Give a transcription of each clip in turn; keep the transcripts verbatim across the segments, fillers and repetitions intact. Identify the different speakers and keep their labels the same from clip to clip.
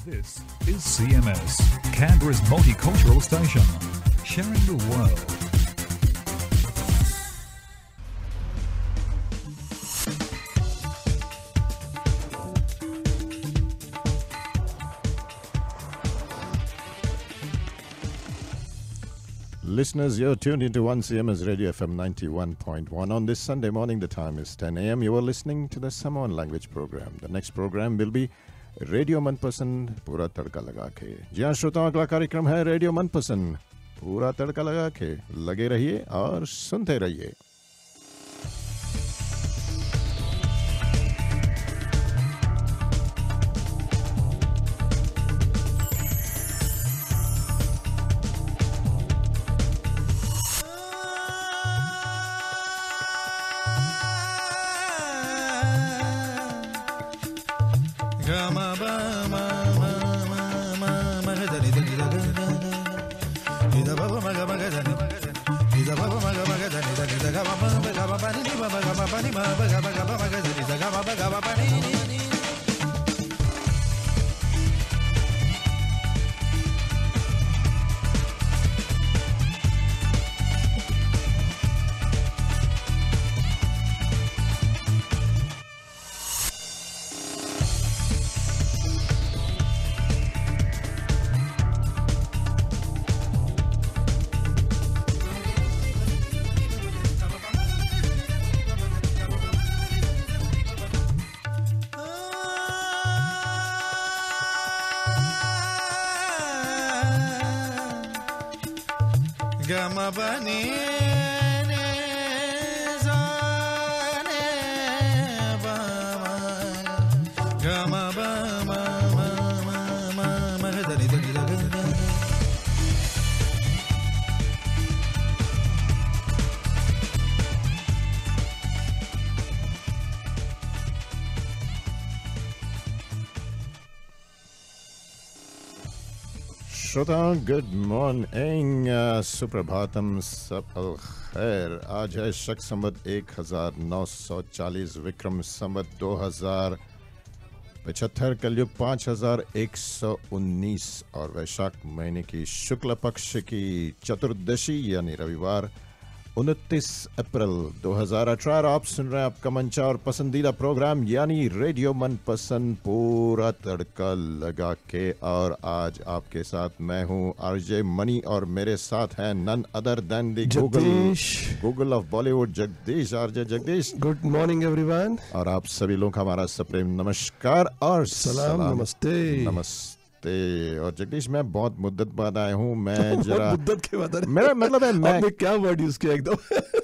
Speaker 1: This is C M S, Canberra's multicultural station, sharing the world.
Speaker 2: Listeners, you're tuned into one C M S Radio F M ninety-one point one. On this Sunday morning, the time is ten a.m. You are listening to the Samoan language program. The next program will be radio Manpasand पूरा तड़का लगा के। जी हाँ श्रोताओं, अगला कार्यक्रम है radio Manpasand पूरा तड़का लगा के। लगे रहिए और सुनते रहिए। श्रोताओं, गुड मॉर्निंग, सुप्रभातम, सफल खैर। आज है शक संवत एक हज़ार नौ सौ चालीस, विक्रम संवत दो हज़ार पचहत्तर, कलयुग पाँच हज़ार एक सौ उन्नीस और वैशाख महीने की शुक्ल पक्ष की चतुर्दशी यानी रविवार उनतीस अप्रैल दो हज़ार अठारह। आप सुन रहे हैं आपका मंचा और पसंदीदा प्रोग्राम यानी रेडियो मनपसंद पूरा तड़का लगा के। और आज आपके साथ मैं हूं आरजे मनी और मेरे साथ हैं none other than the Google Google of Bollywood, Jagdish. RJ Jagdish,
Speaker 3: good morning everyone.
Speaker 2: और आप सभी लोग का हमारा सप्रेम नमस्कार और
Speaker 3: सलाम नमस्ते।
Speaker 2: नमस्ते। और जगदीश, मैं बहुत मुद्दत बाद आया हूँ। मैं जरा
Speaker 3: मुद्दत के बाद
Speaker 2: मेरा मतलब है मैं
Speaker 3: आपने क्या वर्ड यूज किया एकदम।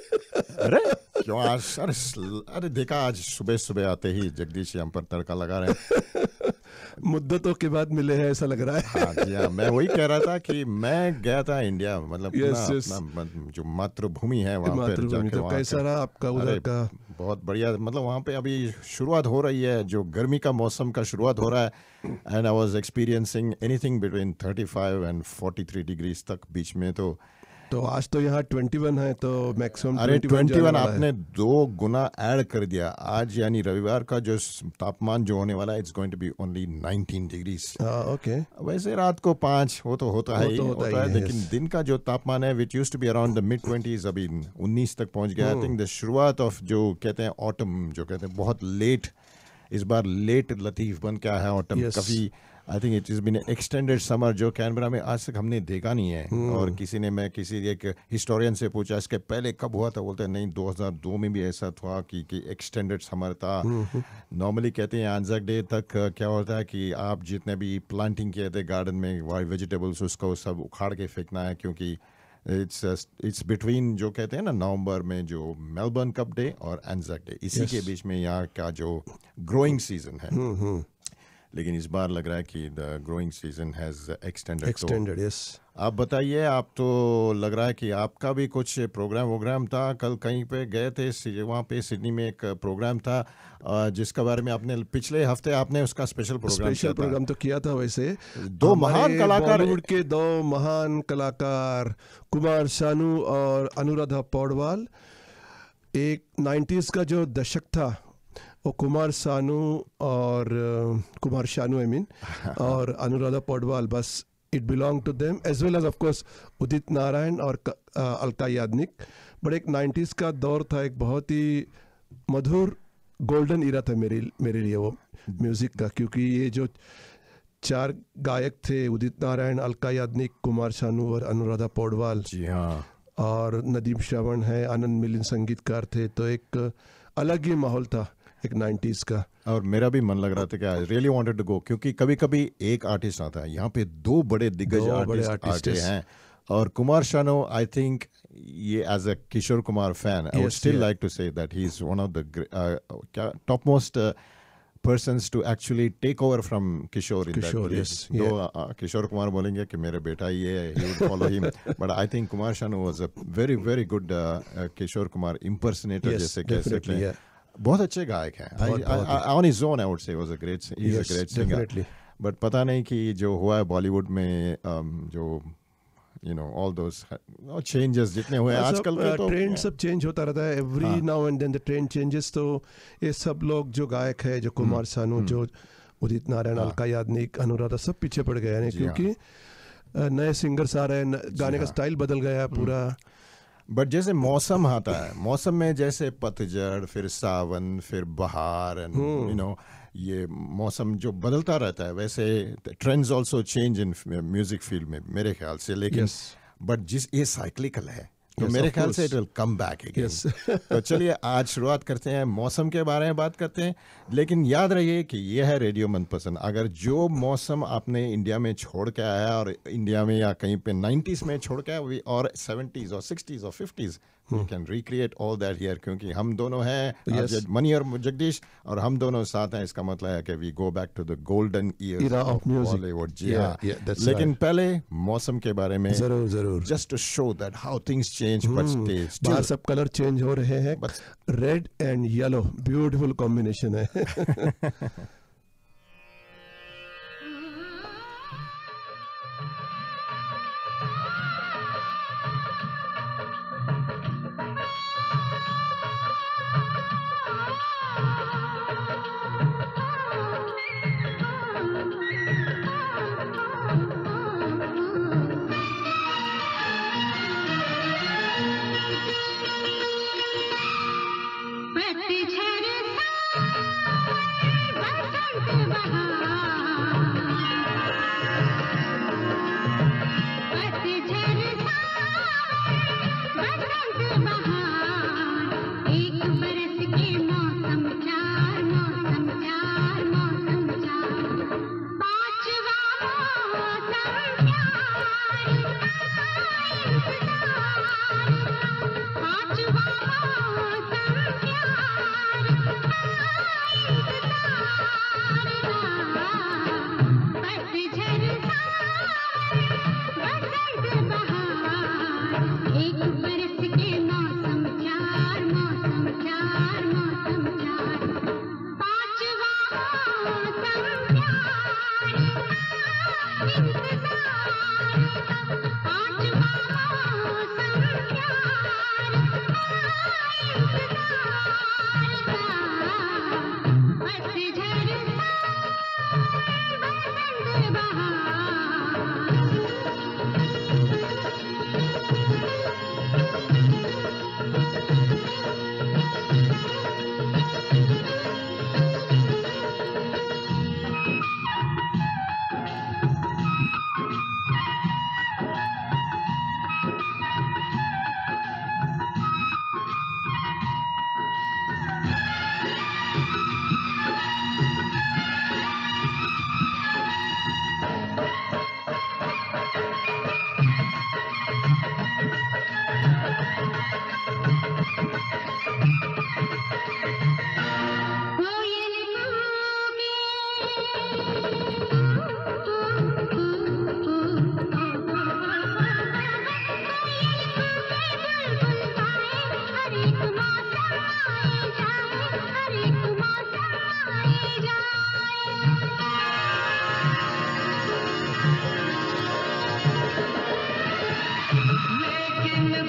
Speaker 2: अरे क्यों आज अरे अरे देखा, आज सुबह सुबह आते ही जगदीश हम पर तड़का लगा रहे हैं।
Speaker 3: मुद्दतों के बाद मिले हैं ऐसा लग रहा है।
Speaker 2: हाँ जी हाँ, मैं वही कह रहा था कि मैं गया था इंडिया, मतलब
Speaker 3: yes,
Speaker 2: ना,
Speaker 3: yes.
Speaker 2: अपना जो मातृभूमि है वहाँ पे जाके,
Speaker 3: तो कैसा रहा आपका उधर का?
Speaker 2: बहुत बढ़िया, मतलब वहाँ पे अभी शुरुआत हो रही है, जो गर्मी का मौसम का शुरुआत हो रहा है। And I was experiencing anything between thirty five and forty three degrees तक बीच में। तो
Speaker 3: तो आज तो यहाँ इक्कीस है, तो मैक्सिमम
Speaker 2: अरे इक्कीस आपने दो गुना ऐड कर दिया। आज यानी रविवार का जो तापमान जो होने वाला है, it's going to be only nineteen degrees.
Speaker 3: Okay,
Speaker 2: वैसे रात को पाँच वो तो होता है,
Speaker 3: तो
Speaker 2: होता होता है, लेकिन दिन का जो तापमान है which used to be around the mid twenties, अभी उन्नीस तक पहुंच गया। आई थिंक द शुरुआत ऑफ जो कहते हैं ऑटम, जो कहते हैं बहुत लेट, इस बार लेट लतीफ बन क्या है ऑटम। काफी I think it is been extended summer जो कैनबरा में आज तक हमने देखा नहीं है। hmm. और किसी ने, मैं किसी एक हिस्टोरियन से पूछा इसके पहले कब हुआ था, बोलते हैं नहीं दो हज़ार दो में भी ऐसा था कि, कि एक्सटेंडेड समर था। Normally hmm. कहते हैं आंजक डे तक क्या होता है कि आप जितने भी प्लांटिंग किए थे गार्डन में वाइल्ड वेजिटेबल्स, उसको सब उखाड़ के फेंकना है, क्योंकि इट्स इट्स बिटवीन जो कहते हैं ना नवंबर में जो मेलबर्न कप डे और एंजाक डे, इसी yes. के बीच में यहाँ का जो ग्रोइंग सीजन है। hmm. लेकिन इस बार लग रहा है कि the growing season has extended
Speaker 3: extended yes.
Speaker 2: आप बताइए, आप तो लग रहा है कि आपका भी कुछ प्रोग्राम वोग्राम था, कल कहीं पे गए थे, वहाँ पे सिडनी में एक प्रोग्राम था जिसका बारे में आपने पिछले हफ्ते आपने उसका स्पेशल प्रोग्राम
Speaker 3: स्पेशल प्रोग्राम तो किया था। वैसे
Speaker 2: दो महान कलाकार,
Speaker 3: बॉलीवुड के दो महान कलाकार कुमार, सानू और अनुराधा पौडवाल, एक नाइन्टीज का जो दशक था वो कुमार सानू और uh, Kumar Shanu I mean और अनुराधा पौडवाल, बस it belong to them as well as of course Udit Narayan और uh, अलका याग्निक. बट एक नाइन्टीज़ का दौर था, एक बहुत ही मधुर गोल्डन इरा था मेरे मेरे लिए वो म्यूज़िक का, क्योंकि ये जो चार गायक थे, उदित नारायण, अलका याग्निक, कुमार शानू और अनुराधा पौडवाल,
Speaker 2: जी हाँ,
Speaker 3: और नदीम श्रवण है, आनंद मिलिंद संगीतकार थे, तो एक अलग ही माहौल था एक नाइन्टीज़ का.
Speaker 2: और मेरा भी मन लग रहा था कि I really wanted to go, क्योंकि कभी कभी एक आर्टिस्ट आता है, यहाँ पे दो बड़े दिग्गज आर्टिस्ट आते हैं. और कुमार शानू, आई थिंक ये as a Kishore Kumar fan, I would still like to say that he is one of the top most persons to actually take over from Kishore in
Speaker 3: Kishore,
Speaker 2: that
Speaker 3: yes,
Speaker 2: Though
Speaker 3: yeah.
Speaker 2: uh, uh, Kishore Kumar बोलेंगे कि मेरा बेटा ये है, he would follow him. But I think Kumar Shanu was a very very good uh, uh, Kishore Kumar impersonator,
Speaker 3: yes,
Speaker 2: जैसे कह सकते हैं.
Speaker 3: yeah.
Speaker 2: बहुत अच्छे गायक हैं. I, I, I, on his own I would say was a great, he's
Speaker 3: yes,
Speaker 2: a great singer.
Speaker 3: Definitely.
Speaker 2: But पता नहीं कि जो हुआ है बॉलीवुड में, um, जो you know all those uh, changes जितने हुए हैं आजकल के, तो
Speaker 3: ट्रेंड सब चेंज होता रहता है, every now and then the trend changes. तो ये सब लोग जो गायक है, जो कुमार सानू, जो उदित नारायण, अलका याग्निक, अनुराधा, सब पीछे पड़ गए हैं, क्योंकि नए सिंगर्स आ रहे हैं, गाने का स्टाइल बदल गया है पूरा.
Speaker 2: बट जैसे मौसम आता है, मौसम में जैसे पतझड़, फिर सावन, फिर बहार, एंड यू नो ये मौसम जो बदलता रहता है, वैसे trends also change in music field में मेरे ख्याल से. लेकिन बट जिस ये साइक्लिकल है, तो
Speaker 3: yes,
Speaker 2: मेरे ख्याल से it will come back again. तो चलिए आज शुरुआत करते हैं, मौसम के बारे में बात करते हैं. लेकिन याद रहिए कि ये है रेडियो मनपसंद. अगर जो मौसम आपने इंडिया में छोड़ के आया, और इंडिया में या कहीं पे नाइन्टीज़ में छोड़ के आया, और सेवेंटीज़ और सिक्सटीज़ और fifties, we can recreate all that here, क्योंकि हम दोनों हैं,
Speaker 3: yes.
Speaker 2: मनी और जगदीश, और हम दोनों साथ हैं. इसका मतलब है कि we go back to the golden years
Speaker 3: Era of music.
Speaker 2: Bollywood. Ji
Speaker 3: Yeah,
Speaker 2: हाँ.
Speaker 3: yeah, that's
Speaker 2: लेकिन
Speaker 3: right.
Speaker 2: पहले मौसम के बारे में
Speaker 3: जरूर जरूर
Speaker 2: just to show that how things change, but stay still.
Speaker 3: बाहर सब कलर चेंज हो रहे हैं. Red and yellow beautiful combination है.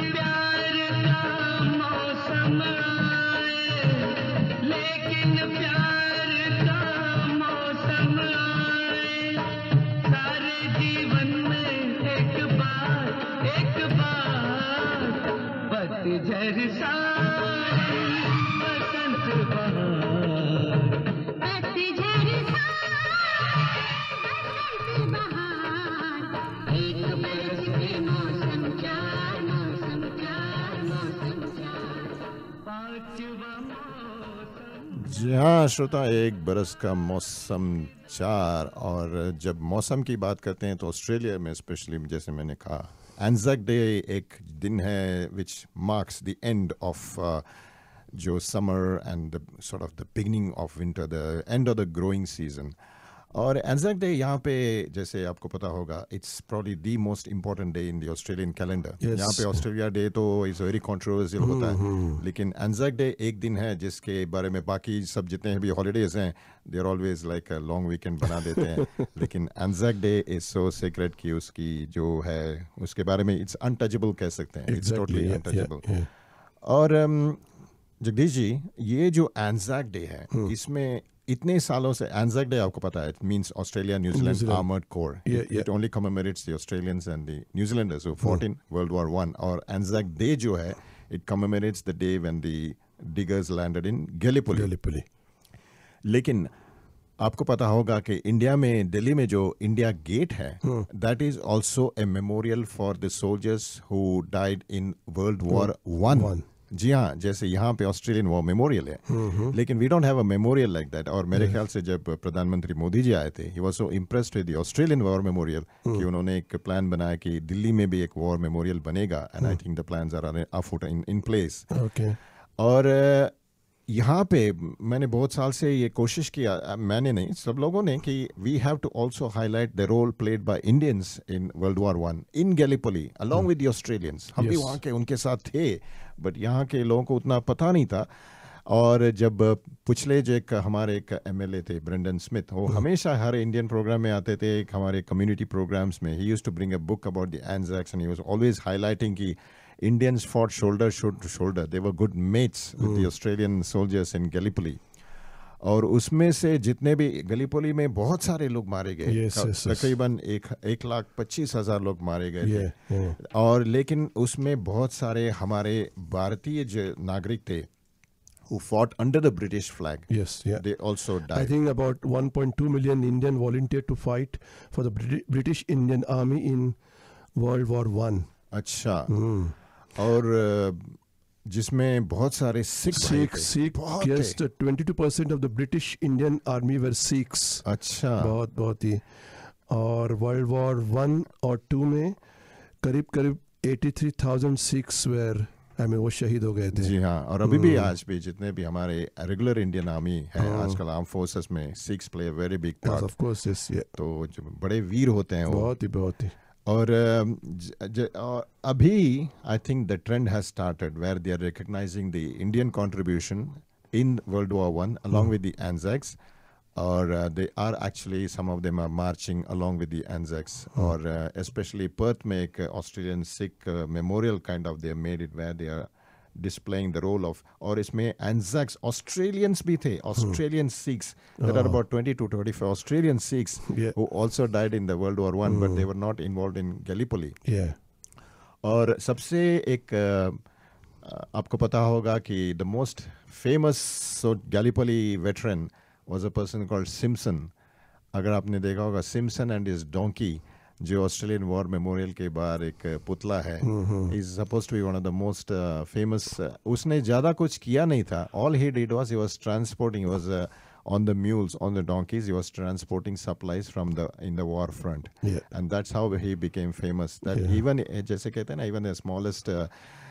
Speaker 4: लेकिन प्यार
Speaker 2: जी हाँ श्रोता, एक बरस का मौसम चार। और जब मौसम की बात करते हैं तो ऑस्ट्रेलिया में स्पेशली, जैसे मैंने कहा, एंजैक डे एक दिन है which marks the end of जो summer and the sort of the beginning of winter, the end of the growing season. और एंजैक डे यहाँ पे, जैसे आपको पता होगा, it's probably the most important day in the Australian calendar. यहाँ पे ऑस्ट्रेलिया डे तो इज वेरी कंट्रोवर्शियल होता है, लेकिन एंजैक डे एक दिन है जिसके बारे में बाकी सब जितने भी हॉलीडेज हैं they are always like a long weekend बना देते हैं, लेकिन Anzac day is so secret कि उसकी जो है उसके बारे में इट्स अनटचेबल कह सकते हैं, इट्स टोटली अनटचेबल। और um, जगदीश जी, ये जो एंजैक डे है इसमें इतने सालों से, एंजैक डे आपको पता है, it means Australia New Zealand armoured corps, it only commemorates the Australians and the New Zealanders who fought in world war one. और एंजैक डे जो है it commemorates the day when the diggers landed in Gallipoli. लेकिन आपको पता होगा कि India में, दिल्ली में जो इंडिया गेट है, that is also a memorial for the soldiers who died in world war one. जी हाँ, जैसे यहाँ पे ऑस्ट्रेलियन वॉर मेमोरियल है, लेकिन we don't have a memorial like that. और मेरे ख्याल से जब प्रधानमंत्री मोदी जी आए थे, he was so impressed with the Australian war memorial कि उन्होंने एक प्लान बनाया कि दिल्ली में भी एक वॉर मेमोरियल बनेगा, and I think the plans are afoot in in place. और यहाँ पे मैंने बहुत साल से ये कोशिश किया, मैंने नहीं, सब लोगों ने, कि we have to also highlight the role played by Indians in world war one in Gallipoli along with the Australians. हम भी वहाँ के उनके साथ थे, बट यहाँ के लोगों को उतना पता नहीं था। और जब पिछले जो एक हमारे एक एमएलए थे ब्रेंडन स्मिथ, वो हमेशा हर इंडियन प्रोग्राम में आते थे, एक हमारे कम्युनिटी प्रोग्राम्स में। He used to bring a book about the Anzacs and he was always highlighting कि Indians fought shoulder to shoulder. They were good mates with the Australian soldiers in Gallipoli. और उसमें से जितने भी गलीपोली में बहुत सारे लोग मारे गए, yes, yes, तकरीबन एक एक लाख पच्चीस हजार लोग मारे गए थे। yeah, yeah. और लेकिन उसमें बहुत सारे हमारे भारतीय जो नागरिक थे who fought under the British flag.
Speaker 3: Yes, yeah.
Speaker 2: They also died.
Speaker 3: I think about one point two million Indian volunteered to fight for the British Indian Army in World War One.
Speaker 2: अच्छा। hmm. और जिसमें बहुत सारे Sikh
Speaker 3: Sikh Sikh yes, twenty-two percent of the British Indian Army were Sikhs.
Speaker 2: अच्छा,
Speaker 3: बहुत बहुत ही। और वर्ल्ड वॉर वन और टू में करीब करीब eighty-three thousand Sikhs were, I mean, वो शहीद हो गए थे।
Speaker 2: जी हाँ, और अभी भी आज भी जितने भी हमारे रेगुलर इंडियन आर्मी है आजकल आर्म फोर्सेस में, Sikhs play a very big part.
Speaker 3: Of course, yes, ये
Speaker 2: तो जो बड़े वीर होते हैं वो,
Speaker 3: बहुत ही बहुत ही।
Speaker 2: और ज, ज, uh, अभी I think the trend has started where they are recognising the Indian contribution in world war one along with the Anzacs. और they are actually, some of them are marching along with the Anzacs. और specially Perth में एक Australian Sikh memorial kind of they made it where they are displaying the role of, और इसमें Anzacs Australians भी थे, Australian hmm. Sikhs. There oh. are about twenty to twenty-five Australian Sikhs yeah. who also died in the World War One, hmm. but they were not involved in Gallipoli.
Speaker 3: Yeah.
Speaker 2: और सबसे एक आपको पता होगा कि the most famous so Gallipoli veteran was a person called Simpson. अगर आपने देखा होगा Simpson and his donkey, जो ऑस्ट्रेलियन वॉर मेमोरियल के बाहर एक पुतला है, is supposed to be one of the most famous. उसने ज़्यादा कुछ किया नहीं था, all he did was he was transporting, was on the mules, on the donkeys, he was transporting supplies from the in the war front, yeah. and that's how he became famous. That yeah. even जैसे कहते हैं ना, even the smallest uh,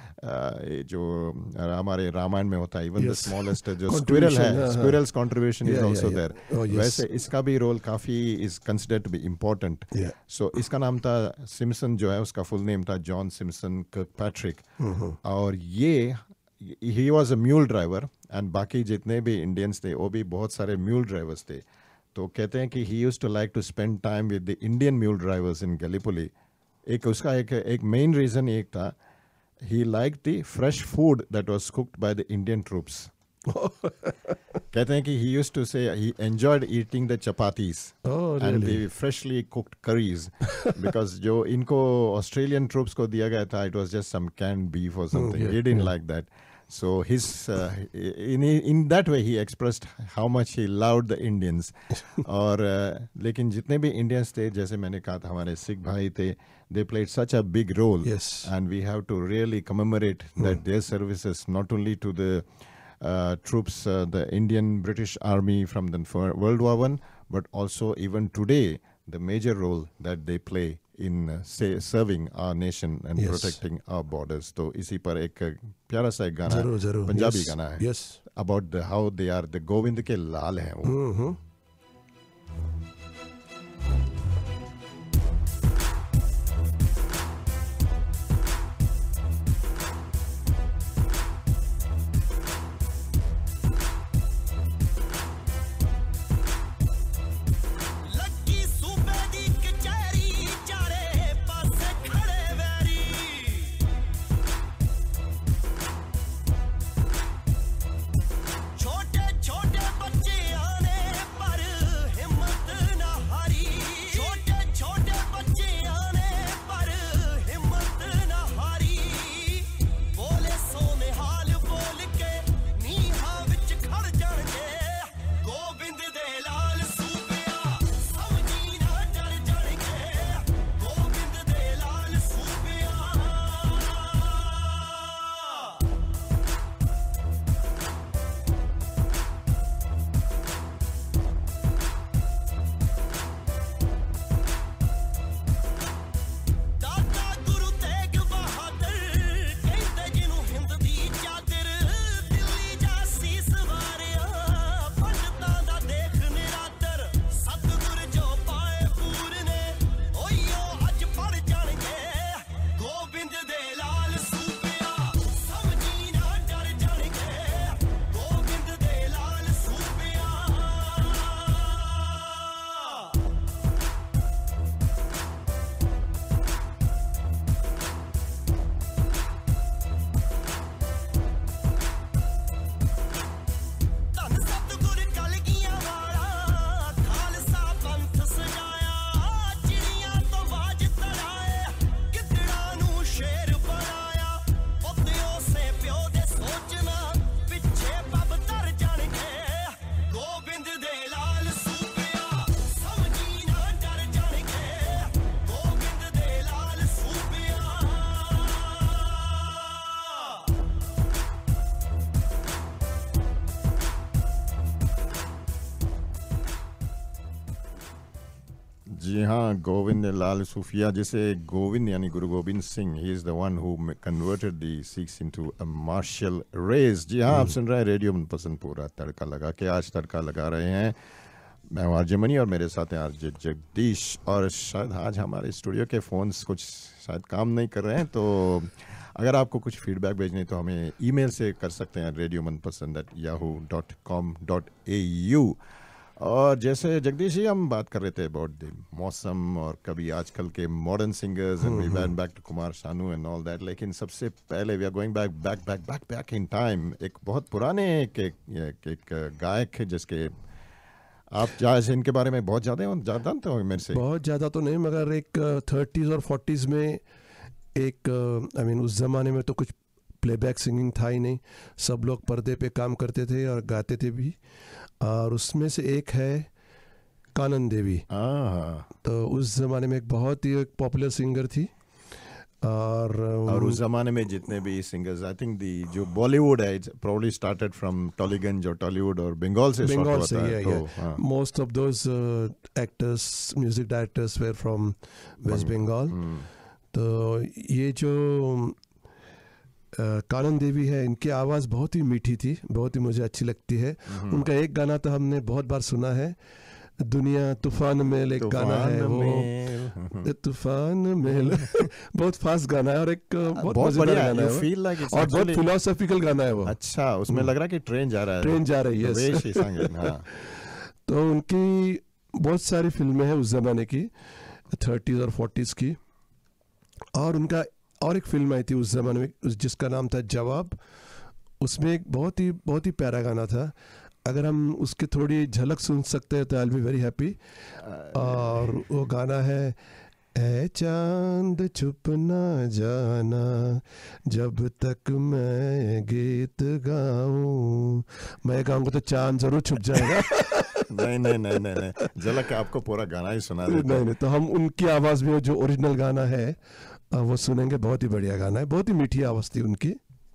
Speaker 2: uh, जो हमारे रामायण में होता है, even yes. the smallest uh, जो squirrel है, uh-huh. squirrel's contribution yeah, is also yeah, yeah. there. Oh, yes. वैसे इसका भी रोल काफी is considered to be important.
Speaker 3: Yeah.
Speaker 2: So इसका नाम था सिम्पसन, जो है उसका फुल नेम था जॉन सिम्पसन कर्कपैट्रिक, mm-hmm. और ये he was a mule driver, and बाकी जितने भी इंडियंस थे वो भी बहुत सारे म्यूल ड्राइवर्स थे। तो कहते हैं कि he use to like to spend time with the Indian mule drivers in Gallipoli. एक उसका एक एक मेन रीज़न एक था, he like the fresh food that was cooked by the Indian troops. कहते हैं कि he used to say he enjoyed eating the chapatis
Speaker 3: Oh,
Speaker 2: and
Speaker 3: really?
Speaker 2: the freshly cooked curries because जो इनको Australian troops को दिया गया था, it was just some canned beef or something.
Speaker 3: yeah,
Speaker 2: He didn't
Speaker 3: yeah.
Speaker 2: like that. So his uh, in in that way he expressed how much he loved the Indians. और uh, लेकिन जितने भी Indians थे, जैसे मैंने कहा था, हमारे सिख भाई थे, they played such a big role.
Speaker 3: Yes.
Speaker 2: And we have to really commemorate that their services not only to the uh, troops, uh, the Indian British Army from the for World War One, but also even today the major role that they play in uh, say, serving our nation and
Speaker 3: Yes.
Speaker 2: protecting our borders. तो इसी पर एक प्यारा सा एक गाना
Speaker 3: जरूर जरूर
Speaker 2: पंजाबी
Speaker 3: yes.
Speaker 2: गाना है
Speaker 3: yes.
Speaker 2: about the how they are the Govind के लाल हैं वो.
Speaker 3: Mhm.
Speaker 2: जी हाँ, गोविंद लाल सूफिया, जिसे गोविंद यानी Guru Govind Singh, he is the one who converted the Sikhs into a martial race. जी हाँ, आप सुन रहे हैं रेडियो मनपसंद पूरा तड़का लगा के. आज तड़का लगा रहे हैं, मैं हूँ आरजे मनी और मेरे साथ हैं आरजे जगदीश. और शायद आज हमारे स्टूडियो के फ़ोन्स कुछ शायद काम नहीं कर रहे हैं, तो अगर आपको कुछ फीडबैक भेजनी तो हमें ईमेल से कर सकते हैं radio Manpasand at Yahoo dot com dot A U. और जैसे जगदीश जी हम बात कर रहे थे अबाउट द मौसम और कभी आजकल के modern singers and we went back to Kumar, Sanu and all that. लेकिन सबसे पहले we are going back back back back back in time. एक बहुत पुराने एक एक, एक, एक गायक है जिसके आप जैसे इनके बारे में बहुत ज़्यादा ज़्यादा जानते हो मेरे से.
Speaker 3: बहुत ज़्यादा तो नहीं, मगर एक थर्टीज़ और फोर्टीज़ में एक आई मीन उस ज़माने में तो कुछ प्लेबैक सिंगिंग था ही नहीं, सब लोग पर्दे पे काम करते थे और गाते थे भी. और उसमें से एक है कानन देवी. तो उस ज़माने में एक बहुत ही एक पॉपुलर सिंगर थी. और
Speaker 2: और उस ज़माने में जितने भी सिंगर्स, आई थिंक दी जो बॉलीवुड है, प्रोबब्ली स्टार्टेड फ्रम टॉलीगंज और टॉलीवुड और बंगाल से
Speaker 3: बंगाल से.
Speaker 2: है.
Speaker 3: Most of those actors, music directors were from West Bengal. तो ये जो Uh, कानन देवी है, इनकी आवाज़ बहुत ही मीठी थी, बहुत ही मुझे अच्छी लगती है. उनका एक गाना तो हमने बहुत बार सुना है, दुनिया तूफान में एक गाना है वो, तूफान में बहुत फास्ट गाना है और एक बहुत मजेदार गाना है
Speaker 2: feel like
Speaker 3: और बहुत फिलोसॉफिकल गाना है वो.
Speaker 2: अच्छा, उसमें लग रहा है कि ट्रेन जा रहा है.
Speaker 3: ट्रेन जा रही है. तो उनकी बहुत सारी फिल्में हैं उस जमाने की, थर्टीज़ और फोर्टीज़ की. और उनका और एक फिल्म आई थी उस ज़माने में जिसका नाम था जवाब. उसमें एक बहुत ही बहुत ही प्यारा गाना था, अगर हम उसकी थोड़ी झलक सुन सकते हैं तो I will be very happy. और वो गाना है ऐ चांद छुप ना जाना जब तक मैं गीत गाऊं। मैं गाऊंगा तो चांद जरूर छुप जाएगा।
Speaker 2: नहीं नहीं नहीं नहीं नहीं झलक आपको पूरा गाना ही सुना देता।
Speaker 3: नहीं नहीं तो हम उनकी आवाज़ में जो ओरिजिनल गाना है वो सुनेंगे। बहुत ही बढ़िया गाना है, बहुत ही मीठी आवाज़ थी उनकी।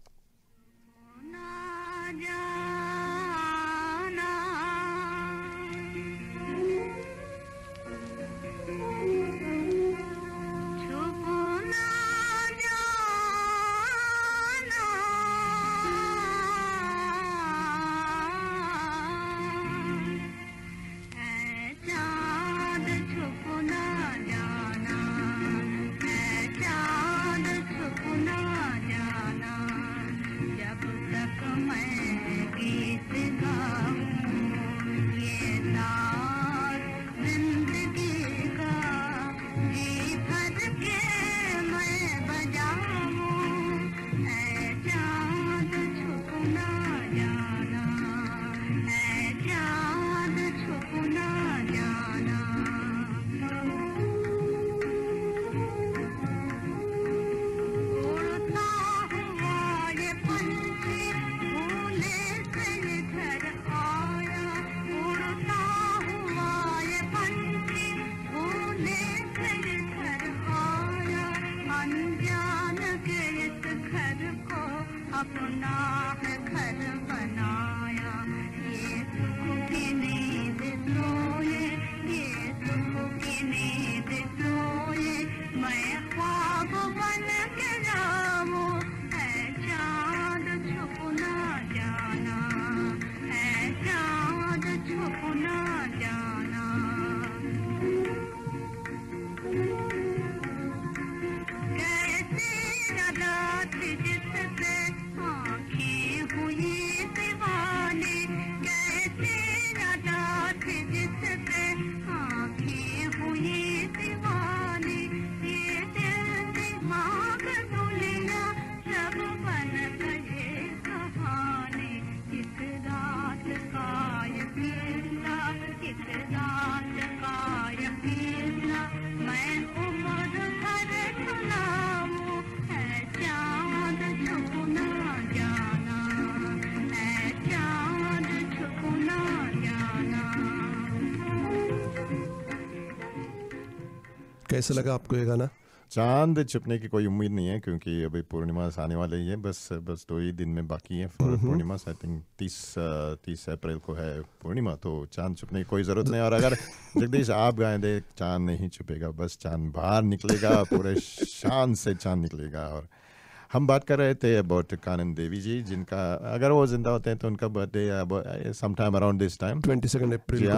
Speaker 3: कैसा लगा आपको ये गाना?
Speaker 2: चांद छुपने की कोई उम्मीद नहीं है क्योंकि अभी पूर्णिमा आने वाले ही है। बस बस दो ही दिन में बाकी है पूर्णिमा। आई थिंक तीस तीस अप्रैल को है पूर्णिमा, तो चांद छुपने की कोई ज़रूरत नहीं। और अगर जगदीश आप गाएं दे चांद नहीं छुपेगा, बस चांद बाहर निकलेगा, पूरे शान से चांद निकलेगा। और हम बात कर रहे थे अबाउट कानन देवी जी, जिनका अगर वो जिंदा होते हैं तो उनका birthday some time around this time
Speaker 3: twenty second April.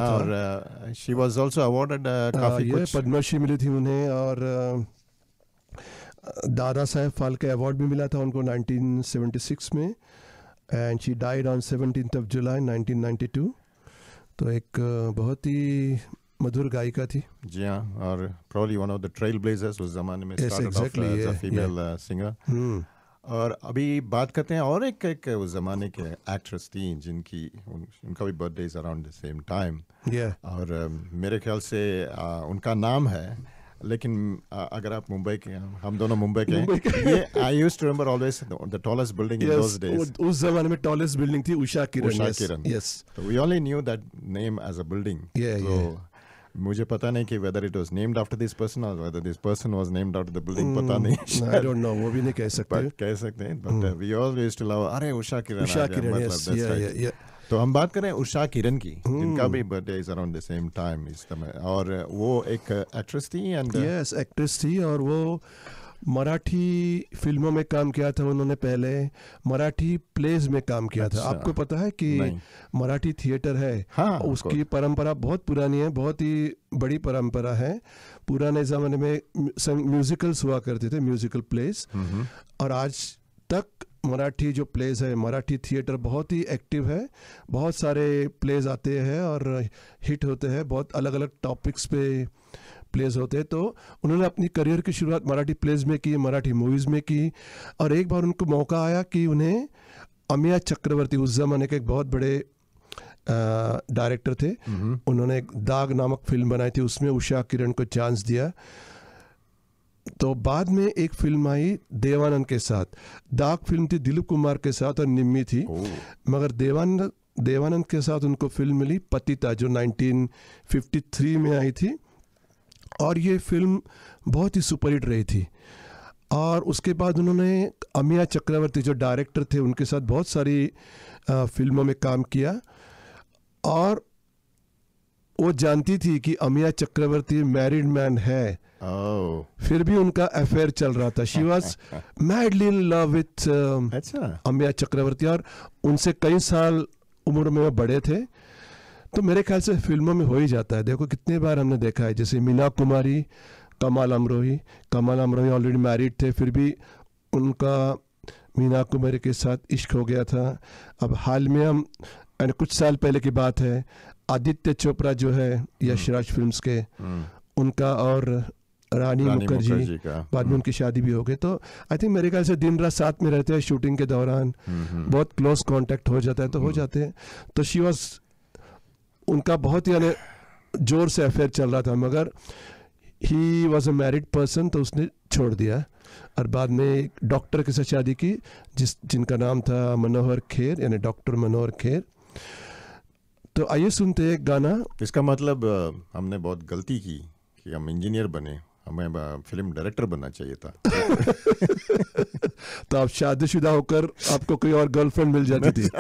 Speaker 2: और शी वाज आल्सो अवार्डेड काफी कुछ,
Speaker 3: पद्मश्री मिली थी उन्हें और दादा साहेब फाल्के अवार्ड भी मिला था उनको नाइनटीन सेवेंटी सिक्स में। And she died on seventeenth of July nineteen ninety two. तो एक बहुत ही मधुर गायिका थी।
Speaker 2: जी हाँ, और probably one of the trail blazers उस जमाने में, started off as a female singer. और अभी बात करते हैं और एक एक उस जमाने के एक्ट्रेस थी जिनकी उन, उनका भी birthday is around the same time. और uh, मेरे ख्याल से uh, उनका नाम है, लेकिन uh, अगर आप मुंबई के, हम दोनों मुंबई के हैं, ये I used to remember always the tallest building in those days.
Speaker 3: उस जमाने में टॉलेस्ट बिल्डिंग थी उषा किरण।
Speaker 2: उषा किरण, यस। तो we only knew that name as a building. मुझे पता नहीं कि whether it was named after this person or whether this person was named after the building, पता नहीं।
Speaker 3: I don't know, वो भी नहीं कह सकते।
Speaker 2: कह सकते हैं, but uh, we always used to love, अरे उषा किरण,
Speaker 3: उषा किरण, yes, yeah, yeah, yeah.
Speaker 2: तो हम बात करें उषा किरण की, जिनका भी birthday is around the same time इस समय। और वो एक एक्ट्रेस थी एंड
Speaker 3: यस एक्ट्रेस थी, और वो मराठी फिल्मों में काम किया था उन्होंने, पहले मराठी प्लेज में काम किया
Speaker 2: अच्छा,
Speaker 3: था। आपको पता है कि मराठी थिएटर है,
Speaker 2: हाँ,
Speaker 3: उसकी परंपरा बहुत पुरानी है, बहुत ही बड़ी परंपरा है। पुराने ज़माने में म्यूजिकल्स हुआ करते थे, म्यूजिकल प्लेज। और आज तक मराठी जो प्लेज है, मराठी थिएटर बहुत ही एक्टिव है। बहुत सारे प्लेज आते हैं और हिट होते हैं, बहुत अलग अलग टॉपिक्स पे प्लेज होते हैं। तो उन्होंने अपनी करियर की शुरुआत मराठी प्लेज में की, मराठी मूवीज़ में की। और एक बार उनको मौका आया कि उन्हें अमिया चक्रवर्ती, उस ज़माने के एक बहुत बड़े डायरेक्टर थे, उन्होंने एक दाग नामक फिल्म बनाई थी, उसमें उषा किरण को चांस दिया। तो बाद में एक फिल्म आई देवानंद के साथ, दाग फिल्म थी दिलीप कुमार के साथ और निम्मी थी, मगर देवानंद देवानंद के साथ उनको फिल्म मिली पतिता, जो नाइनटीन फिफ्टी थ्री में आई थी, और ये फिल्म बहुत ही सुपरहिट रही थी। और उसके बाद उन्होंने अमिया चक्रवर्ती जो डायरेक्टर थे उनके साथ बहुत सारी आ, फिल्मों में काम किया, और वो जानती थी कि अमिया चक्रवर्ती मैरिड मैन है,
Speaker 2: oh.
Speaker 3: फिर भी उनका अफेयर चल रहा था। She was madly in love with Amiya Chakraborty, और उनसे कई साल उम्र में वो बड़े थे। तो मेरे ख्याल से फिल्मों में हो ही जाता है। देखो कितने बार हमने देखा है, जैसे मीना कुमारी, कमाल अमरोही कमाल अमरोही ऑलरेडी मैरिड थे, फिर भी उनका मीना कुमारी के साथ इश्क हो गया था। अब हाल में हम कुछ साल पहले की बात है, आदित्य चोपड़ा जो है यशराज फिल्म्स के, उनका और रानी, रानी मुखर्जी, मुखर्जी बाद में उनकी शादी भी हो गई। तो आई थिंक मेरे ख्याल से दिन रात साथ में रहते हैं, शूटिंग के दौरान बहुत क्लोज कांटेक्ट हो जाता है, तो हो जाते हैं। तो शी वॉज, उनका बहुत ही यानी जोर से अफेयर चल रहा था, मगर he was a married person, तो उसने छोड़ दिया और बाद में एक डॉक्टर के साथ शादी की, जिस जिनका नाम था मनोहर खेर, यानी डॉक्टर मनोहर खेर। तो आइए सुनते हैं गाना।
Speaker 2: इसका मतलब हमने बहुत गलती की कि हम इंजीनियर बने, हमें फिल्म डायरेक्टर बनना चाहिए था।
Speaker 3: तो आप शादीशुदा होकर आपको कोई और गर्लफ्रेंड मिल जाती थी।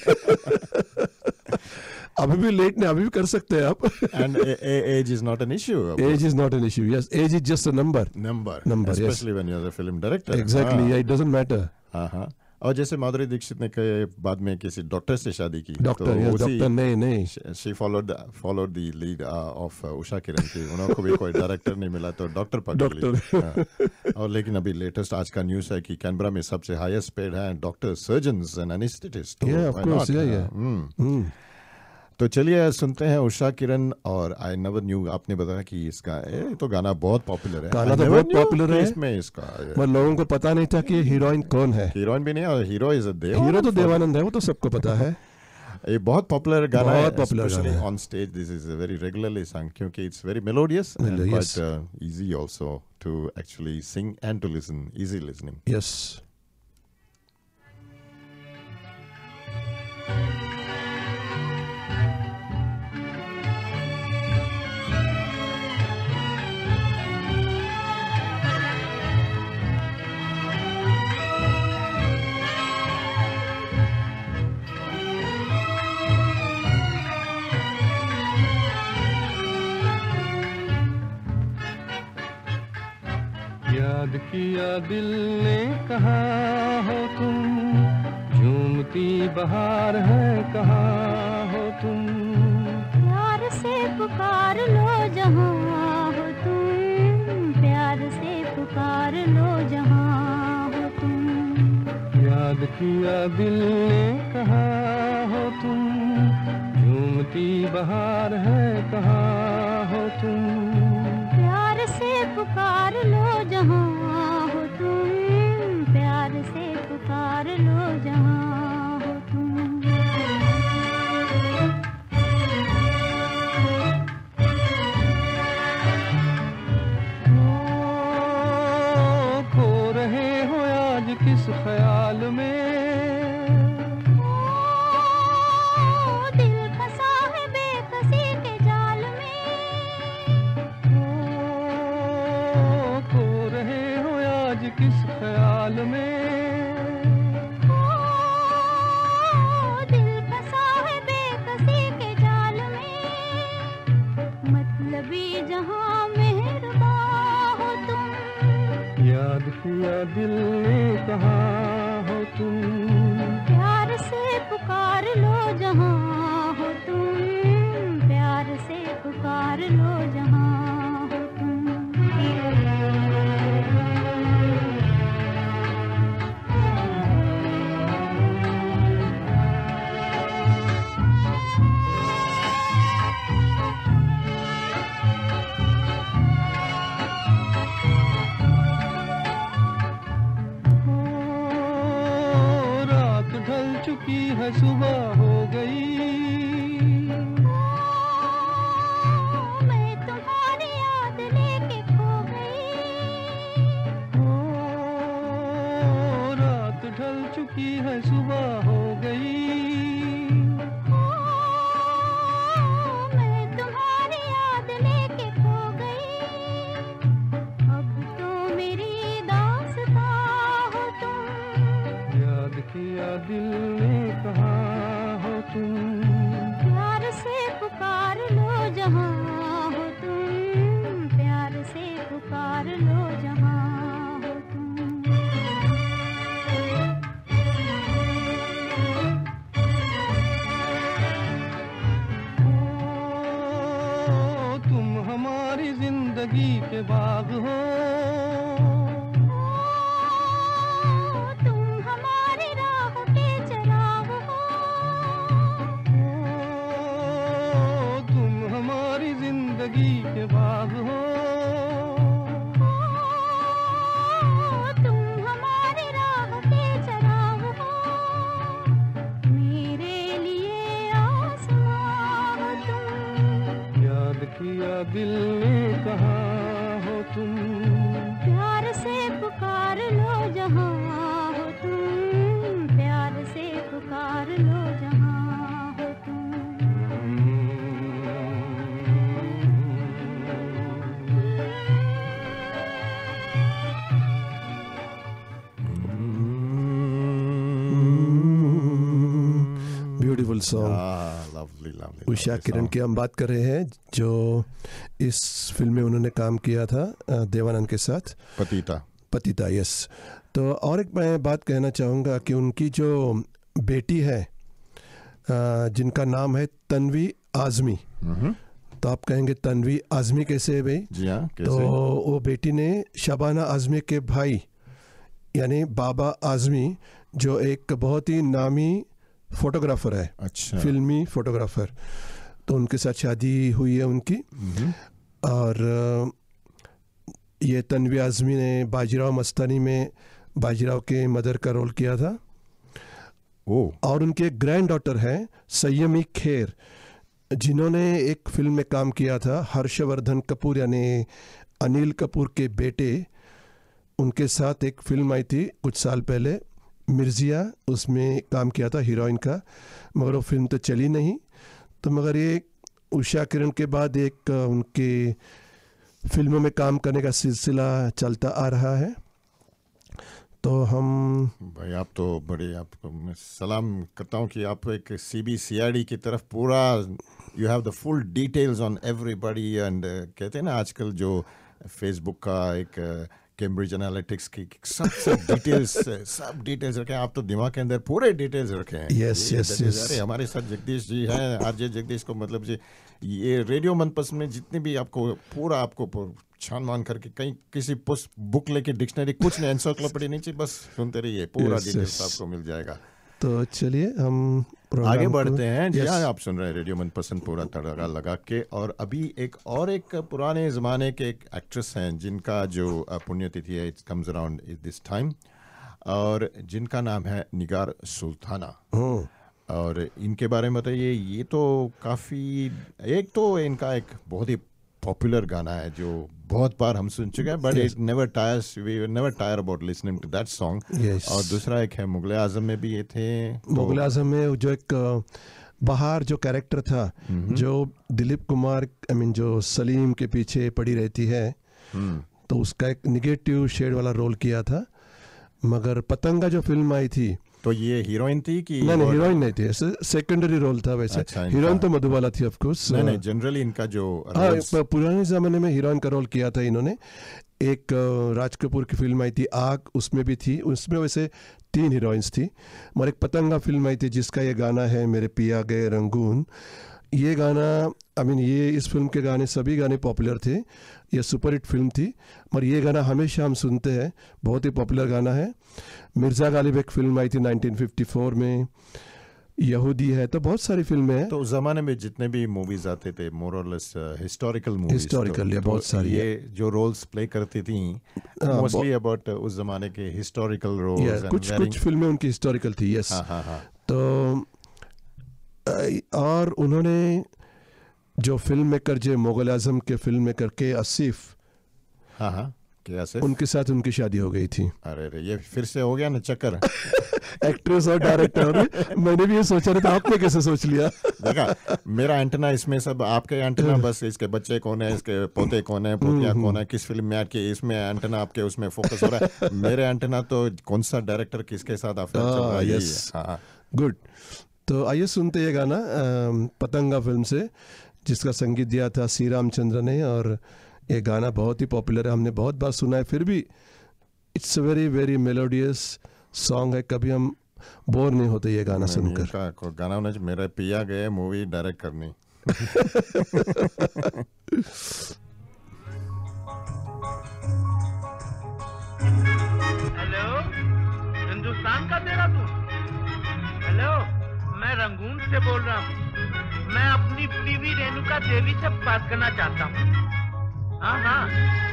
Speaker 3: अभी भी लेट नहीं, अभी भी कर सकते हैं आप।
Speaker 2: And age is not an issue.
Speaker 3: Age is not an issue. Yes, age is just a number.
Speaker 2: Number.
Speaker 3: Number.
Speaker 2: Especially
Speaker 3: yes.
Speaker 2: when you're a film director.
Speaker 3: Exactly. Yeah, it doesn't matter.
Speaker 2: हाँ हाँ। और जैसे माधुरी दीक्षित ने कहे बाद में किसी doctor से शादी की,
Speaker 3: डॉक्टर तो yes, डॉक्टर नहीं नहीं
Speaker 2: she followed the followed the lead uh, of uh, Usha Kiran की, उनको भी कोई डायरेक्टर नहीं मिला तो डॉक्टर पकड़ ली। और लेकिन अभी लेटेस्ट आज का न्यूज़ है कि कैनबरा में सबसे हाईएस्ट पेड है doctor, surgeons and anaesthetist.
Speaker 3: Yeah, of course, yeah, yeah.
Speaker 2: तो चलिए सुनते हैं उषा किरण और आई नेवर न्यू। आपने बताया कि इसका ए, तो गाना बहुत पॉपुलर है,
Speaker 3: गाना तो बहुत पॉपुलर है
Speaker 2: इसमें इसका,
Speaker 3: पर लोगों को पता नहीं था कि हीरोइन कौन है।
Speaker 2: हीरोइन भी नहीं, और hero is a Dev,
Speaker 3: hero तो देवानंद है, वो तो सबको पता है।
Speaker 2: ये बहुत पॉपुलर गाना है,
Speaker 3: specially
Speaker 2: on stage this is very regularly sung क्योंकि it's very melodious and quite easy also to actually sing and to listen, easy listening.
Speaker 3: Yes.
Speaker 4: याद किया दिल ने कहा हो तुम, झूमती बहार है कहाँ हो तुम,
Speaker 5: प्यार से पुकार लो जहाँ हो तुम, प्यार से पुकार लो जहाँ हो तुम।
Speaker 4: याद किया दिल ने कहा हो तुम, झूमती बहार है कहाँ हो तुम,
Speaker 5: प्यार से पुकार लो जहाँ हो तुम, प्यार से पुकार लो जहाँ हो तुम।
Speaker 4: ओ, खो रहे हो आज किस ख्याल में, किस ख्याल में,
Speaker 5: ओ, दिल फंसा है बेकसी के जाल में, मतलबी जहां मेहरबां हो तुम।
Speaker 4: याद किया दिल ने कहा हो तुम,
Speaker 5: प्यार से पुकार लो जहां हो तुम, प्यार से पुकार लो जहां हो तुम।
Speaker 4: चुकी है सुबह हो गई, की है सुबह हो गई।
Speaker 5: मैं तुम्हारी याद लेके खो गई, अब तो मेरी दास्तां हो तुम।
Speaker 4: याद किया दिल ने कहा हो तुम,
Speaker 5: प्यार से पुकार लो जहां हो तुम, प्यार से पुकार लो जहां हो तुम।
Speaker 4: ओ तुम हमारी जिंदगी के बाग हो,
Speaker 5: तुम हमारी राह के चराग हो,
Speaker 4: ओ तुम हमारी जिंदगी के बाग हो।
Speaker 5: तुम हमारी राह के चराग हो, मेरे लिए आसमां हो तुम।
Speaker 4: याद किया दिल ने कहा हो तुम,
Speaker 5: प्यार से पुकार लो जहां हो तुम, प्यार से पुकार लो जहां हो तुम।
Speaker 3: Beautiful song.
Speaker 2: Lovely lovely.
Speaker 3: Usha Kiran की हम बात कर रहे हैं जो इस फिल्म में उन्होंने काम किया था अ, देवानंद के साथ,
Speaker 2: पतिता।
Speaker 3: पतिता। यस। तो और एक मैं बात कहना चाहूँगा कि उनकी जो बेटी है अ, जिनका नाम है तन्वी आज़मी। तो आप कहेंगे तन्वी आज़मी कैसे है भाई?
Speaker 2: जी हाँ,
Speaker 3: तो
Speaker 2: कैसे?
Speaker 3: वो बेटी ने शबाना आज़मी के भाई यानी बाबा आज़मी, जो एक बहुत ही नामी फोटोग्राफर है,
Speaker 2: अच्छा।
Speaker 3: फिल्मी फोटोग्राफर, तो उनके साथ शादी हुई है उनकी। और अ, ये तन्वी आज़मी ने बाजीराव मस्तानी में बाजीराव के मदर का रोल किया था।
Speaker 2: ओ।
Speaker 3: और उनके एक ग्रैंड डॉटर है संयमी खेर, जिन्होंने एक फिल्म में काम किया था, हर्षवर्धन कपूर यानी अनिल कपूर के बेटे, उनके साथ एक फिल्म आई थी कुछ साल पहले, मिर्जिया, उसमें काम किया था हीरोइन का, मगर वो फिल्म तो चली नहीं। तो मगर ये उषा किरण के बाद एक उनके फिल्मों में काम करने का सिलसिला चलता आ रहा है। तो हम
Speaker 2: भाई आप तो बड़े, आपको मैं सलाम करता हूँ कि आप एक सीबी सीआईडी की तरफ पूरा you have the full details on everybody. And कहते हैं ना आजकल जो फेसबुक का एक कैम्ब्रिज एनालिटिक्स की सब सब डिटेल्स सब डिटेल्स रखे हैं। आप तो दिमाग के अंदर पूरे डिटेल्स रखे हैं।
Speaker 3: Yes yes yes.
Speaker 2: अरे हमारे साथ जगदीश जी हैं, आरजे जगदीश को मतलब जी ये रेडियो मनपसंद में जितने भी आपको पूरा आपको छान मान करके कहीं किसी बुक लेके डिक्शनरी कुछ नहीं, एनसाइक्लोपीडिया नहीं चाहिए, बस सुनते रहिए, पूरा
Speaker 3: yes,
Speaker 2: डिटेल्स
Speaker 3: yes.
Speaker 2: आपको मिल जाएगा।
Speaker 3: तो चलिए हम
Speaker 2: आगे बढ़ते हैं। जी
Speaker 3: yes.
Speaker 2: हाँ, आप सुन रहे हैं रेडियो मनपसंद पूरा तड़का लगा के। और अभी एक और एक पुराने ज़माने के एक एक्ट्रेस हैं जिनका जो पुण्यतिथि है, it comes around this time, और जिनका नाम है निगार सुल्ताना।
Speaker 3: oh.
Speaker 2: और इनके बारे में बताइए। ये तो काफ़ी, एक तो इनका एक बहुत ही पॉपुलर गाना है जो बहुत बार हम सुन चुके हैं, but it never tires, we never tire about listening to that song. और दूसरा एक है मुगल आजम में भी ये थे।
Speaker 3: मुगल आजम में जो एक बाहर जो कैरेक्टर था, जो दिलीप कुमार आई मीन जो सलीम के पीछे पड़ी रहती है, तो उसका एक निगेटिव शेड वाला रोल किया था। मगर पतंगा जो फिल्म आई थी,
Speaker 2: तो ये हीरोइन थी कि
Speaker 3: नहीं नहीं हीरोइन नहीं थी, सेकेंडरी रोल था वैसे।
Speaker 2: अच्छा,
Speaker 3: हीरोइन तो मधुबाला थी ऑफ कोर्स।
Speaker 2: नहीं नहीं जनरली इनका जो
Speaker 3: हाँ, पुराने ज़माने में हीरोइन का रोल किया था इन्होंने। एक राज कपूर की फिल्म आई थी आग, उसमें भी थी। उसमें वैसे तीन हीरोइंस थी। और एक पतंगा फिल्म आई थी जिसका ये गाना है मेरे पिया गए रंगून। ये गाना आई मीन ये इस फिल्म के गाने सभी गाने पॉपुलर थे, ये सुपर हिट फिल्म थी। और ये गाना हमेशा हम सुनते हैं, बहुत ही पॉपुलर गाना है। मिर्ज़ा गालिब एक फिल्म आई थी नाइनटीन फिफ्टी फोर में, यहूदी है, तो बहुत सारी फिल्में हैं।
Speaker 2: तो उस जमाने में जितने भी मूवीज आते थे मोर और लेस हिस्टोरिकल मूवीज,
Speaker 3: हिस्टोरिकल ये बहुत सारी
Speaker 2: ये जो रोल्स प्ले करती थी मोस्टली अबाउट उस जमाने के हिस्टोरिकल रोल्स।
Speaker 3: कुछ कुछ फिल्में उनकी हिस्टोरिकल थी। यस।
Speaker 2: हाँ हाँ हाँ।
Speaker 3: तो और उन्होंने जो फिल्म मेकर जो मुगल आजम के फिल्म मेकर के आसिफ,
Speaker 2: हाँ हाँ क्या से?
Speaker 3: उनके साथ उनकी शादी हो गई थी।
Speaker 2: अरे रे, ये फिर से हो गया ना चक्कर।
Speaker 3: एक्ट्रेस और डायरेक्टर में मैंने भी ये सोचा था, आपने कैसे सोच लिया?
Speaker 2: देखा, मेरा एंटेना इसमें सब आपके एंटेना, बस इसके बच्चे कौन है, इसके पोते कौन है, पोतिया कौन है, किस फिल्म में आके, इसमें एंटेना आपके उसमें फोकस हो रहा है। मेरे एंटेना तो कौन सा डायरेक्टर किसके साथ अफेयर चल रहा है, यही है।
Speaker 3: गुड। तो आइए सुनते ये गाना पतंगा फिल्म से, जिसका संगीत दिया था श्री रामचंद्र ने, और ये गाना बहुत ही पॉपुलर है, हमने बहुत बार सुना है, फिर भी it's a very very melodious song है, कभी हम बोर नहीं होते ये गाना सुनकर।
Speaker 2: गाना होना चाहिए, मेरा पिया गए मूवी डायरेक्ट करनी।
Speaker 6: हेलो, हिंदुस्तान का तेरा तू? हेलो, मैं रंगून से बोल रहा हूँ। मैं अपनी बीवी रेणुका देवी से बात करना चाहता हूँ। हाँ हाँ।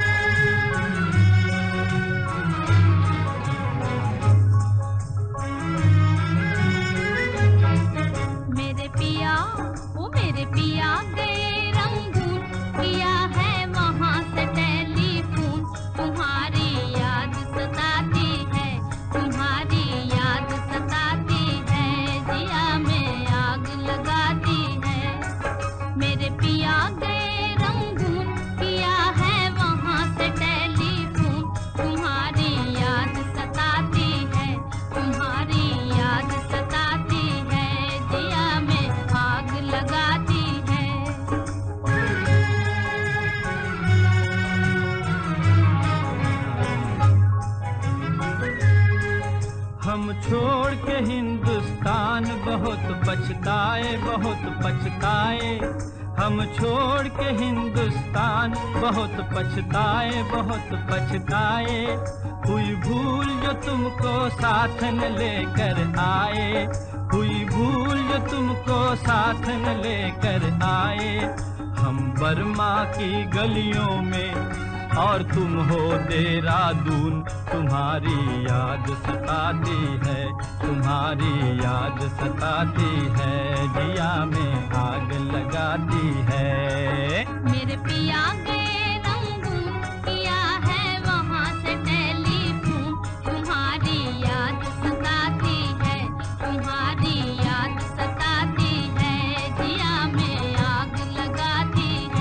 Speaker 5: मेरे पिया, वो मेरे पिया गए रंगून, किया है वहाँ से टेलीफोन, तुम्हारी याद सताती है, तुम्हारी याद सताती है, जिया में आग लगाती है। मेरे पिया गए रंगून, किया है वहाँ से टेलीफोन, तुम्हारी याद सताती है, तुम्हारी याद सताती है, जिया में आग लगाती है।
Speaker 4: हम छोड़ के हिंदुस्तान बहुत पछताए, बहुत पछताए, हम छोड़ के हिंदुस्तान बहुत पछताए, बहुत पछताए, हुई भूल जो तुमको साथ न लेकर आए, हुई भूल जो तुमको साथ न लेकर आए, हम बर्मा की गलियों में और तुम हो देहरादून, तुम्हारी याद सताती है, तुम्हारी याद सताती है, जिया में आग लगाती है।
Speaker 5: मेरे पिया गए रंगून, किया है वहाँ से टेलीफोन, तुम्हारी याद सताती है, तुम्हारी याद सताती है, जिया में आग लगाती है।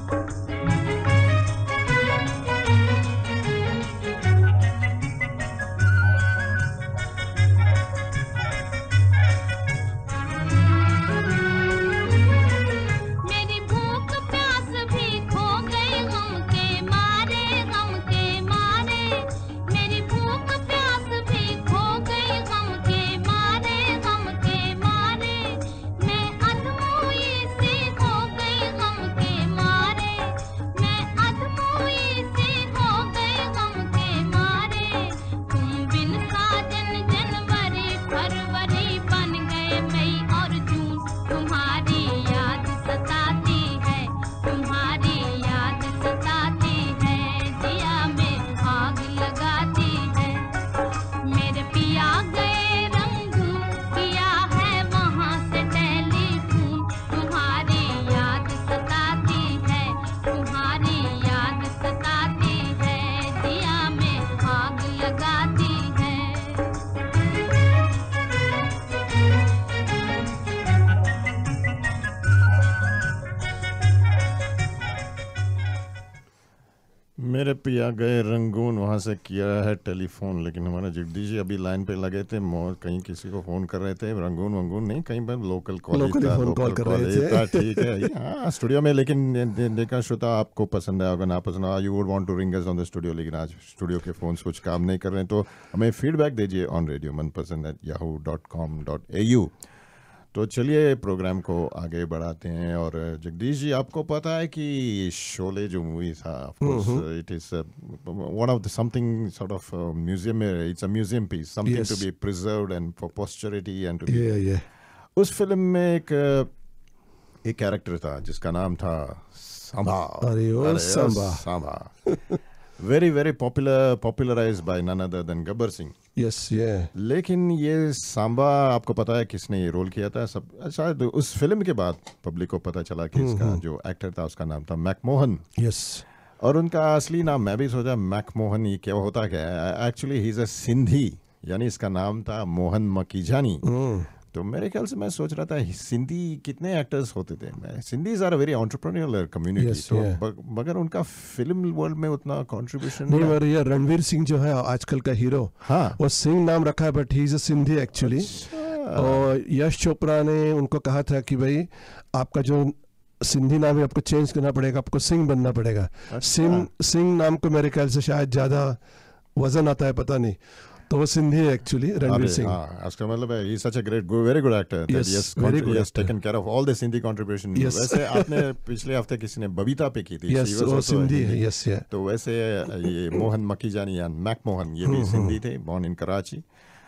Speaker 5: मेरी भूख प्यास भी खो गई गम के मारे, गम के मारे, मेरी भूख प्यास भी खो गई गम के मारे, गम के मारे, मैं अधमोई सी हो गई गम के मारे, मैं अधमोई सी हो गई गम के मारे, तुम बिन साजन जनवरी फरवरी बन गए मई और जून, तुम्हारी याद सताती है, तुम्हारी याद सताती है, जिया में आग लगाती है। मेरे पिया गए रंगून, किया है वहाँ से टेलीफोन, तुम्हारी याद सताती है, तुम्हारी याद सताती है, जिया में आग लगाती है।
Speaker 2: मेरे पिया गए रंगून, वहाँ से किया है टेलीफोन। लेकिन हमारा जगदीश जी अभी लाइन पे लगे थे, मोर कहीं किसी को फोन कर रहे थे, रंगून वंगून नहीं, कहीं पर लोकल कॉलेज
Speaker 3: Locally
Speaker 2: था,
Speaker 3: phone
Speaker 2: लोकल
Speaker 3: call कर रहे
Speaker 2: कॉलेज
Speaker 3: थे।
Speaker 2: था, ठीक है ये, हाँ स्टूडियो में। लेकिन दे- दे- देखा श्रोता, आपको पसंद आया होगा, ना पसंद आया, you would want to ring us on the studio, लेकिन आज स्टूडियो के फोन कुछ काम नहीं कर रहे हैं, तो हमें फीडबैक दीजिए on radio Manpasand at Yahoo dot com dot A U. तो चलिए प्रोग्राम को आगे बढ़ाते हैं। और जगदीश जी, आपको पता है कि शोले जो मूवी था, of course it is one of the something sort of museum में, it's a museum piece, something
Speaker 3: Yes.
Speaker 2: To be preserved and for posterity and to be.
Speaker 3: ये ये
Speaker 2: उस फिल्म में एक एक कैरेक्टर था जिसका नाम था सांबा।
Speaker 3: अरे ओ Sambha.
Speaker 2: Sambha very very popular, popularised by none other than Gabbar Singh.
Speaker 3: Yes ये
Speaker 2: लेकिन ये सांबा, आपको पता है किसने ये रोल किया था? सब शायद उस फिल्म के बाद पब्लिक को पता चला कि इसका जो एक्टर था उसका नाम था मैकमोहन।
Speaker 3: यस
Speaker 2: और उनका असली नाम मैं भी सोचा मैकमोहन, ये क्या होता क्या है, actually he is a Sindhi, यानी इसका नाम था मोहन मकीजानी। तो मेरे ख्याल से मैं सोच रहा था सिंधी कितने एक्टर्स होते थे, मैं Sindhis are a very entrepreneurial community, तो ब- मगर उनका फिल्म वर्ल्ड में उतना कंट्रीब्यूशन
Speaker 3: नहीं। मगर ये रणवीर सिंह जो है आजकल का हीरो,
Speaker 2: हाँ,
Speaker 3: वो सिंह नाम रखा है but he is a Sindhi actually. और यश चोपड़ा ने उनको कहा था कि भाई आपका जो सिंधी नाम है आपको चेंज करना पड़ेगा, आपको सिंह बनना पड़ेगा। सिंह सिंह नाम को मेरे ख्याल से शायद ज्यादा वजन आता है, पता नहीं, तो वो सिंधी है एक्चुअली रणवीर सिंह।
Speaker 2: हाँ, उसका मतलब है he such a great very good actor that he has taken care of all the Sindhi contribution. वैसे आपने पिछले हफ्ते किसी ने बबीता पे की थी,
Speaker 3: यस वो सिंधी है, यस या।
Speaker 2: तो वैसे ये मोहन मकीजानी या मैकमोहन ये भी सिंधी थे, बॉर्न इन कराची,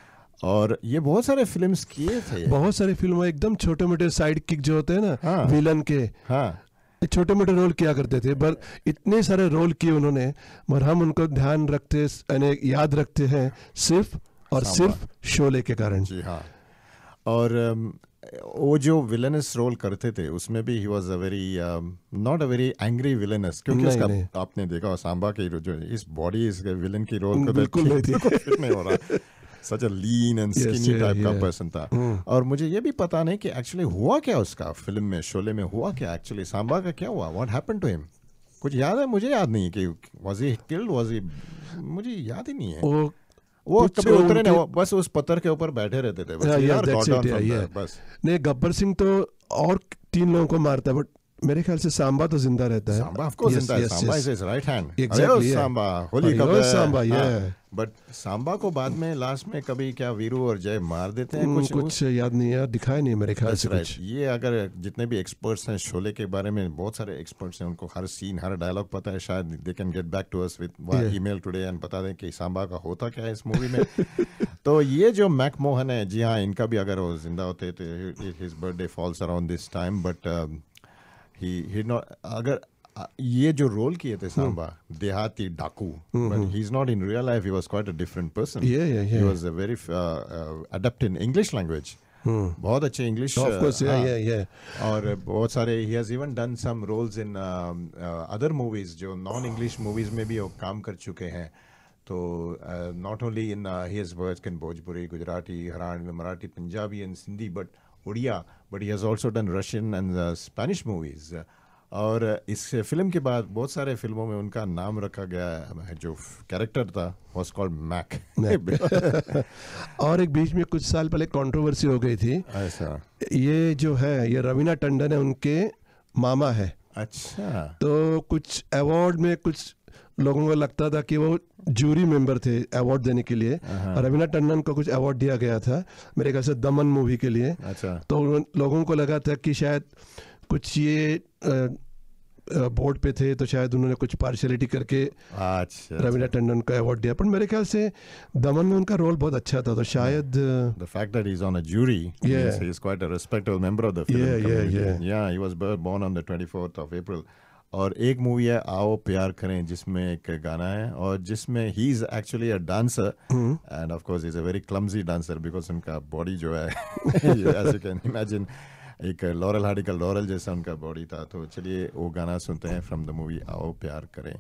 Speaker 2: और ये बहुत सारे फिल्म्स किए थे,
Speaker 3: बहुत सारी फिल्मों, एकदम छोटे मोटे साइड किक जो होते हैं ना,
Speaker 2: हाँ,
Speaker 3: विलन के,
Speaker 2: हाँ,
Speaker 3: छोटे मोटे रोल किया करते थे, पर इतने सारे रोल किए उन्होंने, मगर हम उनको ध्यान रखते यानी याद रखते हैं सिर्फ और सिर्फ शोले के कारण।
Speaker 2: जी हाँ। और वो जो विलनस रोल करते थे उसमें भी he was a very not a very angry villains, क्योंकि उसका नहीं। आपने देखा सांबा की जो इस बॉडी इस विलन की रोल
Speaker 3: बिल्कुल
Speaker 2: नहीं हो रहा, such a lean and skinny type का पर्सन था। और मुझे ये भी पता नहीं कि एक्चुअली हुआ क्या उसका फिल्म में, शोले में हुआ क्या एक्चुअली, सांबा का क्या हुआ, व्हाट हैपेंड टू हिम, कुछ याद है? मुझे याद नहीं कि was he killed, was he, मुझे याद ही नहीं है।
Speaker 3: वो
Speaker 2: वो कभी उतरे नहीं, बस उस पत्थर के ऊपर बैठे रहते थे, बस यार गॉड डाउन फ्रॉम दैट, बस।
Speaker 3: नहीं, गब्बर सिंह तो और तीन लोगों को मारता है, बट मेरे ख्याल से सांबा तो जिंदा रहता है।
Speaker 2: सांबा ऑफ कोर्स जिंदा है, Sambha is his right hand,
Speaker 3: exactly
Speaker 2: Sambha Holi कब
Speaker 3: सांबा ये।
Speaker 2: बट सांबा को बाद में लास्ट में कभी क्या वीरू और जय मार देते हैं, कुछ
Speaker 3: कुछ याद नहीं है, दिखाया नहीं मेरे ख्याल से कुछ।
Speaker 2: ये अगर जितने भी एक्सपर्ट्स हैं शोले के बारे में, बहुत सारे एक्सपर्ट्स हैं, उनको हर सीन हर डायलॉग पता है, शायद they can get back to us with email today and बता दें कि सांबा का होता क्या है इस मूवी में। तो ये जो मैकमोहन है, जी हाँ, इनका भी अगर वो जिंदा होते तो his birthday falls around this time, but he he not, अगर ये जो रोल किए थे सांबा, देहाती डाकू, but he is not in real life, he was quite a different person, he was a very adept in English language, बहुत अच्छे English,
Speaker 3: of course, या या या,
Speaker 2: और बहुत सारे he has even done some roles in other movies, जो non English movies में भी वो काम कर चुके हैं। तो not only in he has worked in Bhojpuri, Gujarati, Haryanvi, Marathi, Punjabi and Sindhi, but Oriya, but he has also done Russian and Spanish movies. और इस फिल्म के बाद बहुत सारे फिल्मों में उनका नाम रखा गया, जो कैरेक्टर था वाज कॉल्ड मैक।
Speaker 3: और एक बीच में कुछ साल पहले कंट्रोवर्सी हो गई थी,
Speaker 2: ऐसा,
Speaker 3: ये जो है ये रवीना टंडन है, उनके मामा है।
Speaker 2: अच्छा।
Speaker 3: तो कुछ अवार्ड में कुछ लोगों को लगता था कि वो जूरी मेंबर थे अवार्ड देने के लिए, और रवीना टंडन को कुछ अवार्ड दिया गया था मेरे ख्याल से दमन मूवी के लिए।
Speaker 2: अच्छा।
Speaker 3: तो लोगों को लगा था कि शायद कुछ ये बोर्ड पे थे, तो शायद उन्होंने कुछ पार्शियलिटी करके
Speaker 2: अच्छा
Speaker 3: रवीना टंडन को अवार्ड दिया, पर मेरे ख्याल से दमन में उनका रोल बहुत अच्छा था, तो शायद
Speaker 2: the fact that he's on a jury,
Speaker 3: yeah,
Speaker 2: means he is quite a respectable member of the film
Speaker 3: yeah,
Speaker 2: community.
Speaker 3: yeah, yeah.
Speaker 2: Yeah, he was born on the twenty-fourth of April. और एक movie है आओ प्यार करें, जिसमें एक गाना है, और जिसमें he is actually a dancer, and of course is a very clumsy dancer, because उनका बॉडी जो है एज यू कैन इमेजिन एक लॉरेल हार्डी का लॉरेल जैसा उनका बॉडी था। तो चलिए वो गाना सुनते हैं फ्रॉम द मूवी आओ प्यार करें।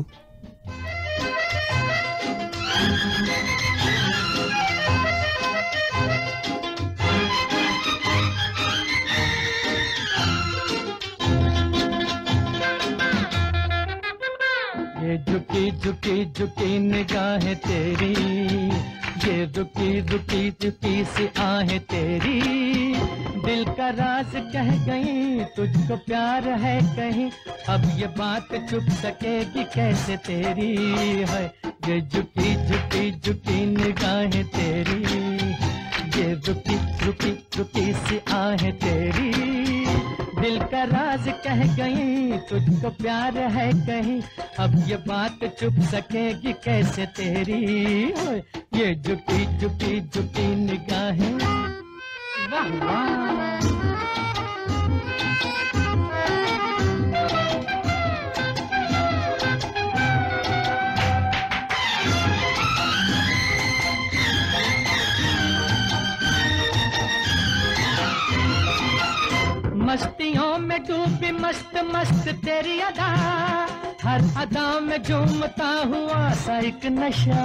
Speaker 4: ये झुकी झुकी झुकी निगाहें तेरी, ये रुकी रुकी रुकी सी आहें तेरी, दिल का राज कह गई तुझको प्यार है कहीं, अब ये बात छुप सकेगी कैसे तेरी है। ये झुकी झुकी झुकी निगाहें तेरी, ये रुकी रुकी रुकी सी आहें तेरी, दिल का राज कह गई तुझको प्यार है कहीं, अब ये बात छुप सकेगी कैसे तेरी। ये झुकी झुकी झुकी निगाहें, वाह वाह। मस्तियों में डूबी मस्त मस्त तेरी अदा, हर अदा में झूमता हुआ सा एक नशा।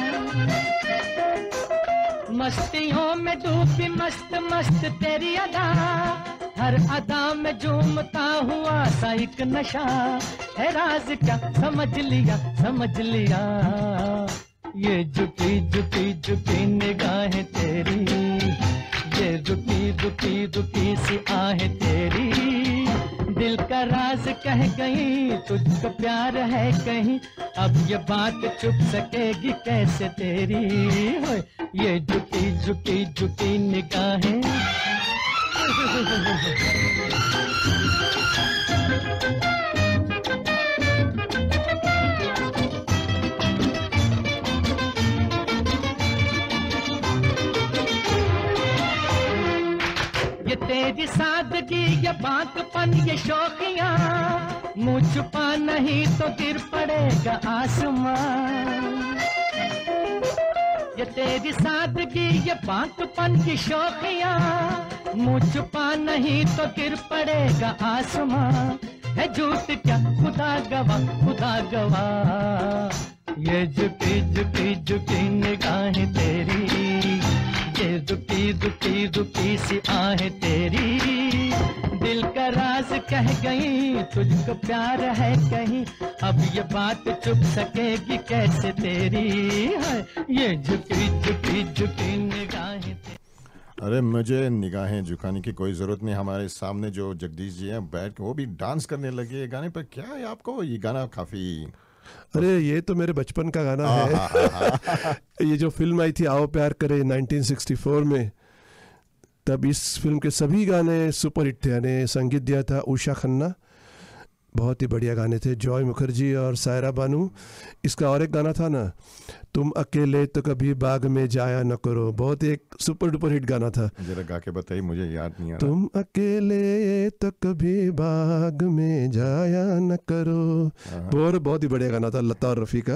Speaker 4: मस्तियों में डूबी मस्त मस्त तेरी अदा, हर अदा में झूमता हुआ सा एक नशा। है राज क्या समझ लिया समझ लिया, ये झुकी झुकी झुकी निगाहें तेरी, ये रुकी रुकी रुकी सी आहें तेरी। दिल का राज कह गई तुझको प्यार है कहीं, अब ये बात छुप सकेगी कैसे तेरी। होए, ये झुकी झुकी झुकी निगाहें। ये तेरी सादगी ये बातपन ये शौकियां, मुँह छुपा नहीं तो गिर पड़ेगा आसमां। ये तेरी सादगी ये बातपन की शौकियां, मुँह छुपा नहीं तो गिर पड़ेगा आसमां। है झूठ क्या खुदा गवाह खुदा गवाह, ये झुकी झुकी झुकी निगाहें तेरी, ये रुकी रुकी रुकी सी आहें तेरी। दिल का राज कह गई तुझको प्यार है कहीं, अब ये बात छुप सकेगी कैसे तेरी। ये झुकी झुकी झुकी निगाहें।
Speaker 2: अरे मुझे निगाहें झुकाने की कोई ज़रूरत नहीं, हमारे सामने जो जगदीश जी हैं बैठ के वो भी डांस करने लगे गाने पर। क्या है आपको ये गाना काफ़ी,
Speaker 3: अरे ये तो मेरे बचपन का गाना है। ये जो फिल्म आई थी आओ प्यार करे नाइनटीन सिक्सटी फोर में, तब इस फिल्म के सभी गाने सुपरहिट थे। यानी संगीत दिया था उषा खन्ना, बहुत ही बढ़िया गाने थे, जॉय मुखर्जी और सायरा बानू। इसका और एक गाना था ना, तुम अकेले तो कभी बाग में जाया न करो, बहुत ही एक सुपर डुपर हिट गाना था।
Speaker 2: जरा गा के बताइए, मुझे याद नहीं आ रहा।
Speaker 3: तुम अकेले तो कभी बाग में जाया न करो, बहुत बहुत ही बढ़िया गाना था, लता और रफ़ी का।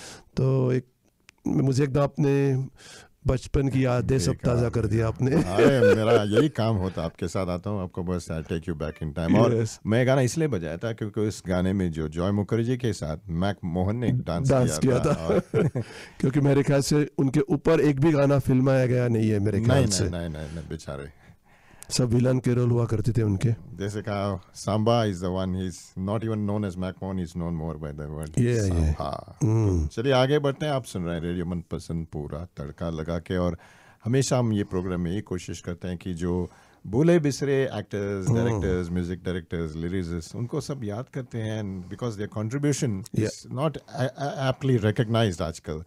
Speaker 3: तो एक मुझे एकदम अपने बचपन की यादें सब ताज़ा कर दिया आपने।
Speaker 2: अरे मेरा यही काम होता, आपके साथ आता हूँ, आपको बस I take you back in time. और मैं गाना इसलिए बजाया था क्योंकि इस गाने में जो जॉय मुखर्जी के साथ मैक मोहन ने डांस,
Speaker 3: डांस किया, किया था, था। क्योंकि मेरे ख्याल से उनके ऊपर एक भी गाना फिल्माया गया नहीं है मेरे ख्याल से।
Speaker 2: नहीं नहीं नहीं बेचारे,
Speaker 3: सब विलन के रोल हुआ करते थे उनके।
Speaker 2: जैसे कहा Sambha is the one, he is not even known as Mac Mohan, he is known more by the word Sambha. चलिए आगे बढ़ते हैं। आप सुन रहे हैं रेडियो मनपसंद, पूरा तड़का लगा के। और हमेशा हम ये प्रोग्राम में ये कोशिश करते हैं कि जो भूले बिसरे actors, directors, music directors, lyricist, उनको सब याद करते हैं, because their contribution is not aptly recognised आजकल।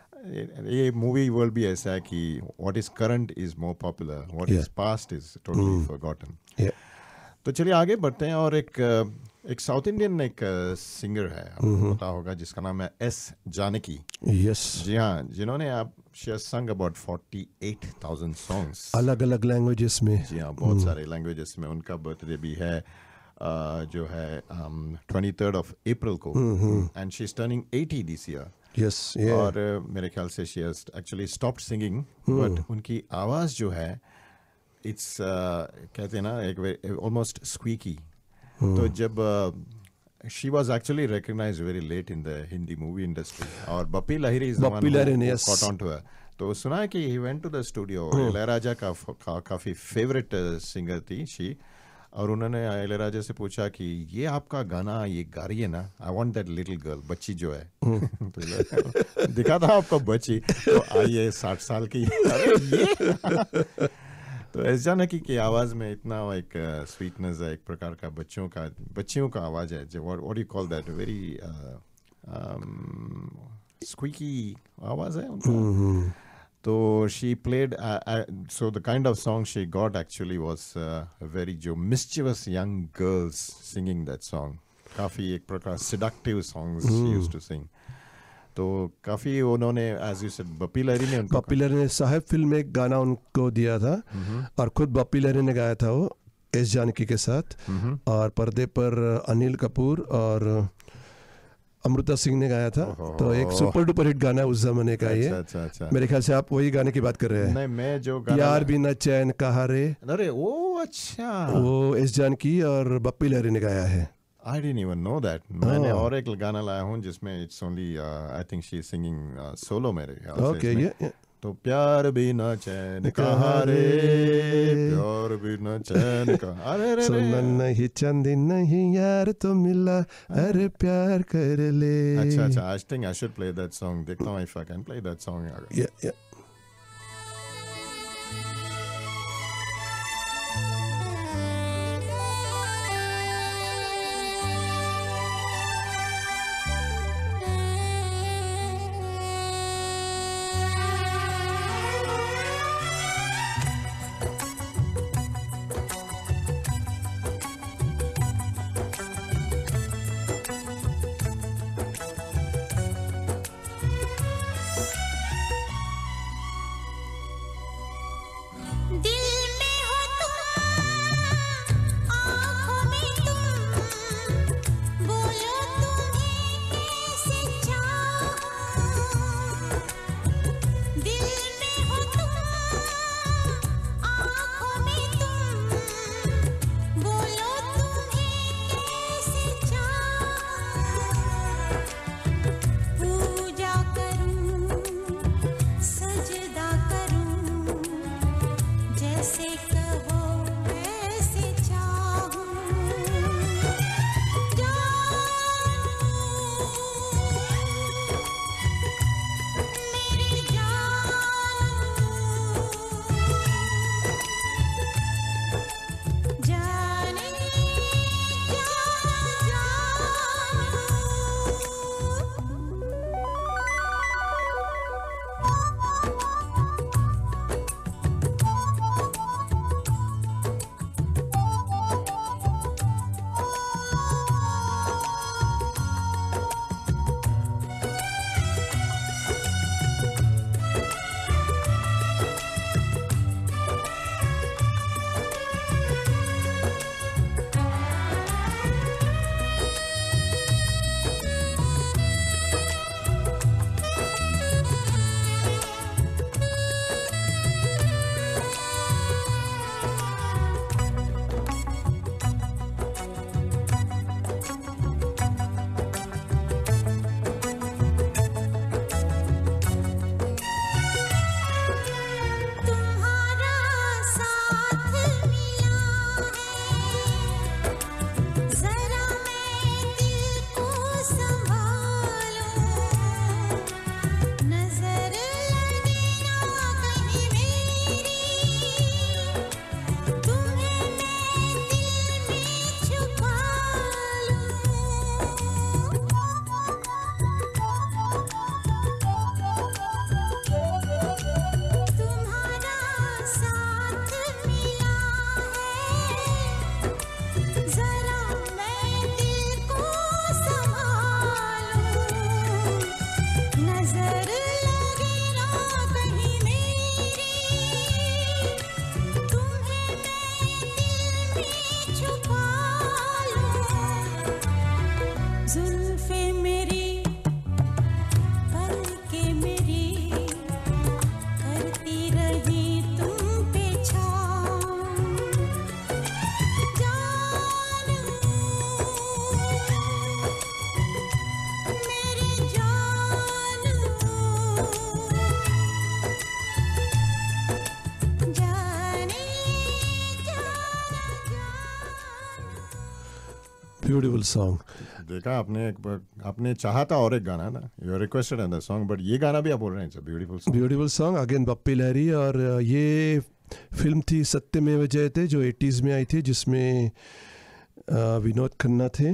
Speaker 2: ये मूवी वर्ल्ड भी ऐसा है कि what is current is more popular, what is past is totally forgotten. तो चलिए आगे बढ़ते हैं। और एक एक साउथ इंडियन एक सिंगर है, आपको पता होगा, जिसका नाम है एस जानकी।
Speaker 3: यस,
Speaker 2: जी हाँ, जिन्होंने आप she has sung about forty eight thousand songs
Speaker 3: अलग अलग लैंग्वेजेस में।
Speaker 2: जी हाँ, बहुत सारे लैंग्वेजेस में। उनका बर्थडे भी है uh, जो है ट्वेंटी थर्ड ऑफ अप्रैल को, and she is turning eighty this year.
Speaker 3: Yes, yeah.
Speaker 2: और uh, मेरे ख्याल से she has actually stopped singing, but उनकी आवाज़ जो है it's uh, कहते हैं ना एक almost squeaky। तो जब uh, she was actually recognized very late in the Hindi movie industry, और Bappi Lahiri is the one who
Speaker 3: yes.
Speaker 2: caught on to her। तो सुना है कि he went to the studio, Ilaiyaraaja का, का काफ़ी favorite सिंगर uh, थी she, और उन्होंने इलैयाराजा से पूछा कि ये आपका गाना ये गा रही है ना, I want that little girl, बच्ची जो है। तो दिखा था आपको बच्ची, तो आइए साठ साल की, अरे ये तो एस जानकी की आवाज़ में इतना एक स्वीटनेस है, एक प्रकार का बच्चों का बच्चियों का आवाज़ है, जो what you call that, very squeaky आवाज़ है उनका। तो she played, uh, uh, so the kind of song she got actually was uh, very जो mischievous young girls singing that song, काफ़ी एक प्रकार seductive songs she used to sing। तो काफ़ी उन्होंने, as you said, Bappi Lahiri ने उनको
Speaker 3: बप्पी लहरी ने साहब फिल्म में एक गाना उनको दिया था, और खुद बप्पी लहरी ने गाया था वो एस जानकी के साथ, और पर्दे पर अनिल कपूर और अमृता सिंह ने गाया था, तो एक सुपर डुपर हिट गाना है उस जमाने का ये।
Speaker 2: अच्छा अच्छा।
Speaker 3: मेरे ख्याल से आप वही गाने की बात कर रहे हैं।
Speaker 2: नहीं, मैं जो गाना
Speaker 3: यार बिना चैन कहा रे,
Speaker 2: अरे वो अच्छा,
Speaker 3: वो एस जानकी और बप्पी लहरी ने गाया है।
Speaker 2: I didn't even know that. मैंने और एक गाना लाया हूँ जिसमें it's only uh, I think she is singing uh, solo मेरे ख्याल से
Speaker 3: Okay,
Speaker 2: इसमें।
Speaker 3: yeah, yeah.
Speaker 2: तो प्यार बिना चैन कहा रे, प्यार बिना चैन कहा, अरे रे
Speaker 3: सोना नहीं चांदी नहीं यार तो मिला, अरे प्यार कर ले।
Speaker 2: अच्छा अच्छा, I think I should play that song. देखता हूँ if I can play that song.
Speaker 3: Yeah, yeah. Beautiful song.
Speaker 2: देखा आपने, एक आपने चाहा था और एक गाना ना, you requested in the song, but ये गाना भी आप बोल रहे हैं, it's a beautiful song.
Speaker 3: Beautiful song again Bappi Lahiri. और ये फिल्म थी सत्यमेव जयते जो एटीज़ में आई थी, जिसमें विनोद खन्ना थे।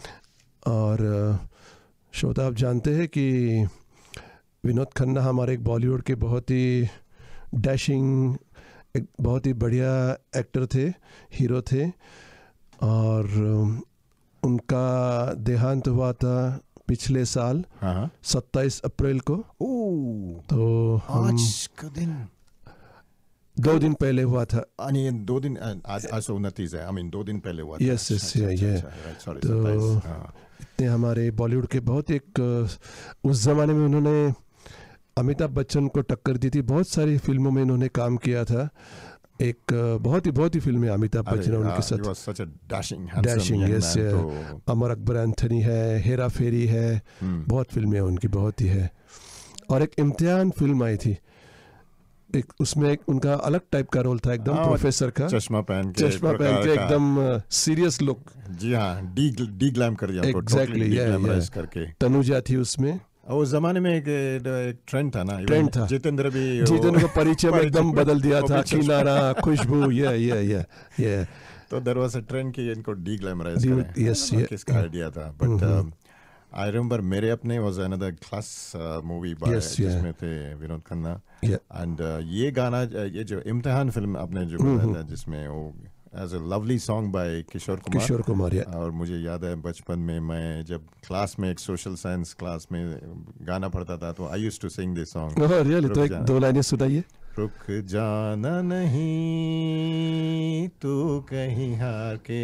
Speaker 3: और श्रोता आप जानते हैं कि विनोद खन्ना हमारे एक बॉलीवुड के बहुत ही डैशिंग, एक बहुत ही बढ़िया एक्टर थे, हीरो थे। और उनका देहांत हुआ था पिछले साल सत्ताईस अप्रैल को।
Speaker 2: ओह,
Speaker 3: तो
Speaker 2: आज का दिन
Speaker 3: दो दिन पहले हुआ था.
Speaker 2: अनि ये दो दिन आज आज तो उनतीस है. आई मीन दो दिन पहले हुआ था.
Speaker 3: यस यस ये
Speaker 2: सॉरी.
Speaker 3: तो इतने हमारे बॉलीवुड के बहुत एक उस जमाने में उन्होंने अमिताभ बच्चन को टक्कर दी थी. बहुत सारी फिल्मों में इन्होंने काम किया था. एक बहुत ही बहुत ही फिल्में अमिताभ बच्चन उनके साथ. Dashing yes. अमर अकबर एंथनी है, हेरा फेरी है, बहुत फिल्में उनकी बहुत ही है. और एक इम्तिहान फिल्म आई थी, एक उसमें एक उनका अलग टाइप का रोल था, एकदम प्रोफेसर का,
Speaker 2: चश्मा पहन के
Speaker 3: चश्मा पहन के एकदम सीरियस लुक.
Speaker 2: जी हाँ, डी डी ग्लैम कर दिया उनको.
Speaker 3: एग्जैक्टली करके. तनुजा थी उसमें.
Speaker 2: उस जमाने में एक, एक ट्रेंड था ना.
Speaker 3: ट्रेंड था.
Speaker 2: जितेंद्र भी
Speaker 3: जितेंद्र का परिचय में एकदम बदल दिया था. किनारा, खुशबू, ये ये ये ये
Speaker 2: तो देयर वाज अ ट्रेंड कि इनको डी ग्लैमराइज करें.
Speaker 3: यस ये
Speaker 2: किसका आइडिया था. बट आई रिमेंबर मेरे अपने was another class movie by जिसमें थे विनोद खन्ना. एंड ये गाना, ये जो इम्तिहान फिल्म आपने जो बताया था, जिसमें वो as a lovely song by Kishore Kumar.
Speaker 3: Kishore Kumar yeah.
Speaker 2: और मुझे याद है बचपन में मैं जब क्लास में एक सोशल साइंस क्लास में गाना पढ़ता था, तो I used to sing this song.
Speaker 3: Oh really. तो एक दो लाइनें सुनाइए.
Speaker 2: रुक जाना नहीं तू कहीं हार के,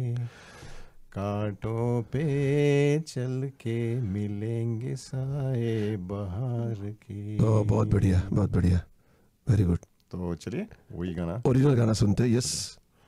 Speaker 2: कांटों पे चल के मिलेंगे साए बहार के.
Speaker 3: ओह बहुत बढ़िया, बहुत बढ़िया, वेरी गुड.
Speaker 2: तो चलिए वही गाना,
Speaker 3: ओरिजिनल गाना सुनते हैं. यस.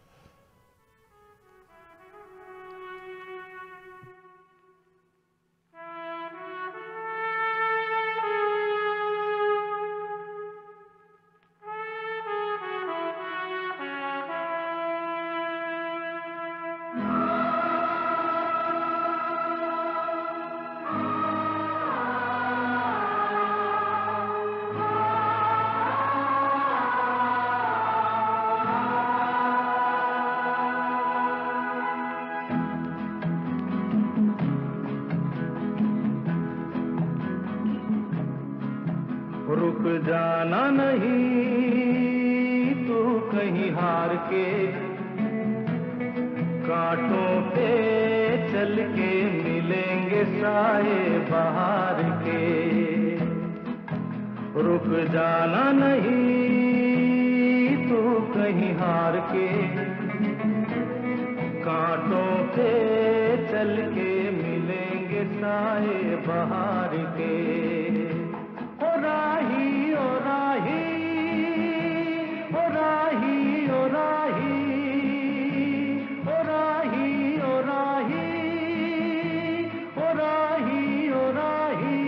Speaker 4: रुक जाना नहीं तू कहीं हार के, कांटों पे चल के मिलेंगे साए बहार के. रुक जाना नहीं तू कहीं हार के, कांटों पे चल के मिलेंगे साए बहार के. ओ राही ओ राही ओ राही ओ राही ओ राही ओ राही ओ राही ओ राही.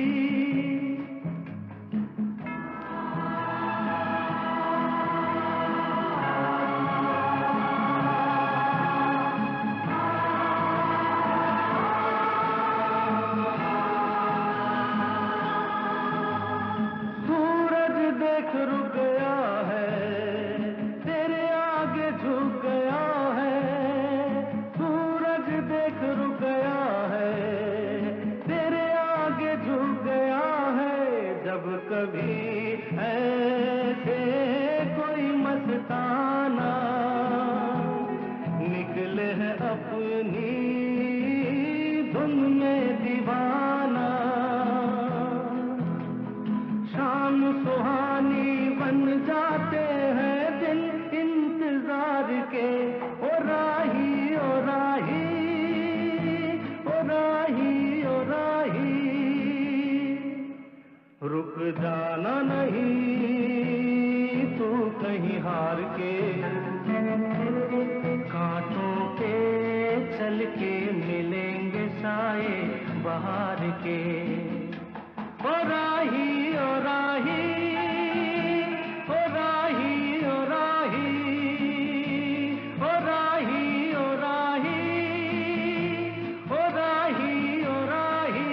Speaker 4: रुक गया है तेरे आगे झुक गया है, सूरज देख रुक गया है तेरे आगे झुक गया है. जब कभी ऐसे कोई मस्ताना निकले है अपनी धुन में दीवाना, शाम सुहानी बन जाते हैं दिन इंतजार के. ओ राही ओ राही ओ राही ओ राही. रुक जाना नहीं तू कहीं हार के, कांटों पे चल के मिलेंगे साए बहार के. ओ राही ओ राही ओ राही ओ राही ओ राही ओ राही ओ राही ओ राही.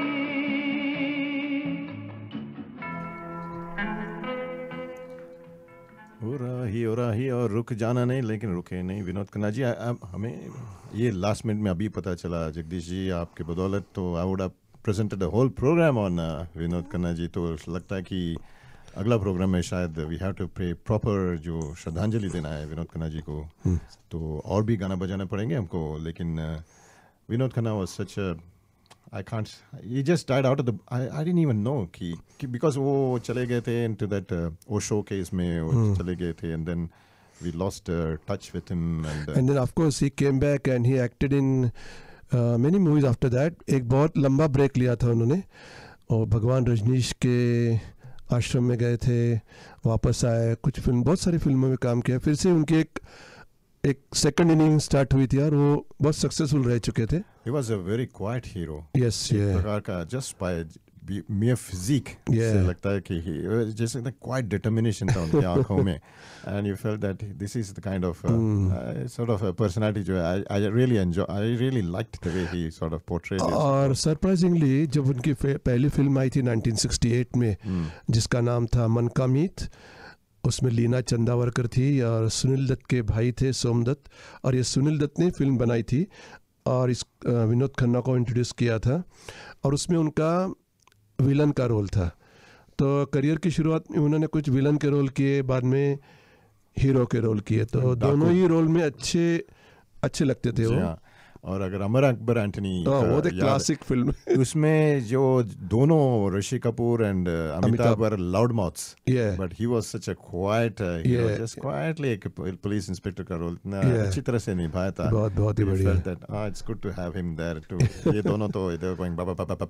Speaker 2: हो राही हो राही और रुक जाना नहीं, लेकिन रुके नहीं. विनोद खन्ना जी, अब हमें ये लास्ट मिनट में अभी पता चला जगदीश जी आपके बदौलत, तो I would have presented the whole program on uh, Vinod Khanna ji. तो लगता है कि अगला प्रोग्राम में शायद we have to pay proper जो श्रद्धांजलि देना है विनोद खन्ना जी को, तो और भी गाना बजाना पड़ेंगे हमको. लेकिन uh, Vinod Khanna was such a I can't. He just died out of the. I I didn't even know कि, कि because वो चले गए थे into that uh, Osho case में वो
Speaker 3: Hmm.
Speaker 2: चले गए थे, and then we lost uh, touch with him, and, uh,
Speaker 3: And then of course he came back and he acted in uh, many movies after that. एक बहुत लंबा break लिया था उन्होंने और भगवान रजनीश के आश्रम में गए थे, वापस आए, कुछ फिल्म बहुत सारी फिल्मों में काम किया, फिर से उनकी एक एक सेकंड इनिंग स्टार्ट हुई थी और वो बहुत सक्सेसफुल रह चुके थे.
Speaker 2: he was a very quiet hero.
Speaker 3: Yes,
Speaker 2: एक
Speaker 3: yeah.
Speaker 2: प्रकार का just by be- mere physique
Speaker 3: Yeah.
Speaker 2: से लगता है कि he जैसे ना quiet determination था उनकी आंखों में, and you felt that this is the kind of uh,
Speaker 3: Hmm.
Speaker 2: uh, sort of a personality जो है I I really enjoy. I really liked the way he sort of portrayed it.
Speaker 3: और surprisingly जब उनकी फे- पहली फिल्म आई थी नाइनटीन सिक्सटी एट में
Speaker 2: Hmm.
Speaker 3: जिसका नाम था मन का मीत, उसमें लीना चंदावरकर थी और सुनील दत्त के भाई थे सोमदत्त, और ये सुनील दत्त ने फिल्म बनाई थी और इस अ, विनोद खन्ना को इंट्रोड्यूस किया था और उसमें उनका विलन का रोल था. तो करियर की शुरुआत में उन्होंने कुछ विलन के रोल किए, बाद में हीरो के रोल किए, तो
Speaker 2: डाकू.
Speaker 3: दोनों ही रोल में अच्छे अच्छे लगते थे
Speaker 2: जी
Speaker 3: वो.
Speaker 2: हाँ. और अगर अमर अकबर एंटनी
Speaker 3: हाँ, वो तो
Speaker 2: याद-
Speaker 3: क्लासिक फिल्म.
Speaker 2: उसमें जो दोनों Rishi Kapoor and Amitabh
Speaker 3: Amitabh.
Speaker 2: Were loud mouths,
Speaker 3: Yeah.
Speaker 2: But he was such a quiet hero,
Speaker 3: Yeah.
Speaker 2: Just quietly एक पुलिस इंस्पेक्टर का रोल इतना
Speaker 3: Yeah.
Speaker 2: अच्छी तरह से निभाया था.
Speaker 3: बहुत बहुत ही बढ़िया.
Speaker 2: It's good to have him there too. ये दोनों तो इधर गोइंग बाबा बाबा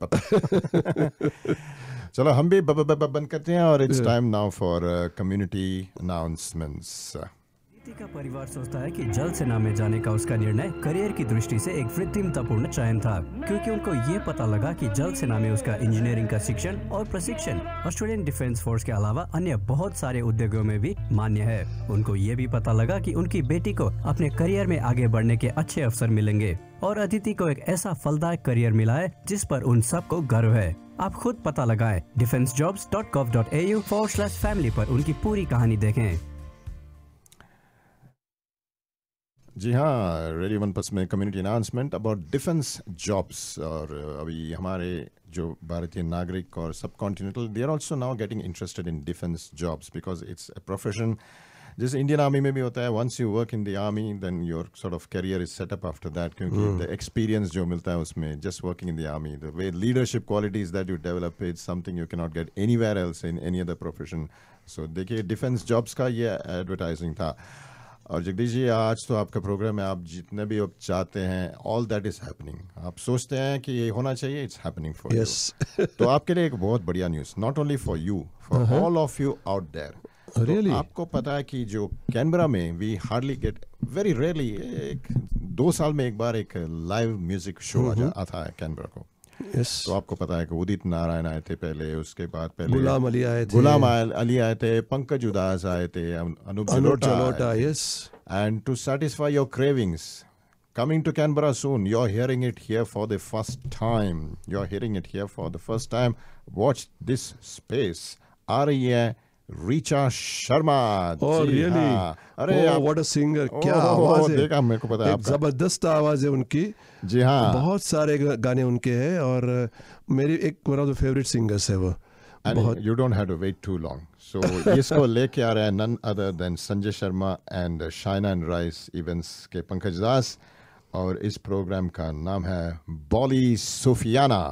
Speaker 2: बाबा. चलो हम भी बाबा बाबा बंद करते हैं और it's time now for community announcements.
Speaker 7: व्यक्ति का परिवार सोचता है कि जल सेना में जाने का उसका निर्णय करियर की दृष्टि से एक वृत्तिमतापूर्ण चयन था, क्योंकि उनको ये पता लगा कि जल सेना में उसका इंजीनियरिंग का शिक्षण और प्रशिक्षण ऑस्ट्रेलियन डिफेंस फोर्स के अलावा अन्य बहुत सारे उद्योगों में भी मान्य है. उनको ये भी पता लगा कि उनकी बेटी को अपने करियर में आगे बढ़ने के अच्छे अवसर मिलेंगे और अदिति को एक ऐसा फलदायक करियर मिला है जिस पर उन सबको गर्व है. आप खुद पता लगाएं. Defence jobs dot gov dot A U forward slash family पर उनकी पूरी कहानी देखें.
Speaker 2: जी हाँ, रेडियो मनपस में community announcement about defence jobs. और अभी हमारे जो भारतीय नागरिक और subcontinental, they are also now getting interested in defence jobs because it's a profession. जैसे इंडियन आर्मी में भी होता है, once you work in the army then your sort of career is set up after that, क्योंकि the experience जो मिलता है उसमें just working in the army, the way leadership qualities that you develop, it's something you can not get anywhere else in any other profession. So देखिए, defence jobs का ये advertising था. और जगदीश जी, आज तो आपका प्रोग्राम है, आप जितने भी आप चाहते हैं, ऑल दैट इज हैपनिंग. आप सोचते हैं कि ये होना चाहिए, इट्स हैपनिंग फॉर यू. तो आपके लिए एक बहुत बढ़िया news, not only for you, for all of you out there.
Speaker 3: Really?
Speaker 2: आपको पता है कि जो कैनबरा में we hardly get, very rarely, एक दो साल में एक बार एक लाइव म्यूजिक शो आता है कैनबरा को.
Speaker 3: Yes.
Speaker 2: तो आपको पता है कि उदित नारायण आए थे पहले, उसके बाद पहले
Speaker 3: गुलाम अली आए थे,
Speaker 2: गुलाम अली आए थे, पंकज उदास आए थे, Anoop
Speaker 3: Anup
Speaker 2: Jalota.
Speaker 3: Jalota. Yes.
Speaker 2: And to satisfy your cravings, coming to Canberra soon, you're hearing it here for the first time. You're hearing it here for the first time. Watch this space. आ रही है रीचा शर्मा.
Speaker 3: Oh,
Speaker 2: जी
Speaker 3: really?
Speaker 2: हाँ. अरे
Speaker 3: Oh,
Speaker 2: आप-
Speaker 3: what a singer.
Speaker 2: Oh,
Speaker 3: क्या
Speaker 2: oh,
Speaker 3: आवाज
Speaker 2: oh,
Speaker 3: है.
Speaker 2: देखा, मेरे को पता है
Speaker 3: एक
Speaker 2: आपका.
Speaker 3: जबरदस्त आवाज है उनकी.
Speaker 2: जी हाँ.
Speaker 3: बहुत सारे ग- गाने उनके हैं और मेरी एक one of the favourite singers है वो.
Speaker 2: And
Speaker 3: बहुत
Speaker 2: you don't have to wait too long. So इसको लेके आ रहा है none other than Sanjay Sharma and Shine and Rise events के पंकज दास, और इस प्रोग्राम का नाम है बॉली सूफियाना.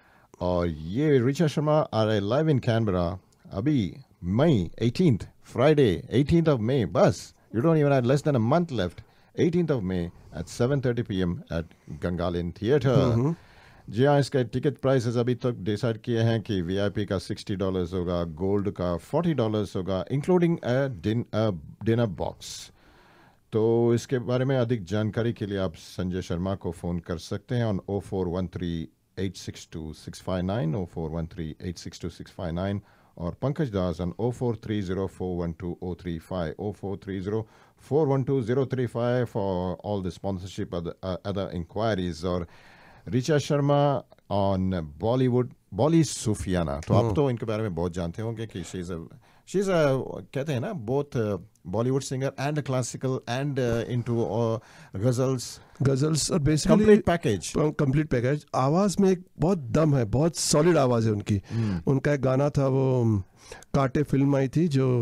Speaker 2: और ये रीचा शर्मा आ रहे लाइव इन कैनबरा अभी May eighteenth, Friday eighteenth of May. बस you don't even have less than a month left. eighteenth of May at seven thirty p m at Gangalin Theatre. जी हाँ, इसका टिकट प्राइसेस अभी तक decide किए हैं कि वीआईपी का सिक्सटी डॉलर्स होगा, गोल्ड का फोर्टी डॉलर्स होगा, इंक्लूडिंग अ डिनर बॉक्स. तो इसके बारे में अधिक जानकारी के लिए आप संजय शर्मा को फ़ोन कर सकते हैं on o four one three eight six two six five nine o four one three eight six two six five nine, और Pankaj Das on o four three zero four one two o three five o four three zero four one two zero three five for all the sponsorship other inquiries. और Richa Sharma on Bollywood, Bolly Sufiana. तो आप तो इनके बारे में बहुत जानते होंगे कि she is a she is a कहते हैं ना, both Bollywood singer and classical and into ghazals
Speaker 3: ghazals और basically
Speaker 2: complete package.
Speaker 3: Complete package. आवाज में एक बहुत दम है, बहुत सॉलिड आवाज है उनकी. उनका एक गाना था, वो कांटे फिल्म आई थी जो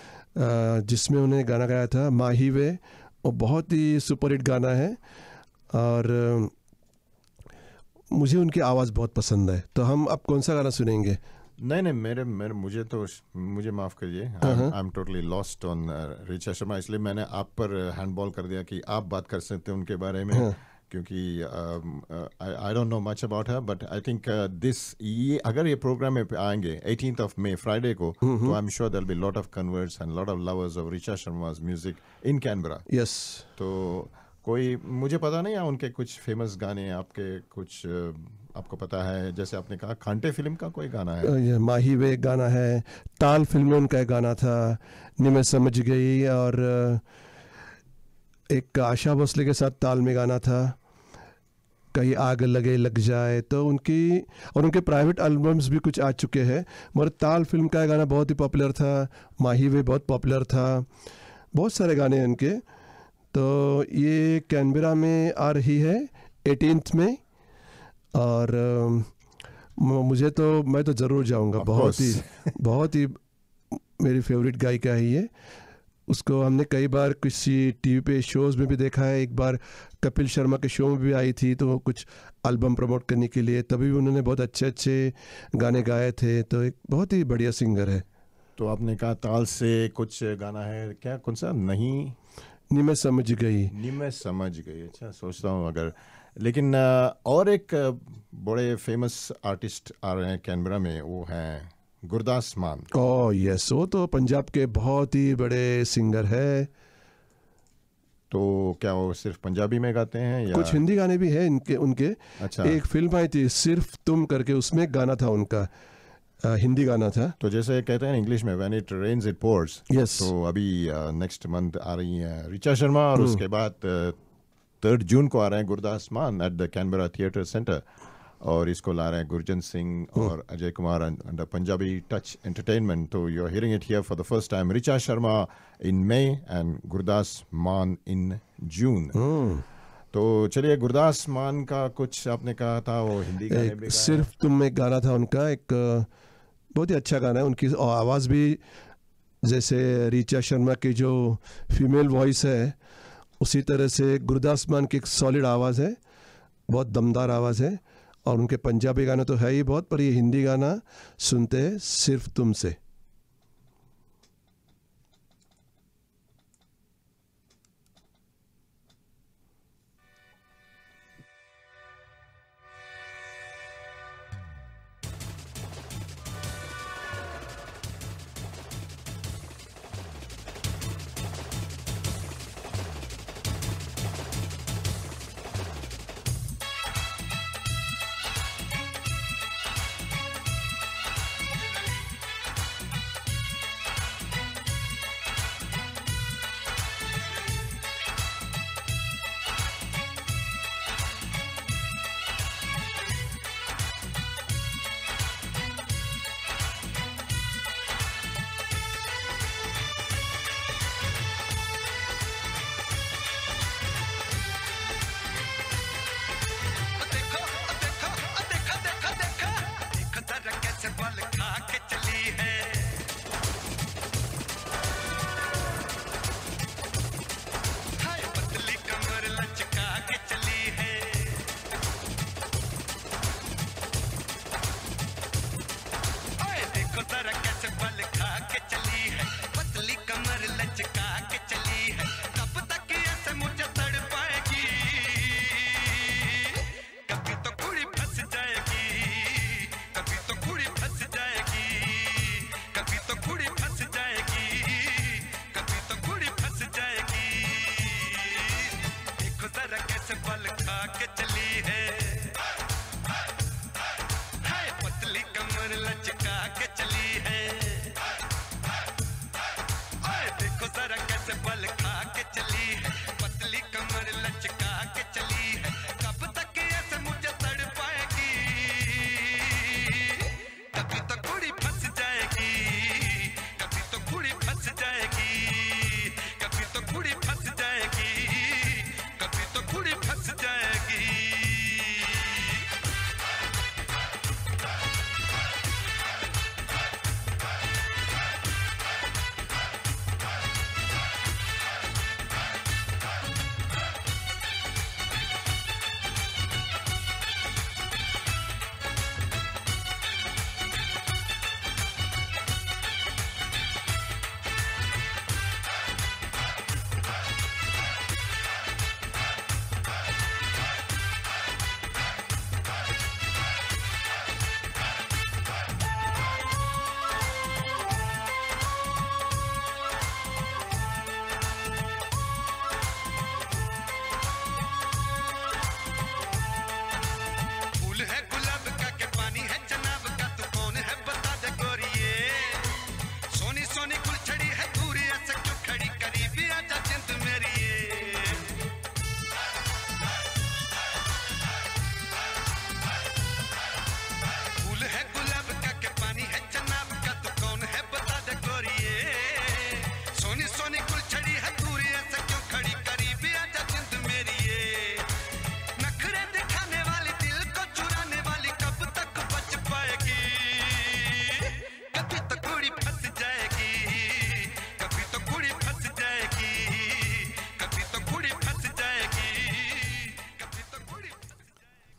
Speaker 3: अ, जिसमें उन्हें गाना गाया था माही वे, वो बहुत ही सुपरहिट गाना है. और मुझे उनकी आवाज़ बहुत पसंद है। तो हम अब कौन सा गाना सुनेंगे?
Speaker 2: नहीं नहीं मेरे मेरे मुझे तो मुझे माफ़ करिए, I am totally lost on Richa Sharma, इसलिए मैंने आप पर हैंडबॉल कर दिया कि आप बात कर सकते हैं उनके बारे में, क्योंकि I don't know much about her, but I think this ये अगर ये प्रोग्राम में आएंगे एटीन्थ ऑफ मई फ्राइडे को, तो I am sure there will be lot of converts and lot of lovers of Richa Sharma's music in Canberra.
Speaker 3: Yes.
Speaker 2: तो कोई मुझे पता नहीं है उनके कुछ फेमस गाने, आपके कुछ आपको पता है? जैसे आपने कहा खांटे फिल्म का कोई गाना है,
Speaker 3: माही वे गाना है, ताल फिल्म में उनका गाना था, नी मैं समझ गई, और एक आशा भोसले के साथ ताल में गाना था, कहीं आग लगे लग जाए। तो उनकी और उनके प्राइवेट एल्बम्स भी कुछ आ चुके हैं, मगर ताल फिल्म का गाना बहुत ही पॉपुलर था, माही वे बहुत पॉपुलर था, बहुत सारे गाने हैं उनके। तो ये कैनबरा में आ रही है एटीन्थ में, और मुझे तो मैं तो ज़रूर जाऊंगा, बहुत ही बहुत ही मेरी फेवरेट गायिका है ये। उसको हमने कई बार किसी टीवी पे शोज़ में भी देखा है, एक बार कपिल शर्मा के शो में भी आई थी, तो कुछ एल्बम प्रमोट करने के लिए, तभी भी उन्होंने बहुत अच्छे अच्छे गाने गाए थे। तो एक बहुत ही बढ़िया सिंगर है।
Speaker 2: तो आपने कहा ताल से कुछ गाना है क्या, कौन सा? नहीं
Speaker 3: नी मैं समझ गई,
Speaker 2: नी मैं समझ गई। अच्छा, सोचता हूँ अगर, लेकिन और एक बड़े फेमस आर्टिस्ट आ रहे हैं कैनबरा में, वो हैं गुरदास मान।
Speaker 3: ओह यस, वो तो पंजाब के बहुत ही बड़े सिंगर है।
Speaker 2: तो क्या वो सिर्फ पंजाबी में गाते हैं या
Speaker 3: कुछ हिंदी गाने भी हैं इनके उनके?
Speaker 2: अच्छा।
Speaker 3: एक फिल्म आई थी सिर्फ तुम करके, उसमें गाना था उनका, आ, हिंदी गाना था।
Speaker 2: तो जैसे कहते हैं इंग्लिश में when it rains it pours.
Speaker 3: Yes.
Speaker 2: तो अभी नेक्स्ट मंथ आ रही है रिचा शर्मा, और उसके बाद थर्ड जून को आ रहे हैं Gurdas Maan at the Canberra theatre centre, और इसको ला रहे हैं गुरजन सिंह और Ajay Kumar under Punjabi touch entertainment. तो you are hearing it here for the first time, Richa Sharma in May and Gurdas Maan in जून। तो चलिए, गुरदास मान का कुछ आपने कहा था, वो हिंदी गाने भी
Speaker 3: सिर्फ तुम में गाना था उनका, एक बहुत ही अच्छा गाना है। उनकी आवाज़ भी जैसे रिचा शर्मा की जो फीमेल वॉइस है, उसी तरह से गुरदास मान की एक सॉलिड आवाज़ है, बहुत दमदार आवाज़ है। और उनके पंजाबी गाना तो है ही बहुत, पर ये हिंदी गाना सुनते हैं सिर्फ तुमसे।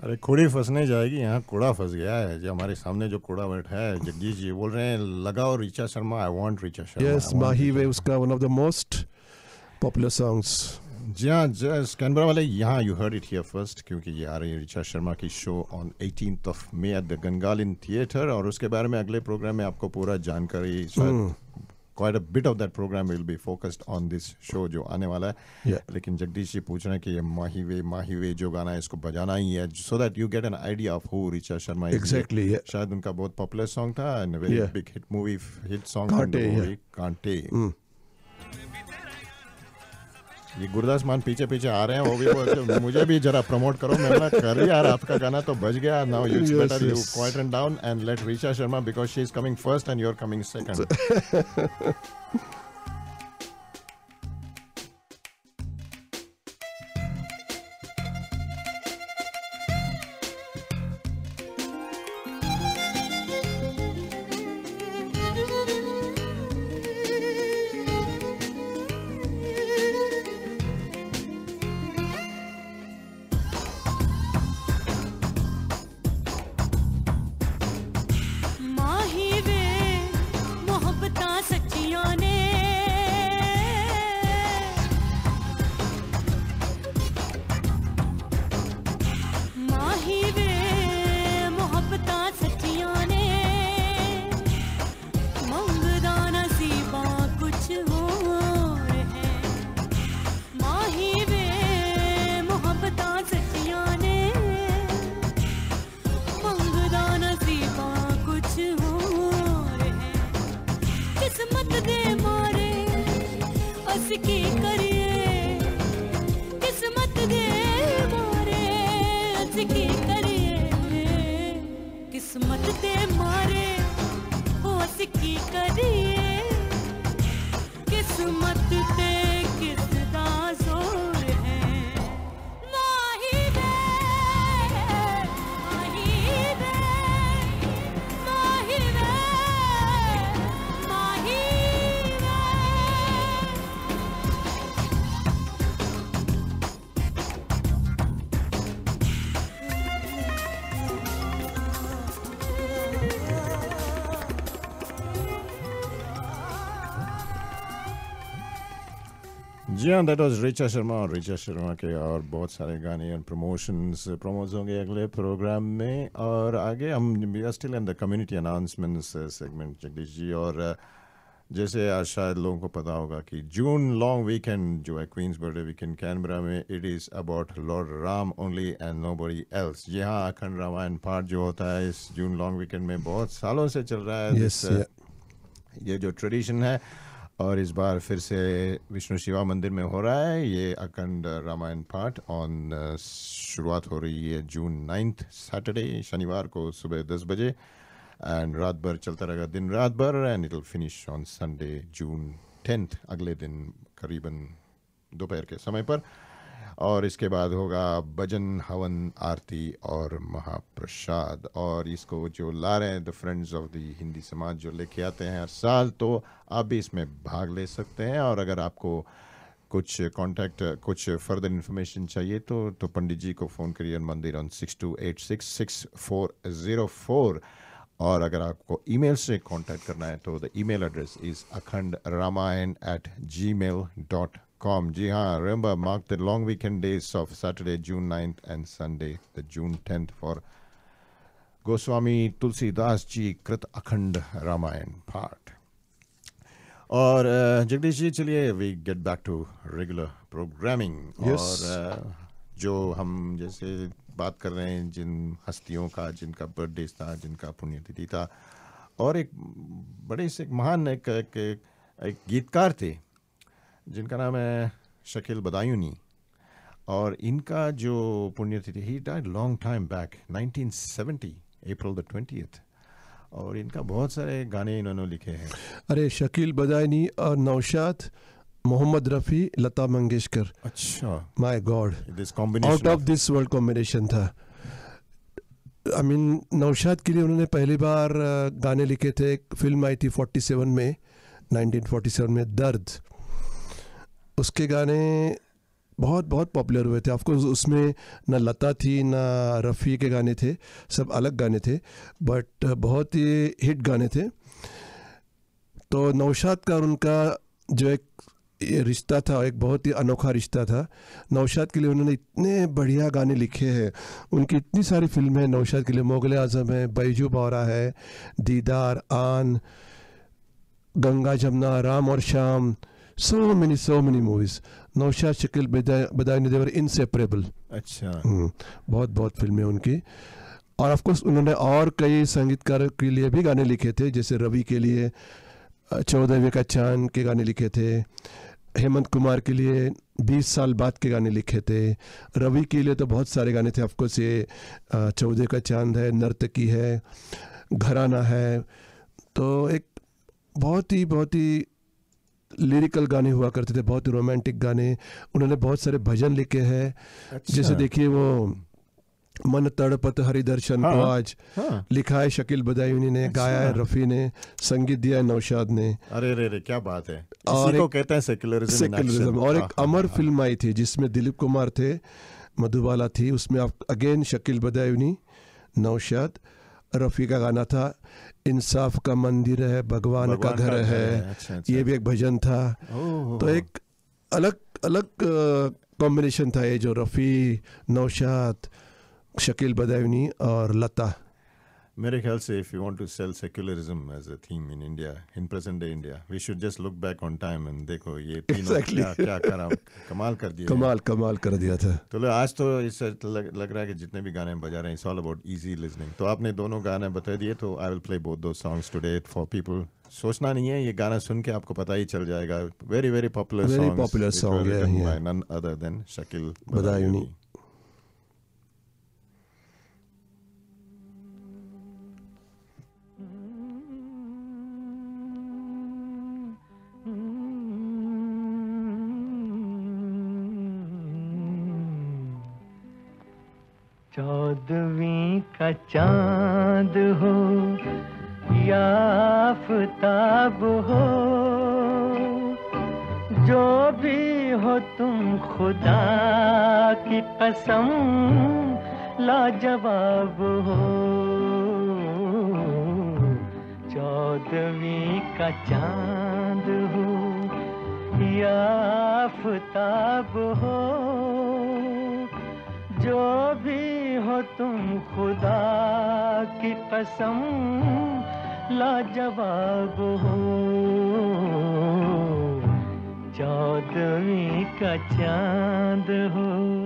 Speaker 2: अरे कूड़ी फंसने जाएगी, यहाँ कूड़ा फंस गया है। जो हमारे सामने जो कूड़ा बैठा है, जगदीश जी बोल रहे हैं लगाओ Richa Sharma, I want Richa Sharma.
Speaker 3: Yes, Mahi Ve उसका one of the most popular songs.
Speaker 2: जी हाँ, जस्ट कैनबरा वाले, यहाँ you heard it here first, क्योंकि ये आ रही है ऋचा शर्मा की show on eighteenth of May at the Gungahlin theatre, और उसके बारे में अगले प्रोग्राम में आपको पूरा जानकारी, शायद quite a bit of that program will be focused on this show जो आने वाला है।
Speaker 3: Yeah.
Speaker 2: लेकिन जगदीश जी पूछ रहे हैं कि ये माही वे माही वे जो गाना है इसको बजाना ही है, so that you get an idea of who Richa Sharma is।
Speaker 3: Exactly, yeah.
Speaker 2: शायद उनका बहुत पॉपुलर सॉन्ग था and a very
Speaker 3: Yeah.
Speaker 2: big hit movie hit song
Speaker 3: कांटे,
Speaker 2: movie, कांटे।
Speaker 3: Mm.
Speaker 2: ये गुरदास मान पीछे पीछे आ रहे हैं, वो भी बोलते मुझे भी जरा प्रमोट करो। मैं बोला कर यार, आपका गाना तो बज गया। Now it's
Speaker 3: Yes,
Speaker 2: better you
Speaker 3: yes.
Speaker 2: quieten down and let Richa Sharma, because she is coming first and you're coming second।
Speaker 5: माही वे मोहब्बतां सच्चियां ने, माही वे मोहब्बतां सच्चियां ने, मंगदा नसीबां कुछ होर है। माही वे मोहब्बतां सच्चियां ने, मंगदा नसीबां कुछ होर है। किस्मत दे मारे अस की करिए, किस्मत दे मारे अस की करिए, किस्मत दे मारे ओ अस की करिए, किस्मत ते किसदा जोर है। माही वे माही वे माही वे माही वे।
Speaker 2: जी हाँ, दैट वाज ऋचा शर्मा। और ऋचा शर्मा के और बहुत सारे गाने एंड प्रमोशंस प्रमोज होंगे अगले प्रोग्राम में। और आगे हम we are still in the community announcements segment Jagdish ji. और uh, जैसे आज शायद लोगों को पता होगा कि जून लॉन्ग वीकेंड जो है, क्वींस बर्थडे वीकेंड कैनबरा में, it is about lord Ram only and nobody else. जी हाँ, अखंड रामायण पाठ जो होता है इस जून लॉन्ग वीकेंड में बहुत सालों से चल रहा है।
Speaker 3: Yes,
Speaker 2: This, uh,
Speaker 3: yeah.
Speaker 2: ये जो ट्रेडिशन है, और इस बार फिर से विष्णु शिवा मंदिर में हो रहा है ये अखंड रामायण पाठ। ऑन शुरुआत हो रही है जून नाइन्थ सैटरडे, शनिवार को सुबह दस बजे, एंड रात भर चलता रहेगा, दिन रात भर, and it will finish on Sunday June tenth, अगले दिन करीबन दोपहर के समय पर। और इसके बाद होगा भजन, हवन, आरती और महाप्रसाद। और इसको जो ला रहे हैं the friends of the Hindi Samaj जो लेके आते हैं हर साल, तो आप भी इसमें भाग ले सकते हैं। और अगर आपको कुछ कांटेक्ट, कुछ फर्दर इन्फॉर्मेशन चाहिए तो तो पंडित जी को फ़ोन करिए मंदिर on six two eight six six four zero four. और अगर आपको ईमेल से कांटेक्ट करना है तो the email address is Akhand Ramayan at Gmail dot com. जी हाँ, remember mark the long weekend days of Saturday June ninth and Sunday the June tenth for Goswami Tulsidas ji कृत अखंड रामायण पाठ। और uh, जगदीश जी, चलिए we get back to regular programming.
Speaker 3: Yes.
Speaker 2: और uh, जो हम जैसे बात कर रहे हैं जिन हस्तियों का, जिनका बर्थडे था, जिनका पुण्यतिथि था, और एक बड़े से एक महान एक, एक, एक, एक गीतकार थे जिनका नाम है शकील बदायूनी। और इनका जो पुण्यतिथि, he died long time back nineteen seventy, April the twentieth. और इनका बहुत सारे गाने इन्होंने लिखे हैं।
Speaker 3: अरे शकील बदायूनी और नौशाद, मोहम्मद रफ़ी, लता मंगेशकर,
Speaker 2: अच्छा,
Speaker 3: my god,
Speaker 2: this
Speaker 3: out
Speaker 2: combination
Speaker 3: of this world combination था। आई मीन नौशाद के लिए उन्होंने पहली बार अ, गाने लिखे थे। एक फिल्म आई थी फोर्टी सेवन में, नाइनटीन फोर्टी सेवन में, दर्द। उसके गाने बहुत बहुत पॉपुलर हुए थे। ऑफकोर्स उसमें ना लता थी ना रफ़ी के गाने थे, सब अलग गाने थे, बट बहुत ही हिट गाने थे। तो नौशाद का और उनका जो एक ये रिश्ता था, एक बहुत ही अनोखा रिश्ता था। नौशाद के लिए उन्होंने इतने बढ़िया गाने लिखे हैं, उनकी इतनी सारी फिल्में हैं नौशाद के लिए, मुग़ल आज़म है, बैजू बावरा है, दीदार, आन, Ganga Jamuna, Ram Aur Shyam, so many so many movies. Naushad, Shakeel Badayuni, they were inseparable.
Speaker 2: अच्छा,
Speaker 3: बहुत बहुत फिल्में उनकी। और ऑफ कोर्स उन्होंने और कई संगीतकारों के लिए भी गाने लिखे थे, जैसे रवि के लिए चौदहवें का चांद के गाने लिखे थे, हेमंत कुमार के लिए बीस साल बाद के गाने लिखे थे, रवि के लिए तो बहुत सारे गाने थे। ऑफकोर्स ये चौदह का चांद है, नर्तकी है, घराना है, तो एक बहुत ही बहुत ही लिरिकल गाने हुआ करते थे, बहुत ही रोमांटिक गाने। उन्होंने बहुत सारे भजन लिखे हैं।
Speaker 2: अच्छा।
Speaker 3: जैसे देखिए वो मन तड़पत हरि दर्शन
Speaker 2: हाँ,
Speaker 3: को आज,
Speaker 2: हाँ।
Speaker 3: लिखा है शकील बदायूनी ने,
Speaker 2: अच्छा।
Speaker 3: गाया है रफ़ी ने, संगीत दिया है नौशाद ने।
Speaker 2: अरे रे रे, क्या बात है।
Speaker 3: और
Speaker 2: इसी को
Speaker 3: एक-
Speaker 2: कहते हैं सेक्युलरिज्म इन
Speaker 3: सेक्युलरिज्म।
Speaker 2: एक्शन।
Speaker 3: और एक
Speaker 2: हाँ,
Speaker 3: अमर
Speaker 2: हाँ,
Speaker 3: फिल्म आई थी जिसमें दिलीप कुमार थे, मधुबाला थी, उसमें अगेन शकील बदायूनी, नौशाद, रफ़ी का गाना था, इंसाफ का मंदिर है, भगवान,
Speaker 2: भगवान
Speaker 3: का घर है।
Speaker 2: अच्छा, अच्छा।
Speaker 3: ये भी एक भजन था।
Speaker 2: ओह,
Speaker 3: तो एक अलग अलग कॉम्बिनेशन था ये, जो रफ़ी, नौशाद, शकील बदायूनी और लता।
Speaker 2: मेरे ख्याल से if you want to sell secularism as a theme in India, in present day India, we should just look back on time and देखो ये तीनों
Speaker 3: Exactly.
Speaker 2: क्या क्या करा, कमाल कर दिया।
Speaker 3: कमाल कमाल कर दिया था।
Speaker 2: तो लो, आज तो इससे लग, लग रहा है कि जितने भी गाने बजा रहे हैं, it's all about easy listening। तो आपने दोनों गाने बता दिए, तो I will play both those songs today for people। सोचना नहीं है, ये गाना सुन के आपको पता ही चल जाएगा। Very very popular
Speaker 3: Very
Speaker 2: songs,
Speaker 3: popular
Speaker 2: which
Speaker 3: song,
Speaker 2: were
Speaker 3: yeah,
Speaker 2: written
Speaker 3: yeah.
Speaker 2: by none other than Shakeel
Speaker 3: Badayuni।
Speaker 2: Badayuni।
Speaker 4: चौदहवीं का चांद हो या आफताब हो, जो भी हो तुम खुदा की कसम लाजवाब हो। चौदहवीं का चांद हो या आफताब हो, जो भी हो तुम खुदा की कसम लाजवाब हो। चौदहवीं का चांद हो।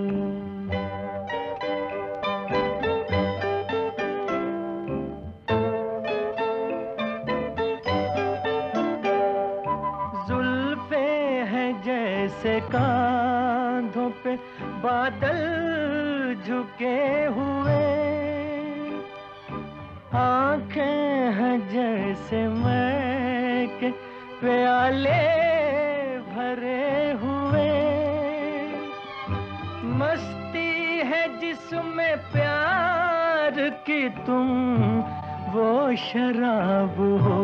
Speaker 4: जुल्फे हैं जैसे कांधों पे बादल झुके हुए, आंखें हैं जैसे मैं के प्याले भरे हुए, मस्ती है जिसमें प्यार की तुम वो शराब हो।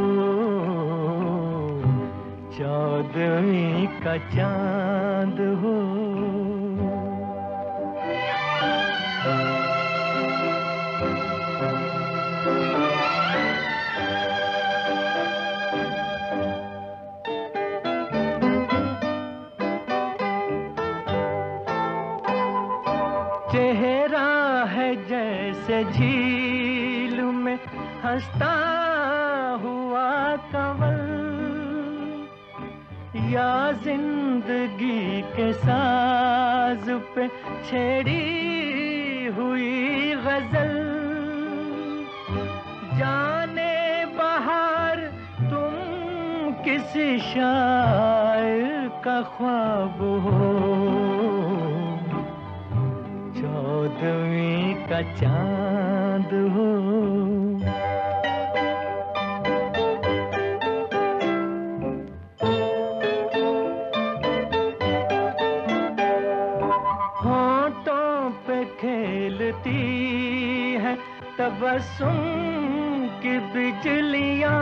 Speaker 4: चौदहवीं का चांद हो। चेहरा है जैसे झील में हंसता हुआ कंवल, या जिंदगी के साज पे छेड़ी हुई गजल। जाने बहार तुम किसी शायर का ख्वाब हो। चौदहवीं का चांद हो। होंठों पे खेलती है तबस्सुम की बिजलियां,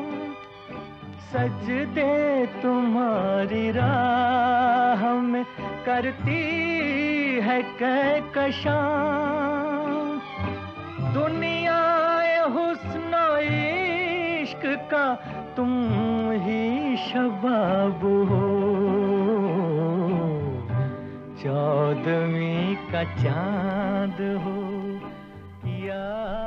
Speaker 4: सजदे तुम्हारी राह में करती है कहकशां दुनिया हुस्न इश्क का तुम ही शबाब हो चौदहवीं का चांद हो या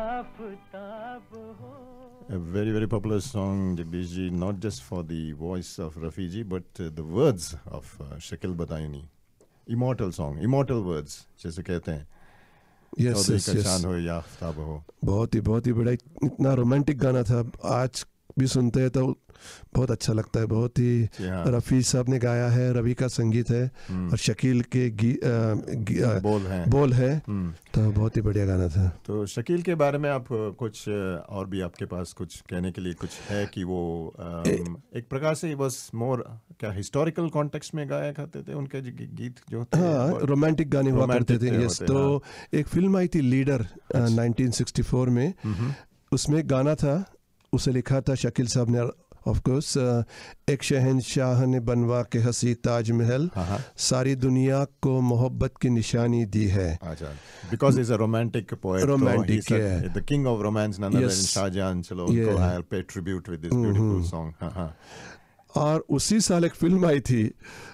Speaker 4: आफताब हो.
Speaker 2: A very, very popular song, Jagdish ji, not just for the voice of Rafi ji, but uh, the words of uh, Shakeel Badayuni. Immortal song, immortal words, जैसे कहते हैं.
Speaker 3: Yes, yes,
Speaker 2: का
Speaker 3: yes.
Speaker 2: चांद हो या आफताब हो.
Speaker 3: बहुत ही बहुत ही बड़ा इतना रोमांटिक गाना था. आज भी सुनते हैं तो बहुत अच्छा लगता है. बहुत ही
Speaker 2: हाँ.
Speaker 3: रफ़ी साहब ने गाया है, रवि का संगीत है और शकील के गी, आ, गी, आ,
Speaker 2: बोल हैं
Speaker 3: बोल है तो बहुत ही बढ़िया गाना था.
Speaker 2: तो शकील के बारे में आप कुछ और भी आपके पास कुछ कहने के लिए कुछ है कि वो um, एक प्रकार से बस मोर क्या हिस्टोरिकल कॉन्टेक्स्ट में गाया करते थे उनके गीत जो थे.
Speaker 3: हाँ, रोमांटिक गाने हुआ करते थे. यस. तो एक फिल्म आई थी लीडर नाइनटीन सिक्सटी फोर में, उसमें गाना था, उसे लिखा था शकील साहब ने. ऑफ कोर्स एक शहंशाह ने बनवा के हंसी ताजमहल सारी दुनिया को मोहब्बत की निशानी दी है.
Speaker 2: Because is a romantic poet.
Speaker 3: Romantic है.
Speaker 2: The king of romance none other than Shahjahan. चलो उनको I pay tribute with this beautiful song.
Speaker 3: और उसी साल एक फिल्म आई थी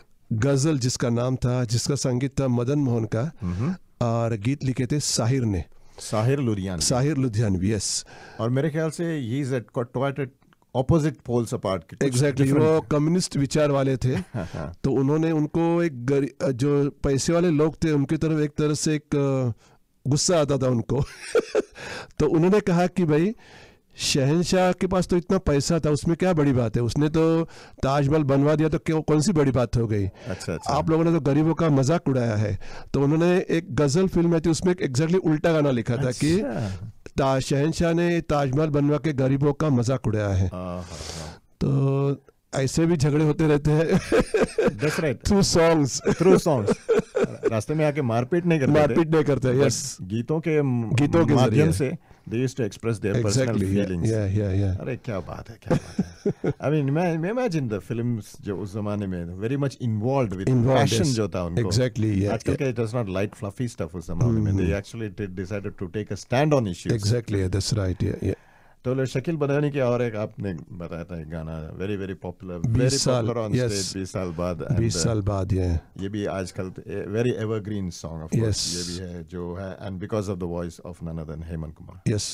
Speaker 3: गजल जिसका नाम था, जिसका संगीत था मदन मोहन का और गीत लिखे थे साहिर ने.
Speaker 2: साहिर लुधियानवी.
Speaker 3: साहिर लुधियानवी. यस.
Speaker 2: और मेरे ख्याल से he is at quite opposite poles apart.
Speaker 3: Exactly. वो कम्युनिस्ट विचार वाले थे. तो उन्होंने उनको एक जो पैसे वाले लोग थे उनकी तरफ एक तरह से एक गुस्सा आता था उनको. तो उन्होंने कहा कि भाई शहंशाह के पास तो इतना पैसा था, उसमें क्या बड़ी बात है, उसने तो ताजमहल बनवा दिया तो क्यों, कौन सी बड़ी बात हो गई. अच्छा, अच्छा. आप लोगों ने तो गरीबों का मजाक उड़ाया है. तो उन्होंने एक गजल फिल्म आई थी, उसमें एग्जैक्टली उल्टा गाना लिखा था. अच्छा. कि शहंशाह ने ताजमहल बनवा के गरीबों का मजाक उड़ाया है. तो ऐसे भी झगड़े होते रहते हैं थ्रू सॉन्ग्स.
Speaker 2: Through songs. रास्ते में आके मारपीट नहीं करते.
Speaker 3: मारपीट नहीं करते. यस.
Speaker 2: गीतों के
Speaker 3: गीतों के
Speaker 2: माध्यम से they used to express their
Speaker 3: exactly,
Speaker 2: personal feelings.
Speaker 3: Yeah, yeah, yeah.
Speaker 2: अरे क्या बात है, क्या बात है. I mean, imagine the films जो उस जमाने में very much involved with
Speaker 3: involved,
Speaker 2: passion
Speaker 3: yes.
Speaker 2: जो था उनको.
Speaker 3: Exactly, yeah.
Speaker 2: आजकल के it was not light fluffy stuff उस जमाने में. They actually did, decided to take a stand on issues.
Speaker 3: Exactly, yeah, that's right. Yeah, yeah.
Speaker 2: तो शकील बदायूनी के और एक आपने बताया था एक गाना very very popular, very popular on stage बीस साल बाद.
Speaker 3: बीस साल बाद ये
Speaker 2: ये भी आजकल very evergreen song of course ये भी है जो है, and because of the voice of none other than Hemant Kumar.
Speaker 3: Yes.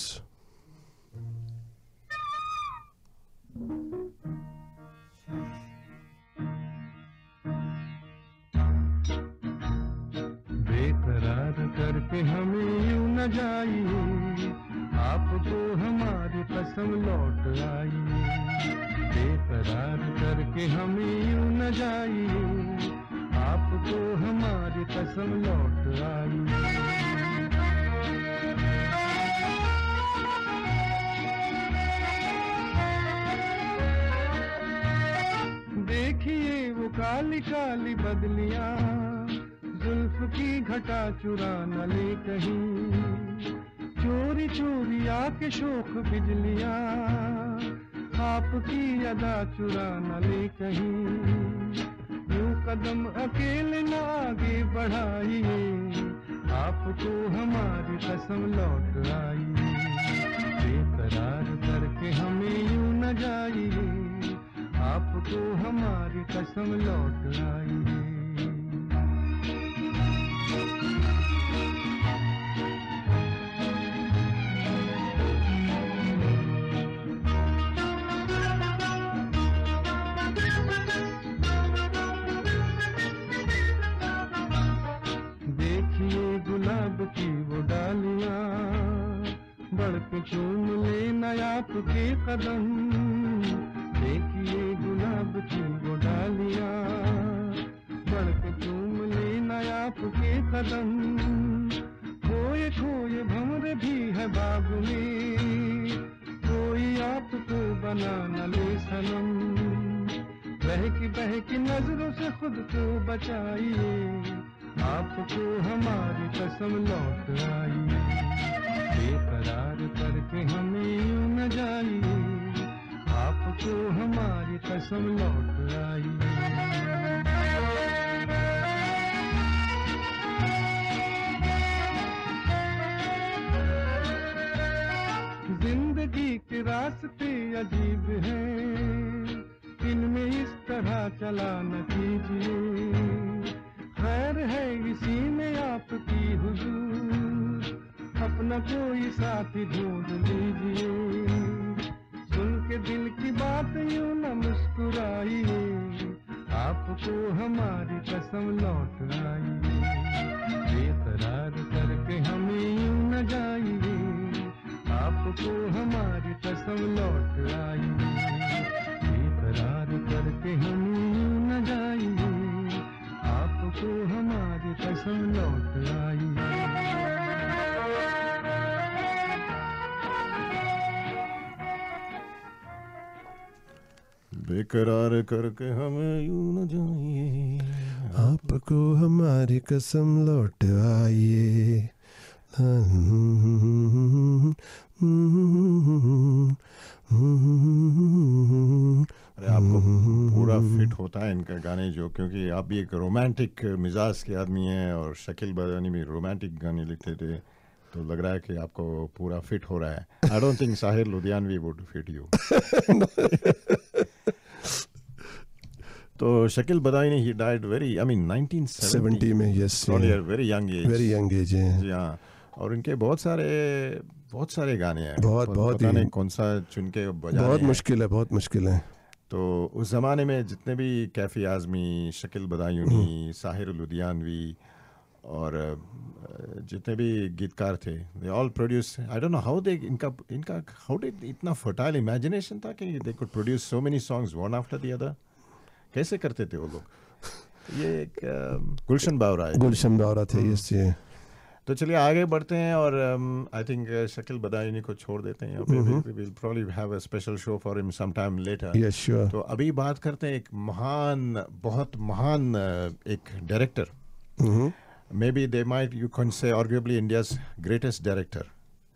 Speaker 4: बेकरार करके हमें यूं न जाइए, आपको हमारी कसम लौट आई. बेकरार करके हमें यूं न जाइए, आपको हमारी कसम लौट आई. देखिए वो काली काली बदलियां, जुल्फ की घटा चुरा न ले कहीं, चोरी चोरी आके शोख बिजलियां, आपकी अदा चुरा न ले कहीं. यूं कदम अकेले न आगे बढ़ाइए, आपको हमारी कसम लौट आई. बेकरार करके हमें यूं न जाइए, आपको हमारी कसम लौट आई. की वो डालियां, बढ़ के चूम लेना आपके कदम. देखिए गुलाब की वो डालियां, बढ़ के चूम लेना आपके कदम. खोए खोए भंवरे भी है बाग में, कोई आपको बना न ले सनम. बहकी बहकी नजरों से खुद को बचाइए, आपको हमारी कसम लौट आई. बेकरार करके हमें यूं न जाइए, आपको हमारी कसम लौट आई.
Speaker 8: अजीब है, इनमें इस तरह चला न कीजिए, खैर है इसी में आपकी हुजूर, अपना कोई साथी ढूंढ लीजिए, सुन के दिल की बात यूं न मुस्कुराइए, आपको हमारी कसम लौट आइए, बेकरार करके हमें यूं न जाइए, आपको हमारी कसम लौट आइए, बेकरार करके हमें यूं न जाइए, आपको हमारी कसम लौट आइए।
Speaker 2: बेकरार करके हमें यूं न जाइए,
Speaker 3: आपको हमारी कसम लौट आइए।
Speaker 2: अरे आपको पूरा फिट होता है इनका गाने जो, क्योंकि आप भी एक रोमांटिक मिजाज के आदमी हैं और शकील बदायूनी भी रोमांटिक गाने लिखते थे, तो लग रहा है कि आपको पूरा फिट हो रहा है। I don't think Sahir Ludhianvi would fit you. तो Shakeel Badayuni he died very, I mean nineteen seventy
Speaker 3: में, yes,
Speaker 2: very young age,
Speaker 3: very young age है
Speaker 2: जी हाँ। और इनके बहुत सारे बहुत सारे गाने हैं,
Speaker 3: बहुत बहुत
Speaker 2: पता नहीं कौन सा चुन के बजाने
Speaker 3: बहुत
Speaker 2: हैं।
Speaker 3: मुश्किल है, बहुत मुश्किल है।
Speaker 2: तो उस ज़माने में जितने भी कैफी आज़मी, शकील बदायूनी, साहिर लुधियानवी और जितने भी गीतकार थे, they all produce, I don't know how they, इनका इनका हाउ डिड इतना फर्टाइल इमेजिनेशन था कि they could produce so many songs one after the other. कैसे करते थे वो लोग? ये एक गुलशन बावरा है,
Speaker 3: गुलशन बावरा थे, यस ये।
Speaker 2: तो चलिए आगे बढ़ते हैं और आई थिंक शकील बदायूनी को छोड़ देते हैं। We will probably have a special show for him some time later.
Speaker 3: Yes sure.
Speaker 2: तो अभी बात करते हैं एक महान, बहुत महान एक director, maybe they might you can say arguably India's greatest director,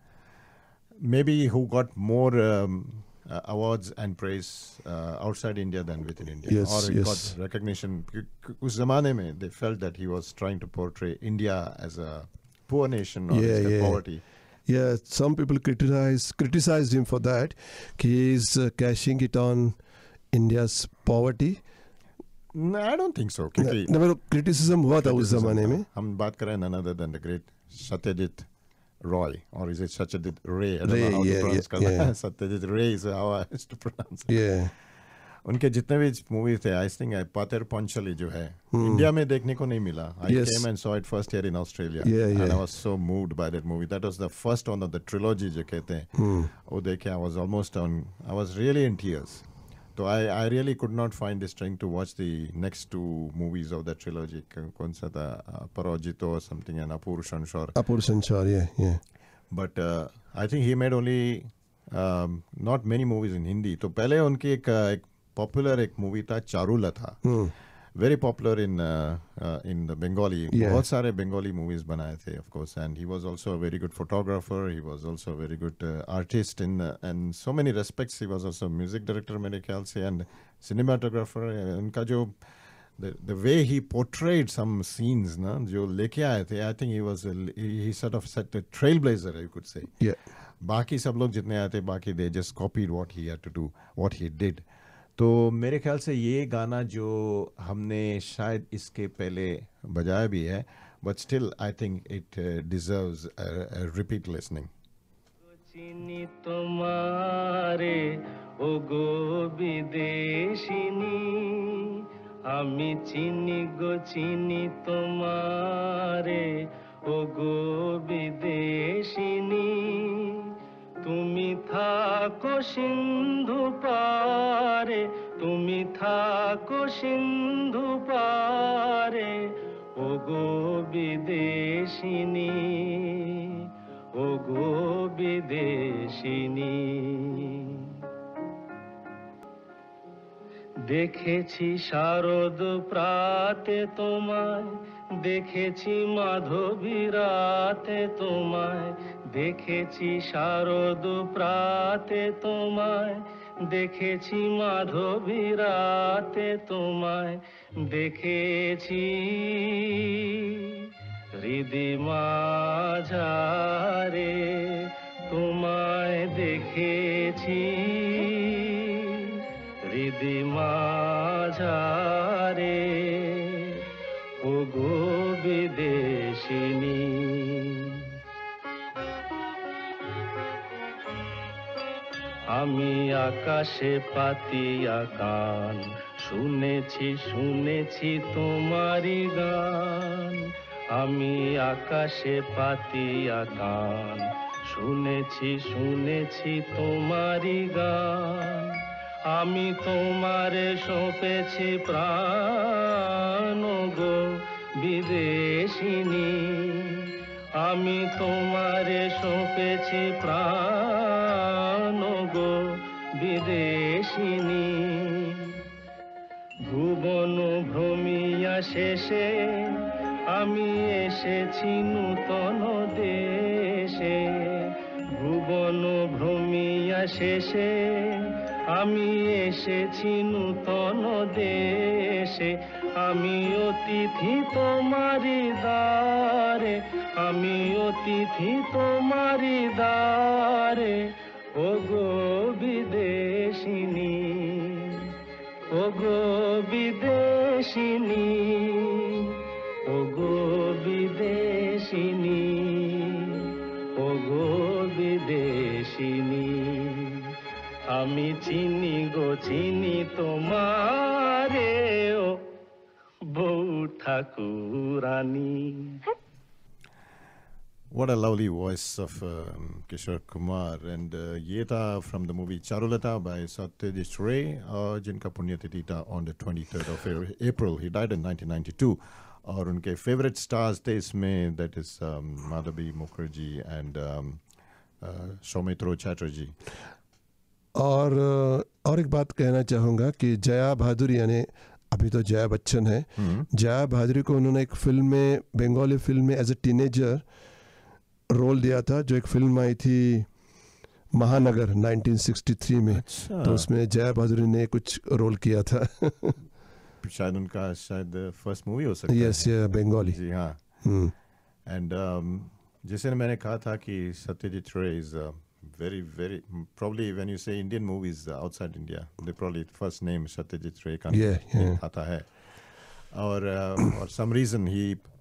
Speaker 2: maybe who got more awards and praise uh, outside India than within India,
Speaker 3: yes,
Speaker 2: or he
Speaker 3: yes.
Speaker 2: got recognition. उस ज़माने में they felt that he was trying to portray India as a poor nation or
Speaker 3: yeah,
Speaker 2: as
Speaker 3: yeah.
Speaker 2: poverty.
Speaker 3: Yeah, some people criticize criticized him for that. He is uh, cashing it on India's poverty.
Speaker 2: No, I don't think so. क्योंकि
Speaker 3: never criticism हुआ था उस ज़माने में।
Speaker 2: हम बात करें none other than the great Satyajit Roy, or is it Satyajit Ray? I don't
Speaker 3: Ray,
Speaker 2: know how
Speaker 3: yeah,
Speaker 2: to pronounce
Speaker 3: yeah, yeah.
Speaker 2: Satyajit Ray is how I used to pronounce it.
Speaker 3: Yeah.
Speaker 2: उनके जितने भी movies थे, I think पातर पंचली जो है India में देखने को नहीं मिला। I came and saw it first year in Australia and I was so moved by that movie. That was the first one of the trilogy जो कहते हैं, वो देखे I was almost on, I was really in tears. तो I I really could not find the strength to watch the next two movies of the trilogy. कौन सा था, पराजितो और समथिंग एंड अपूर्व संसार।
Speaker 3: अपूर्व संसार, yeah, yeah.
Speaker 2: But uh, I think he made only um, not many movies in Hindi. तो पहले उनकी एक एक पॉपुलर एक मूवी था चारुला था, very popular in in the Bengali. बहुत सारे बंगाली मूवीज बनाए थे of course, and he was also a very good photographer, he was also a very good artist in and so many respects. He was also music director मेरे ख्याल से, and cinematographer. उनका जो The, the way he portrayed some scenes, na, जो लेके आए थे, I think he was a, he, he sort of set a trailblazer, you could say.
Speaker 3: Yeah.
Speaker 2: बाकी सब लोग जितने आए थे, बाकी they just copied what he had to do, what he did. तो मेरे ख्याल से ये गाना जो हमने शायद इसके पहले बजाया भी है, but still I think it uh, deserves a, a repeat listening.
Speaker 8: चिनी तुम्हारे ओ गो विदेशिनी, আমি চিনি গো চিনি তোমারে ও গো বিদেশিনী, তুমি থাকো সিন্ধু পারে, তুমি থাকো সিন্ধু পারে ও গো বিদেশিনী, ও গো বিদেশিনী। দেখেছি শারদ প্রাতে তোমায়, দেখেছি মাধবী রাতে তোমায়, দেখেছি শারদ প্রাতে তোমায়, দেখেছি মাধবী রাতে তোমায়, দেখেছি হৃদি মাঝারে তোমায়, দেখেছি দিদি মাঝারে ও গো বিদেশিনী আমি আকাশে পাতিয়া কান শুনেছি শুনেছি তোমারি গান আমি আকাশে পাতিয়া কান শুনেছি শুনেছি তোমারি গান আমি তোমারে সঁপেছি প্রাণ গো বিদেশিনী আমি তোমারে সঁপেছি প্রাণ গো বিদেশিনী ভুবন ভ্রমিয়া শেষে আমি এসেছি নূতন দেশে ভুবন ভ্রমিয়া শেষে আমি এসেছি নূতন দেশে আমি অতিথি তোমারি দ্বারে আমি অতিথি তোমারি দ্বারে ও গো বিদেশিনী ও গো বিদেশিনী ও গো বিদেশিনী ও গো বিদেশিনী আমি চিনি গো চিনি তোমারে ও বউ ঠাকুরানী
Speaker 2: What a lovely voice of um, Kishore Kumar, and uh, ye tha from the movie Charulata by Satyajit Ray, uh, jinka punyatithi tha on the twenty-third of April. He died in nineteen ninety-two. और उनके favorite stars थे इसमें, that is um, Madhabi Mukherjee and um, uh, Soumitra Chatterjee.
Speaker 3: और और एक बात कहना चाहूँगा कि जया भादुरी यानी अभी तो जया बच्चन है, जया भादुरी को उन्होंने एक फिल्म में, बंगाली फिल्म में एज ए टीनेजर रोल दिया था, जो एक फिल्म आई थी महानगर नाइनटीन सिक्सटी थ्री में. अच्छा. तो उसमें जया भादुरी ने कुछ रोल किया था.
Speaker 2: शायद उनका शायद फर्स्ट मूवी हो सकता है.
Speaker 3: यस ये बंगाली.
Speaker 2: जी हाँ. एंड जैसे मैंने कहा था कि Satyajit Ray is very very probably when you say Indian movies uh, outside India, they probably first name Satyajit Ray का
Speaker 3: yeah, yeah.
Speaker 2: आता है. और uh, और some reason he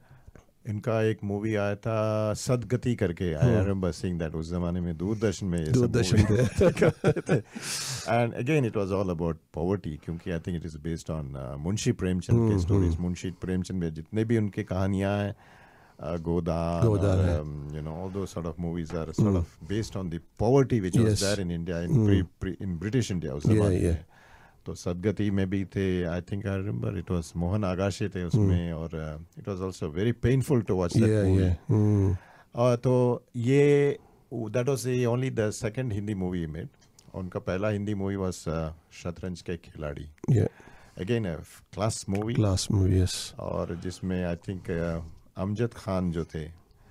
Speaker 2: इनका एक मूवी आया था सदगति करके. I remember seeing that. उस जमाने में दूरदर्शन में
Speaker 3: दूरदर्शन
Speaker 2: थे. And again it was all about poverty, क्योंकि I think it is based on Munshi Premchand के स्टोरीज. मुंशी प्रेमचंद में जितने भी उनके कहानियां हैं, Uh, Godan,
Speaker 3: Godan
Speaker 2: or, um, you know, all those sort of movies are sort mm. of based on the poverty which yes. was there in India, in, mm. pre, pre, in British India. उस
Speaker 3: yeah, yeah.
Speaker 2: तो सदगति में भी थे. I think I remember it was Mohan Agashe थे उसमें. mm. और uh, it was also very painful to watch that
Speaker 3: yeah,
Speaker 2: movie.
Speaker 3: Yeah. Mm.
Speaker 2: और तो ये that was the only the second Hindi movie he made. उनका पहला हिंदी मूवी was uh, शतरंज के खिलाड़ी.
Speaker 3: Yeah.
Speaker 2: Again a class movie.
Speaker 3: Class movie, yes.
Speaker 2: और जिसमें I think uh, Amjad Khan जो थे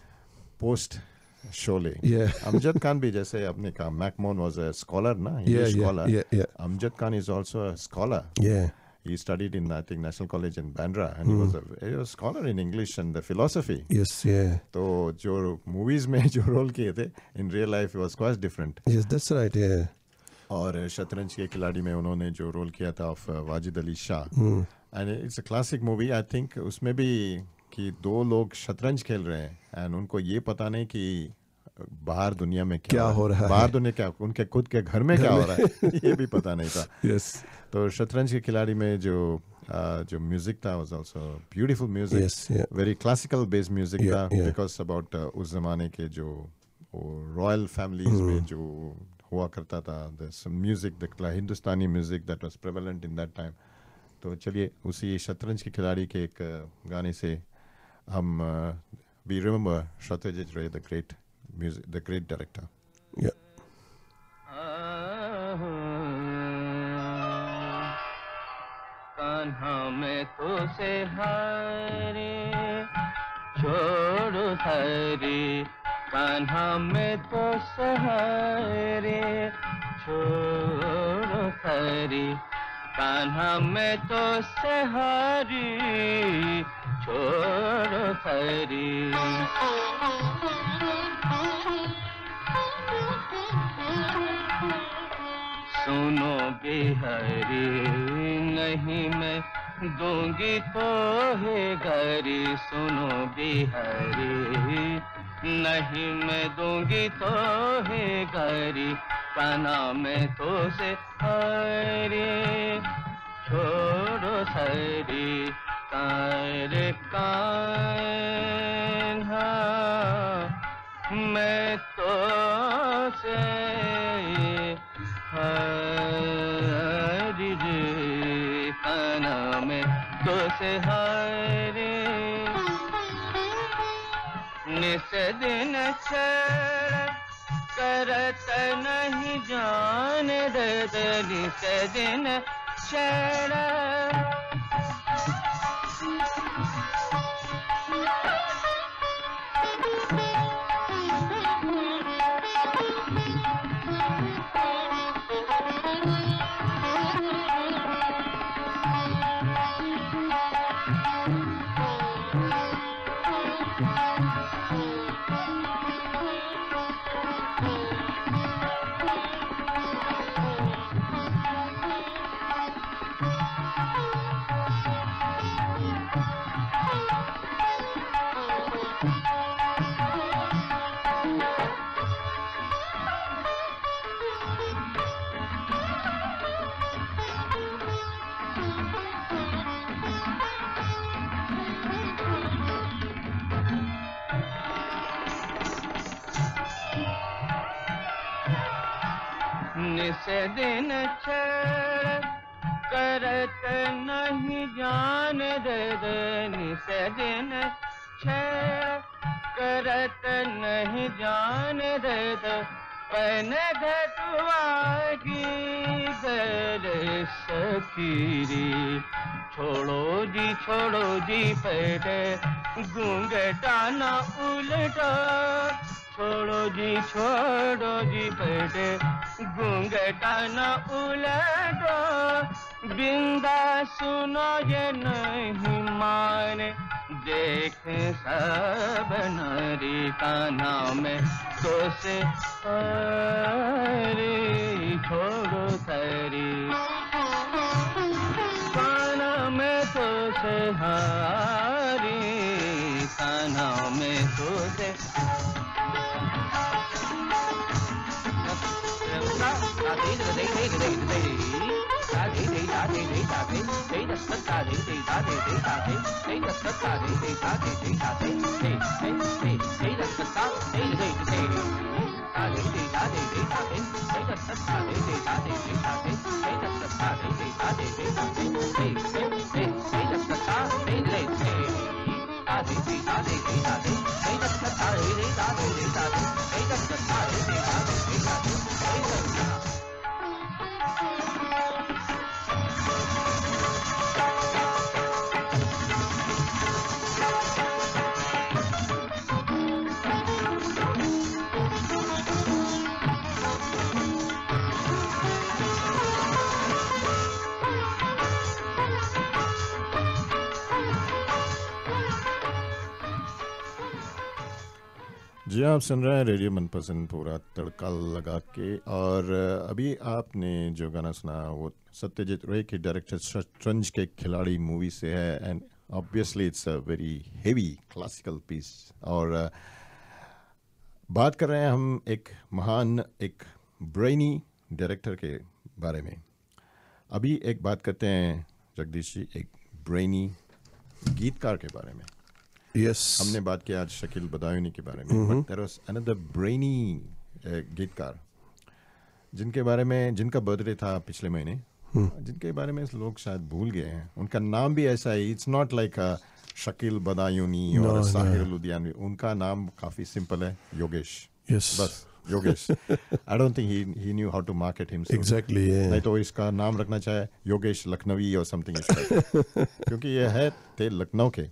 Speaker 2: पोस्ट शोले. अमजद खान भी जैसे आपने कहा मैकमोहन वाज अ स्कॉलर ना, scholar. Amjad Khan is also a scholar. He studied in I think National College in Bandra, and mm. he was a, he was a scholar in English and the philosophy.
Speaker 3: Yes, yeah.
Speaker 2: तो जो movies में जो role किए थे, in real life it was quite different.
Speaker 3: Yes, that's right, yeah.
Speaker 2: और शतरंज के खिलाड़ी में उन्होंने जो रोल किया था of Wajid Ali Shah, and it's a classic movie. I think उसमें भी कि दो लोग शतरंज खेल रहे हैं एंड उनको ये पता नहीं कि बाहर दुनिया में क्या, क्या हो रहा है, बाहर दुनिया क्या, उनके खुद के घर में क्या हो रहा है ये भी पता नहीं था.
Speaker 3: yes.
Speaker 2: तो शतरंज के खिलाड़ी में जो uh, जो म्यूजिक था was also beautiful music, very classical based music था, बिकॉज अबाउट उस जमाने के जो रॉयल फैमिलीज में जो हुआ करता था, the music, the Hindustani music that was prevalent in that time. तो चलिए उसी शतरंज के खिलाड़ी के एक गाने से हम we remember Satyajit Ray, the great music, the great director.
Speaker 8: Kanha में तो से हारे छोड़ो सारे, कान्हा में तो से हारे छोड़ो सारे, कान्हा में तो सहारी छोड़ो सारी. सुनो बिहारी, नहीं मैं दूंगी तो है गारी, सुनो बिहारी, नहीं मैं दूंगी तो है गारी, काना में तो से हरे, छोड़ो सारी तारे कान्हा, मैं तो से हरी रे, काना में तो से हरे, निस दिन छड़ करत नहीं जान दे, निस दिन छड़ निस दिन छड़ करत नहीं जान दे, निस दिन छड़ करत नहीं जान दे, पैन घटवा की दर सकीरी, छोड़ो जी छोड़ो जी पैटे घूंघटा ना उलटा, छोड़ो जी छोड़ो जी पैटे घूंघटा न उलटो, बिंदा सुनो ये नहीं माने, देख सब नारी, कान्हा में तो से हरी, छोड़ो सारी कान्हा में तो से हरी, कान्हा में तो से
Speaker 2: जी आप सुन रहे हैं रेडियो मनपसंद पूरा तड़का लगा के। और अभी आपने जो गाना सुना वो सत्यजीत रे की डायरेक्टर शतरंज के खिलाड़ी मूवी से है, and obviously it's a very heavy classical piece. और uh, बात कर रहे हैं हम एक महान, एक ब्रेनी डायरेक्टर के बारे में। अभी एक बात करते हैं जगदीश जी, एक ब्रेनी गीतकार के बारे में।
Speaker 3: Yes.
Speaker 2: हमने बात किया आज शकील बदायूनी के बारे में, but there was another brainy गीतकार जिनके बारे में, जिनका बर्थडे था पिछले महीने, जिनके बारे में लोग शायद भूल गए हैं। उनका नाम भी ऐसा है, it's not like Shakeel Badayuni और साहिर लुधियानवी। उनका नाम काफी सिंपल है, योगेश।
Speaker 3: Yes.
Speaker 2: बस योगेश। आई don't think he he knew how to market himself.
Speaker 3: Exactly, yeah.
Speaker 2: नहीं तो इसका नाम रखना चाहे योगेश लखनवी और समथिंग इस टाइप, क्योंकि ये है थे लखनऊ के।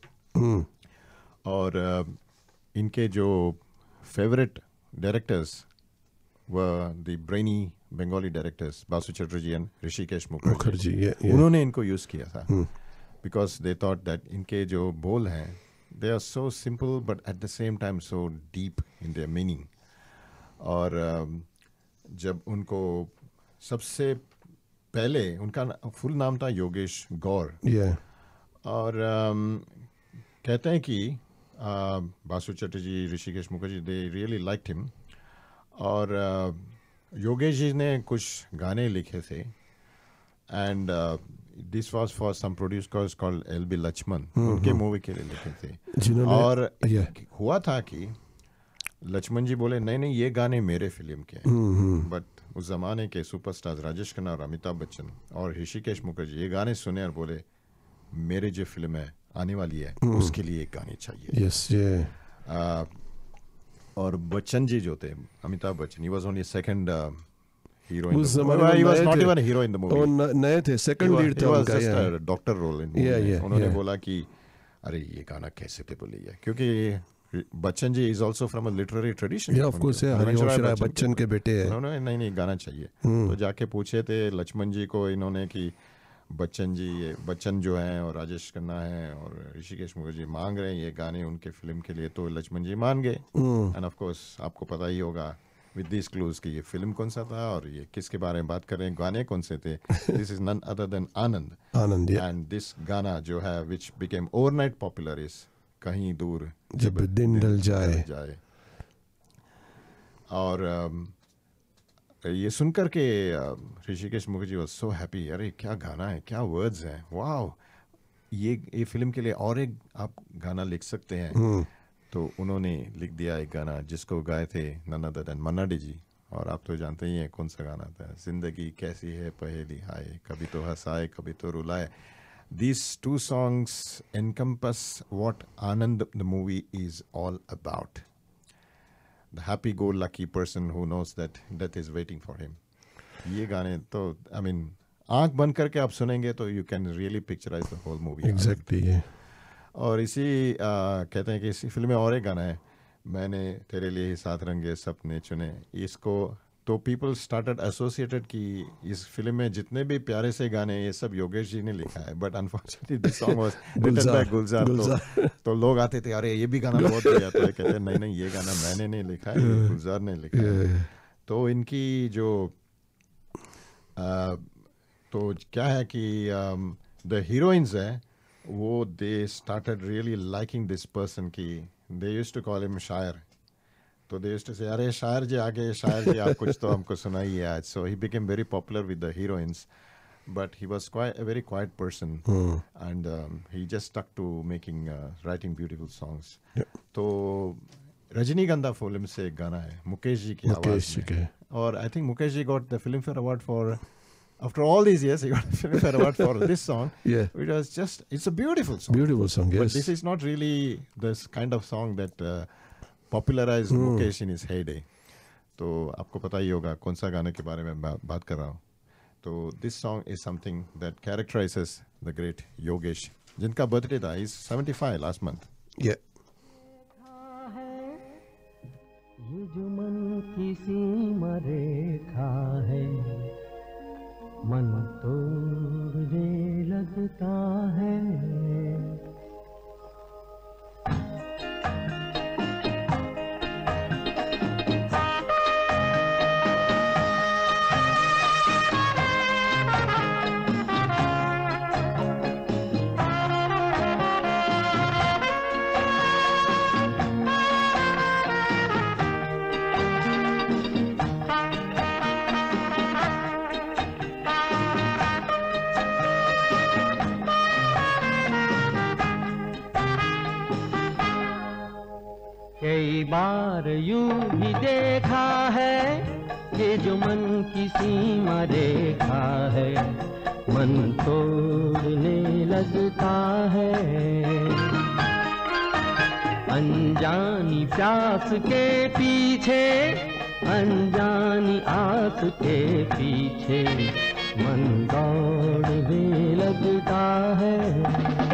Speaker 2: और uh, इनके जो फेवरेट डायरेक्टर्स व the brainy Bengali directors Basu Chatterjee and Hrishikesh Mukherjee,
Speaker 3: yeah, yeah.
Speaker 2: उन्होंने इनको यूज़ किया था बिकॉज दे थॉट दैट इनके जो बोल हैं they are so simple but at the same time so deep in their meaning. और uh, जब उनको सबसे पहले उनका फुल नाम था योगेश गौर
Speaker 3: Yeah.
Speaker 2: और um, कहते हैं कि uh, Basu Chatterjee Hrishikesh Mukherjee they really liked him और uh, योगेश जी ने कुछ गाने लिखे थे and this was for some producers called L B Laxman उनके मूवी के लिए लिखे थे
Speaker 3: जिन्होंने
Speaker 2: और
Speaker 3: Yeah.
Speaker 2: हुआ था कि लक्ष्मण जी बोले नहीं नहीं ये गाने मेरे फिल्म के हैं बट उस जमाने के सुपरस्टार्स राजेश खन्ना और अमिताभ बच्चन और ऋषिकेश मुखर्जी ये गाने सुने और बोले मेरे जो फिल्म है आने वाली है उसके लिए एक गाने चाहिए
Speaker 3: Yes, yeah.
Speaker 2: आ, और बच्चन जी जो थे Amitabh Bachchan he was only second hero in
Speaker 3: उस
Speaker 2: द
Speaker 3: जमाने में
Speaker 2: ही वाज
Speaker 3: नए
Speaker 2: नॉट
Speaker 3: थे।
Speaker 2: Even hero in the movie
Speaker 3: वो न- नए थे, सेकंड लीड था उनका. Yeah.
Speaker 2: Doctor role in
Speaker 3: Yeah, yeah,
Speaker 2: उन्होंने
Speaker 3: yeah.
Speaker 2: बोला कि अरे ये गाना कैसे पे बोली है क्योंकि Bachchan ji is also from a literary tradition
Speaker 3: Yeah, of course, yeah. Harivansh Rai Bachchan के बेटे हैं.
Speaker 2: उन्होंने नहीं नहीं गाना चाहिए तो जाके पूछे थे लक्ष्मण जी को इन्होंने कि बच्चन जी ये बच्चन जो हैं और राजेश खन्ना हैं और ऋषिकेश मुखर्जी मांग रहे हैं ये गाने उनके फिल्म के लिए तो लक्ष्मण जी मान गए एंड ऑफ कोर्स आपको पता ही होगा विद दिस क्लूज कि ये फिल्म कौन सा था और ये किसके बारे में बात कर रहे हैं गाने कौन से थे this is none other than Anand
Speaker 3: Anand, yeah.
Speaker 2: And this गाना जो है which became overnight popular is कहीं दूर
Speaker 3: जब दिन ढल जाए.
Speaker 2: जाए और um, ये सुनकर के uh, Hrishikesh Mukherjee was so happy अरे क्या गाना है क्या वर्ड्स हैं वाओ ये ये फिल्म के लिए और एक आप गाना लिख सकते हैं तो उन्होंने लिख दिया एक गाना जिसको गाए थे none other than Manna Dey ji और आप तो जानते ही हैं कौन सा गाना था जिंदगी कैसी है पहेली हाय कभी तो हंसाए कभी तो रुलाए These two songs encompass what Anand the movie is all about. The happy-go-lucky person who knows that death is waiting for him. ये गाने तो I mean आँख बंद करके आप सुनेंगे तो you can really picturize the whole movie.
Speaker 3: Exactly, yeah.
Speaker 2: और इसी आ, कहते हैं कि इसी फिल्म में और एक गाना है मैंने तेरे लिए ही सात रंगे सपने चुने इसको तो पीपल स्टार्टेड एसोसिएटेड कि इस फिल्म में जितने भी प्यारे से गाने ये सब योगेश जी ने लिखा है but unfortunately this song was written by Gulzar तो, तो लोग आते थे अरे ये भी गाना बहुत बढ़िया तो ये कहते हैं नहीं नहीं ये गाना मैंने नहीं लिखा है ये गुलजार ने लिखा है तो इनकी जो आ, तो क्या है कि द हीरोइंस है वो they started really liking this person की they used to call him शायर तो दे यूज्ड टू से अरे शायर जी आगे शायर जी आप कुछ तो हमको सुनाइए आज so he became very popular with the heroines but he was quite a very quiet person and he just stuck to making writing beautiful songs तो रजनीगंधा फिल्म से एक गाना है मुकेश जी की आवाज में और I think Mukesh ji got the Filmfare award for after all these years he got a film fair award for this song.
Speaker 3: Yeah,
Speaker 2: it was just it's a beautiful song
Speaker 3: beautiful song, yes.
Speaker 2: But this is not really this kind of song that uh, popularized mm. Mukesh in his heyday. तो आपको पता ही होगा कौन सा गाने के बारे में बा, बात कर रहा हूँ तो this song is something that characterizes the great Yogesh जिनका बर्थडे था he's seventy-five last month.
Speaker 3: Yeah.
Speaker 4: ये जो मन की सीमा रेखा है मन तोड़ने लगता है कई बार यूं ही देखा है ये जो मन की सीमा रेखा है मन तोड़ने लगता है अनजानी प्यास के पीछे अनजानी आस के पीछे मन दौड़ने लगता है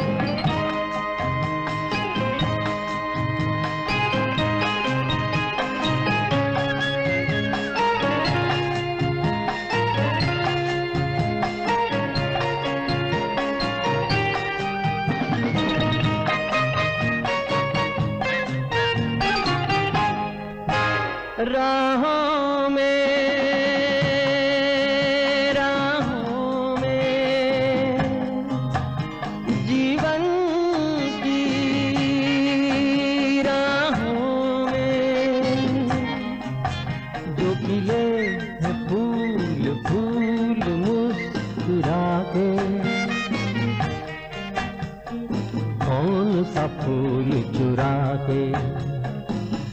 Speaker 4: राहों में राहों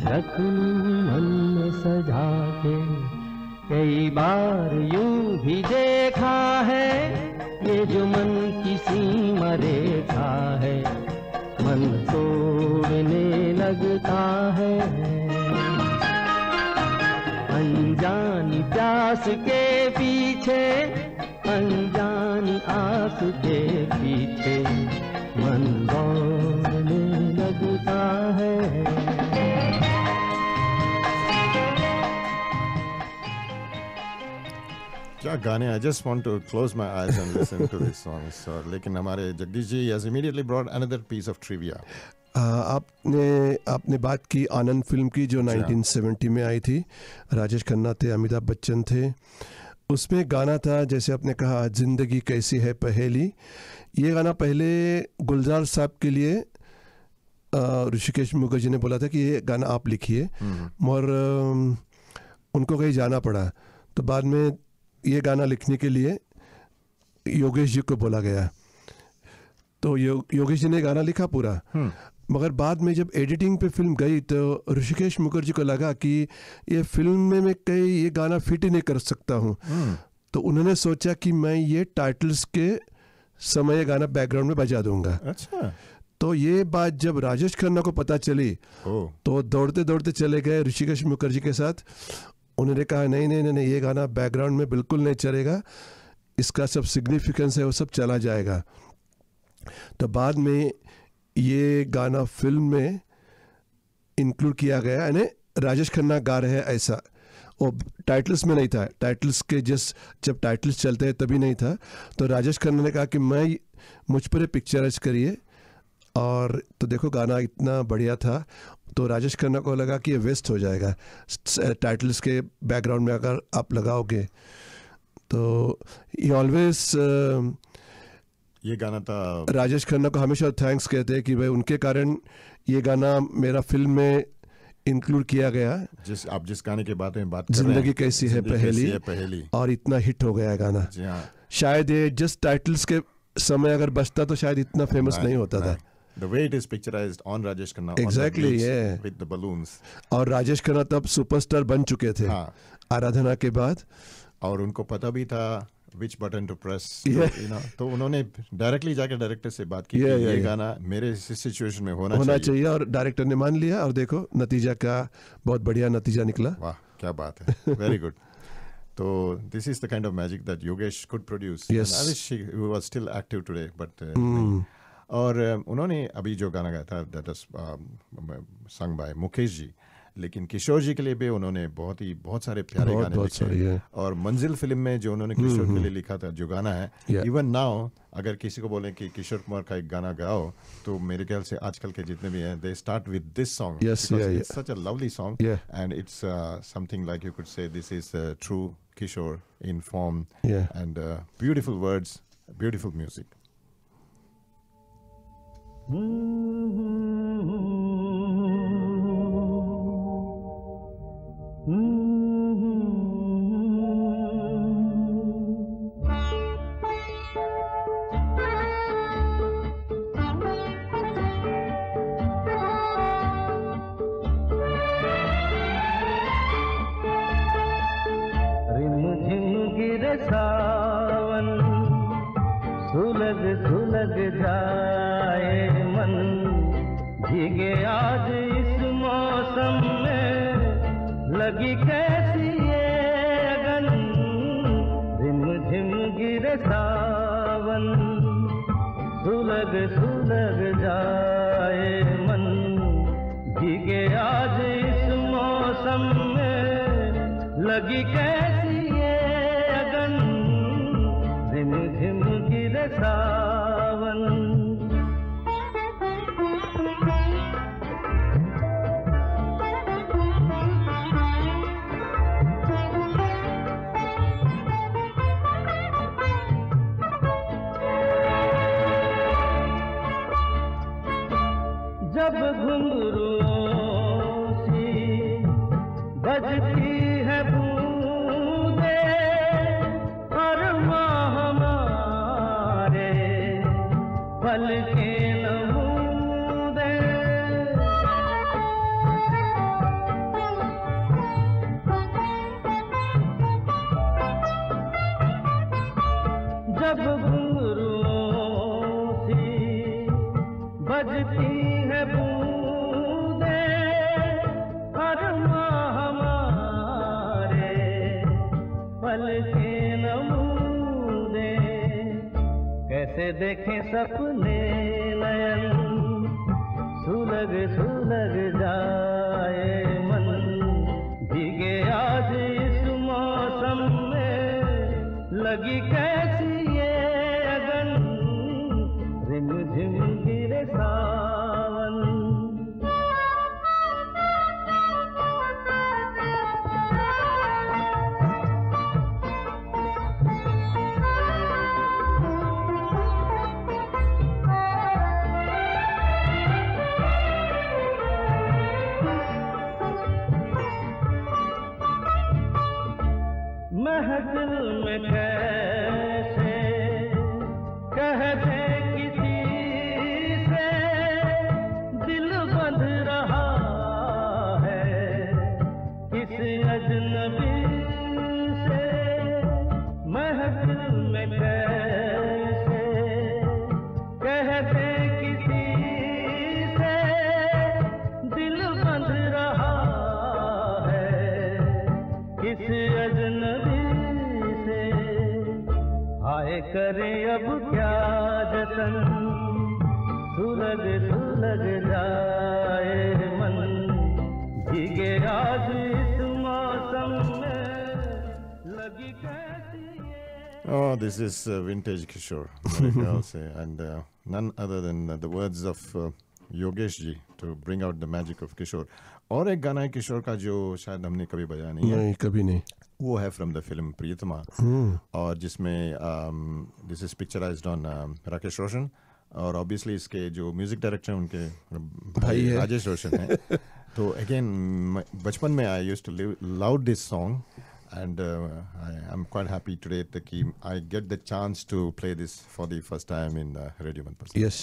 Speaker 4: रख लूं मन में सजा के। कई बार यूं भी देखा है ये जो मन की सीमा रेखा है, मन तोड़ने लगता है। अनजानी प्यास के पीछे, अनजानी आस के पीछे, मन दौड़ने लगता है।
Speaker 2: क्या गाने! I just want to close my eyes and listen to these songs. So, लेकिन हमारे Jagdish ji has immediately brought another piece of trivia.
Speaker 3: आ, आपने आपने बात की आनंद फिल्म की जो नाइनटीन सेवेंटी में आई थी, राजेश खन्ना थे, अमिताभ बच्चन थे। उसमें गाना था, जैसे आपने कहा, जिंदगी कैसी है पहेली। ये गाना पहले गुलजार साहब के लिए ऋषिकेश मुखर्जी ने बोला था कि ये गाना आप लिखिए, और उनको कहीं जाना पड़ा, तो बाद में ये गाना लिखने के लिए योगेश जी को बोला गया। तो यो, योगेश जी ने गाना लिखा पूरा, मगर बाद में जब एडिटिंग पे फिल्म गई तो ऋषिकेश मुखर्जी को लगा कि ये फिल्म में मैं कहीं ये गाना फिट ही नहीं कर सकता हूँ। तो उन्होंने सोचा कि मैं ये टाइटल्स के समय गाना बैकग्राउंड में बजा दूंगा।
Speaker 2: अच्छा।
Speaker 3: तो ये बात जब राजेश खन्ना को पता चली तो दौड़ते दौड़ते चले गए ऋषिकेश मुखर्जी के साथ। उन्होंने कहा नहीं नहीं नहीं ये गाना बैकग्राउंड में बिल्कुल नहीं चलेगा, इसका सब सिग्निफिकेंस है वो सब चला जाएगा। तो बाद में ये गाना फिल्म में इंक्लूड किया गया, यानी राजेश खन्ना गा रहे हैं ऐसा। वो टाइटल्स में नहीं था, टाइटल्स के जस्ट जब टाइटल्स चलते हैं तभी नहीं था। तो राजेश खन्ना ने कहा कि मैं मुझ पर पिक्चराइज करिए, और तो देखो गाना इतना बढ़िया था। तो राजेश खन्ना को लगा कि ये वेस्ट हो जाएगा टाइटल्स के बैकग्राउंड में अगर आप लगाओगे। तो ये ऑलवेज
Speaker 2: ये गाना था,
Speaker 3: राजेश खन्ना को हमेशा थैंक्स कहते हैं कि भाई उनके कारण ये गाना मेरा फिल्म में इंक्लूड किया गया।
Speaker 2: जिस आप जिस गाने के बारे में बात कर रहे हैं,
Speaker 3: जिंदगी कैसी है पहेली,
Speaker 2: पहेली, और
Speaker 3: इतना हिट हो गया गाना।
Speaker 2: जी हाँ।
Speaker 3: शायद ये जस्ट टाइटल्स के समय अगर बचता तो शायद इतना फेमस नहीं होता था।
Speaker 2: The way it is picturized on Rajesh Khanna,
Speaker 3: exactly,
Speaker 2: on the beach,
Speaker 3: yeah,
Speaker 2: with the balloons.
Speaker 3: और राजेश खन्ना तब सुपरस्टार बन चुके थे,
Speaker 2: हाँ,
Speaker 3: आराधना के बाद,
Speaker 2: और उनको पता भी था which button to press,
Speaker 3: yeah,
Speaker 2: you know, तो उन्होंने डायरेक्टली जाकर डायरेक्टर से बात की
Speaker 3: yeah,
Speaker 2: कि
Speaker 3: yeah,
Speaker 2: ये
Speaker 3: yeah.
Speaker 2: गाना मेरे सिचुएशन में होना,
Speaker 3: होना
Speaker 2: चाहिए।,
Speaker 3: चाहिए और डायरेक्टर ने मान लिया, और देखो नतीजा का बहुत बढ़िया नतीजा निकला।
Speaker 2: वाह क्या बात है, वेरी गुड। तो this is the kind of magic that Yogesh could produce.
Speaker 3: Yes.
Speaker 2: And I wish he, he was still active today, but uh, mm. और उन्होंने अभी जो गाना गाया था that was uh, sung by Mukesh ji, लेकिन किशोर जी के लिए भी उन्होंने बहुत ही बहुत सारे प्यारे
Speaker 3: बहुत,
Speaker 2: गाने
Speaker 3: बहुत
Speaker 2: लिखे हैं। और मंजिल फिल्म में जो उन्होंने किशोर के लिए लिखा था जो गाना है, इवन नाउ अगर किसी को बोले कि किशोर कुमार का एक गाना गाओ, तो मेरे ख्याल से आजकल के जितने भी हैं, they start with this song,
Speaker 3: yes, yeah,
Speaker 2: it's yeah. such a lovely song,
Speaker 3: yeah.
Speaker 2: and it's uh, something like you could say this is uh, true Kishore in form,
Speaker 3: yeah.
Speaker 2: and uh, beautiful words, beautiful music.
Speaker 4: सावन सुलग सुलग जाए मन, भीगे आज इस मौसम में लगी कैसी ये अगन, रिम झिम गिरे सावन सुलग सुलग जाए मन, भीगे आज इस मौसम में लगी कैसी ये अगन, रिम झिम गिरे सावन। जब घुंघरूओं सी बजती है बूंदे, और माँ हमारे पलके नमूदे,
Speaker 8: से देखें सपने नयन, सुलग सुलग जाए मन, भीगे आज इस मौसम में, लगी कैसी ये अगन, रिम झिम गिरे सावन। महफिल में कैसे कहते किसी से, दिल बंध रहा है किस अजनबी से। महफिल में कैसे कहते किसी से, दिल बंध रहा है किस अजनबी। आए करें अब क्या जतन, सुलग सुलग जाए मन, भीगे आज इस मौसम में, लगी कैसी।
Speaker 2: Oh, this is uh, vintage Kishore, I'll say, and uh, none other than uh, the words of uh, Yogesh ji to bring out the magic of Kishore. और एक गाना है किशोर का जो शायद हमने कभी बजाया नहीं है।
Speaker 3: नहीं, कभी नहीं।
Speaker 2: वो है फ्रॉम द फिल्म प्रियतमा, और जिसमें this is picturised on Rakesh Roshan, और ऑब्वियसली इसके जो म्यूजिक डायरेक्टर हैं उनके भाई राजेश रोशन हैं। तो अगेन बचपन में I used to love this song, and uh, I am quite happy today that I get the chance to play this for the first time in uh, Radio Manpasand.
Speaker 3: Yes.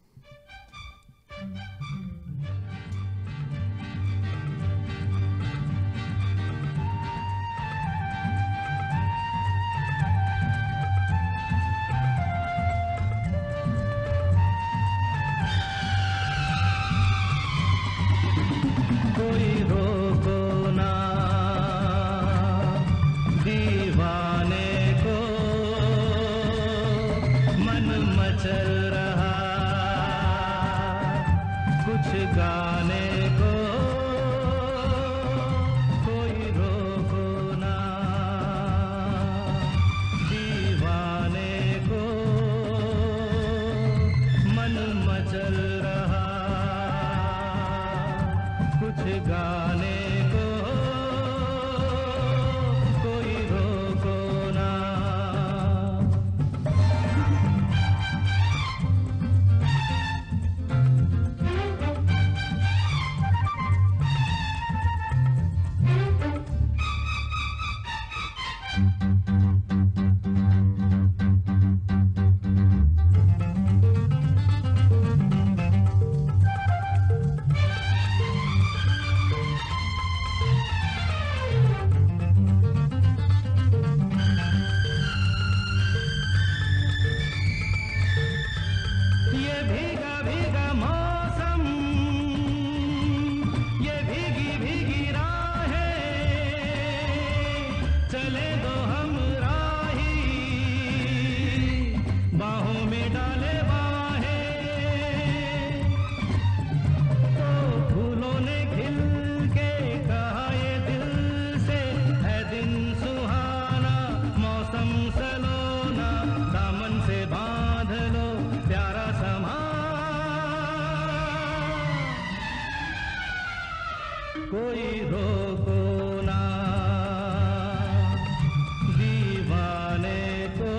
Speaker 8: कोई रोको ना दीवाने को, मन मचल रहा कुछ गाने को। कोई रोको ना दीवाने को, मन मचल रहा कुछ गाने को। कोई रोको ना। ये भीगा भीगा मौसम, ये भीगी भीगी राहें, चले दो हम राही, बाहों में डाले बाहें। तो फूलों ने खिल के कहा ये दिल से, है दिन सुहाना मौसम सलोना, दामन से बांध लो प्यारा समा। कोई रोको ना दीवाने को,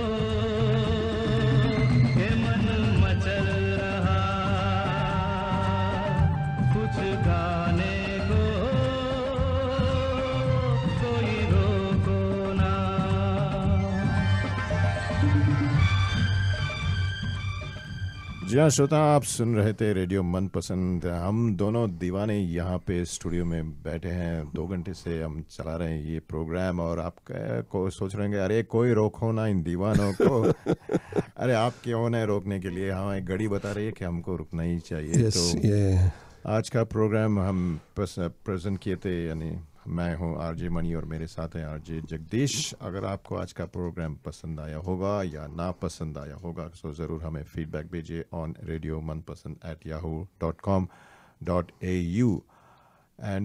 Speaker 8: ये मन मचल रहा कुछ गाने को। कोई रोको ना।
Speaker 2: जी हाँ श्रोता, आप सुन रहे थे रेडियो मनपसंद। हम दोनों दीवाने यहाँ पे स्टूडियो में बैठे हैं, दो घंटे से हम चला रहे हैं ये प्रोग्राम, और आप को सोच रहे हैं अरे कोई रोको ना इन दीवानों को। अरे आप कौन है रोकने के लिए? हाँ, एक घड़ी बता रही है कि हमको रुकना ही चाहिए।
Speaker 3: Yes,
Speaker 2: तो
Speaker 3: yeah.
Speaker 2: आज का प्रोग्राम हम प्रेजेंट किए थे, यानी मैं हूं आरजे मणि और मेरे साथ हैं आरजे जगदीश। अगर आपको आज का प्रोग्राम पसंद आया होगा या ना पसंद आया होगा तो ज़रूर हमें फीडबैक भेजिए on radio Manpasand at Yahoo dot com dot A U. And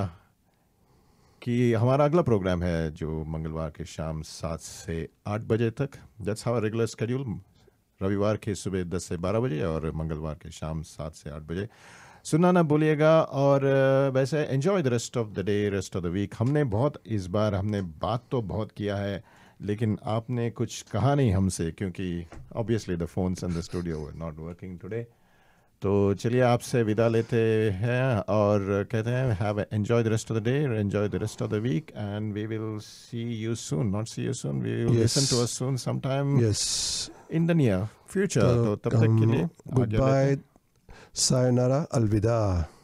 Speaker 2: कि हमारा अगला प्रोग्राम है जो मंगलवार के शाम सात से आठ बजे तक। That's our regular schedule. रविवार के सुबह दस से बारह बजे और मंगलवार के शाम सात से आठ बजे। सुनना ना भूलिएगा। और वैसे enjoy the rest of the day, rest of the week. हमने बहुत इस बार हमने बात तो बहुत किया है लेकिन आपने कुछ कहा नहीं हमसे, क्योंकि obviously the phones in the studio were not working today. तो चलिए आपसे विदा लेते हैं और कहते हैं have enjoy the rest of the day, enjoy the rest of the week and we will see you soon, not see you soon, we will listen to us soon sometime in the near future. तो तब तक के लिए
Speaker 3: good bye, sayonara, अलविदा।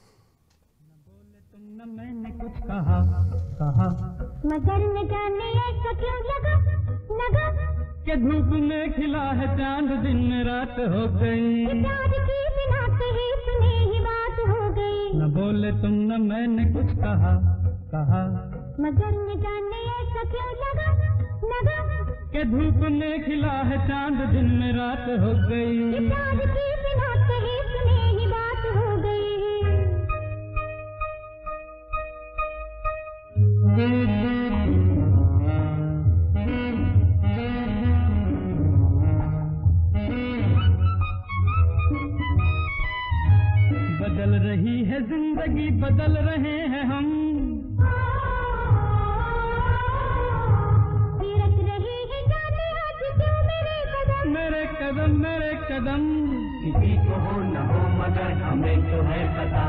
Speaker 4: मैंने कुछ कहा कहा
Speaker 5: मगर न जाने ऐसा क्यों लगा लगा
Speaker 4: के धूप में खिला है चांद, दिन रात हो गई,
Speaker 5: प्यार की बिना कही सुनी ही बात हो गई।
Speaker 4: न बोले तुम न मैंने कुछ कहा कहा
Speaker 5: मगर न जाने ऐसा क्यों लगा लगा
Speaker 4: के धूप में खिला है चांद, दिन में रात हो गई,
Speaker 5: प्यार की बिना कही सुनी ही बात हो गई।
Speaker 4: बदल रही है जिंदगी, बदल रहे हैं हम,
Speaker 5: फिरक रही है जाने आज क्यों मेरे कदम,
Speaker 4: मेरे कदम मेरे कदम। किसी को हो न हो मगर हमें तो है पता,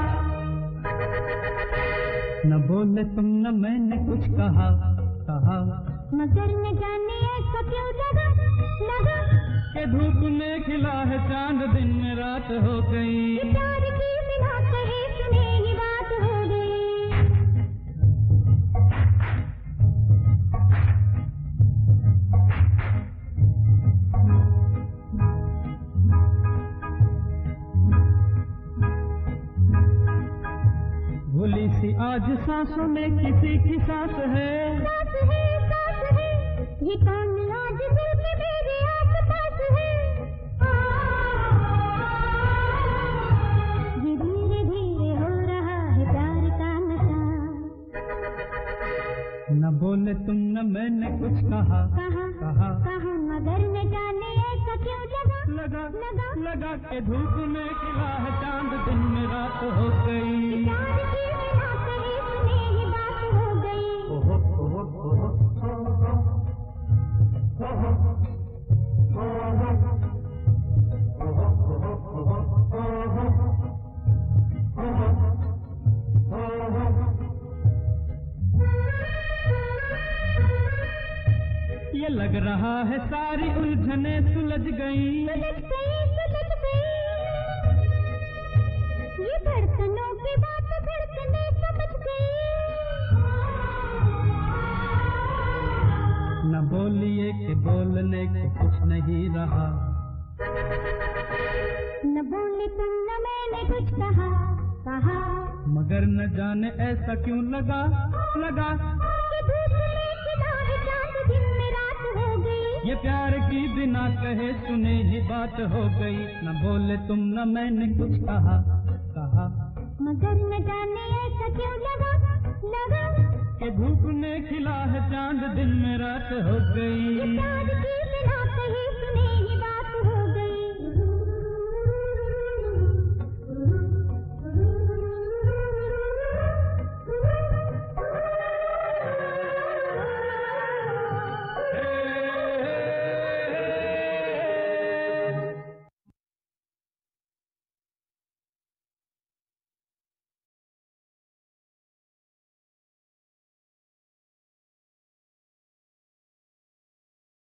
Speaker 4: न बोले तुम न मैंने कुछ कहा कहा
Speaker 5: मगर न जाने ऐसा क्यों लगा लगा
Speaker 4: के धूप में खिला है चांद, दिन में रात हो गई,
Speaker 5: प्यार की बिना कही सुनी ही बात हो गई।
Speaker 4: भूली सी आज सांसों में किसी की सांस है,
Speaker 5: सास है सास है ये कौन आज दिल के मेरे आस पास है, ये धीरे धीरे हो रहा है प्यार का नशा।
Speaker 4: न बोले तुम न मैंने कुछ कहा
Speaker 5: कहा
Speaker 4: कहा
Speaker 5: कहा मगर न जाने ऐसा क्यों लगा
Speaker 4: लगा
Speaker 5: लगा
Speaker 4: लगा के धूप में खिला है चांद, दिन में रात हो गई,
Speaker 5: प्यार की बिना कही सुनी ही बात हो गई।
Speaker 4: ओहो ओहो ओहो ये लग रहा है सारी उलझने सुलझ गई,
Speaker 5: सुलझ गई सुलझ गई ये धड़कनों की बात धड़कने समझ गई।
Speaker 4: न बोलिए कि बोलने को कुछ नहीं रहा,
Speaker 5: न बोले तुम न मैंने कुछ कहा कहा
Speaker 4: मगर न जाने ऐसा क्यों लगा लगा
Speaker 5: कि धूप में खिला है चांद, दिन में रात हो गई,
Speaker 4: ये प्यार की बिना कहे सुने ही बात हो गई। न बोले तुम न मैंने कुछ कहा कहा
Speaker 5: मगर न जाने ऐसा क्यों लगा लगा
Speaker 4: के धूप में खिला है चांद, दिन में रात हो गई,
Speaker 5: प्यार की बिना कही सुनी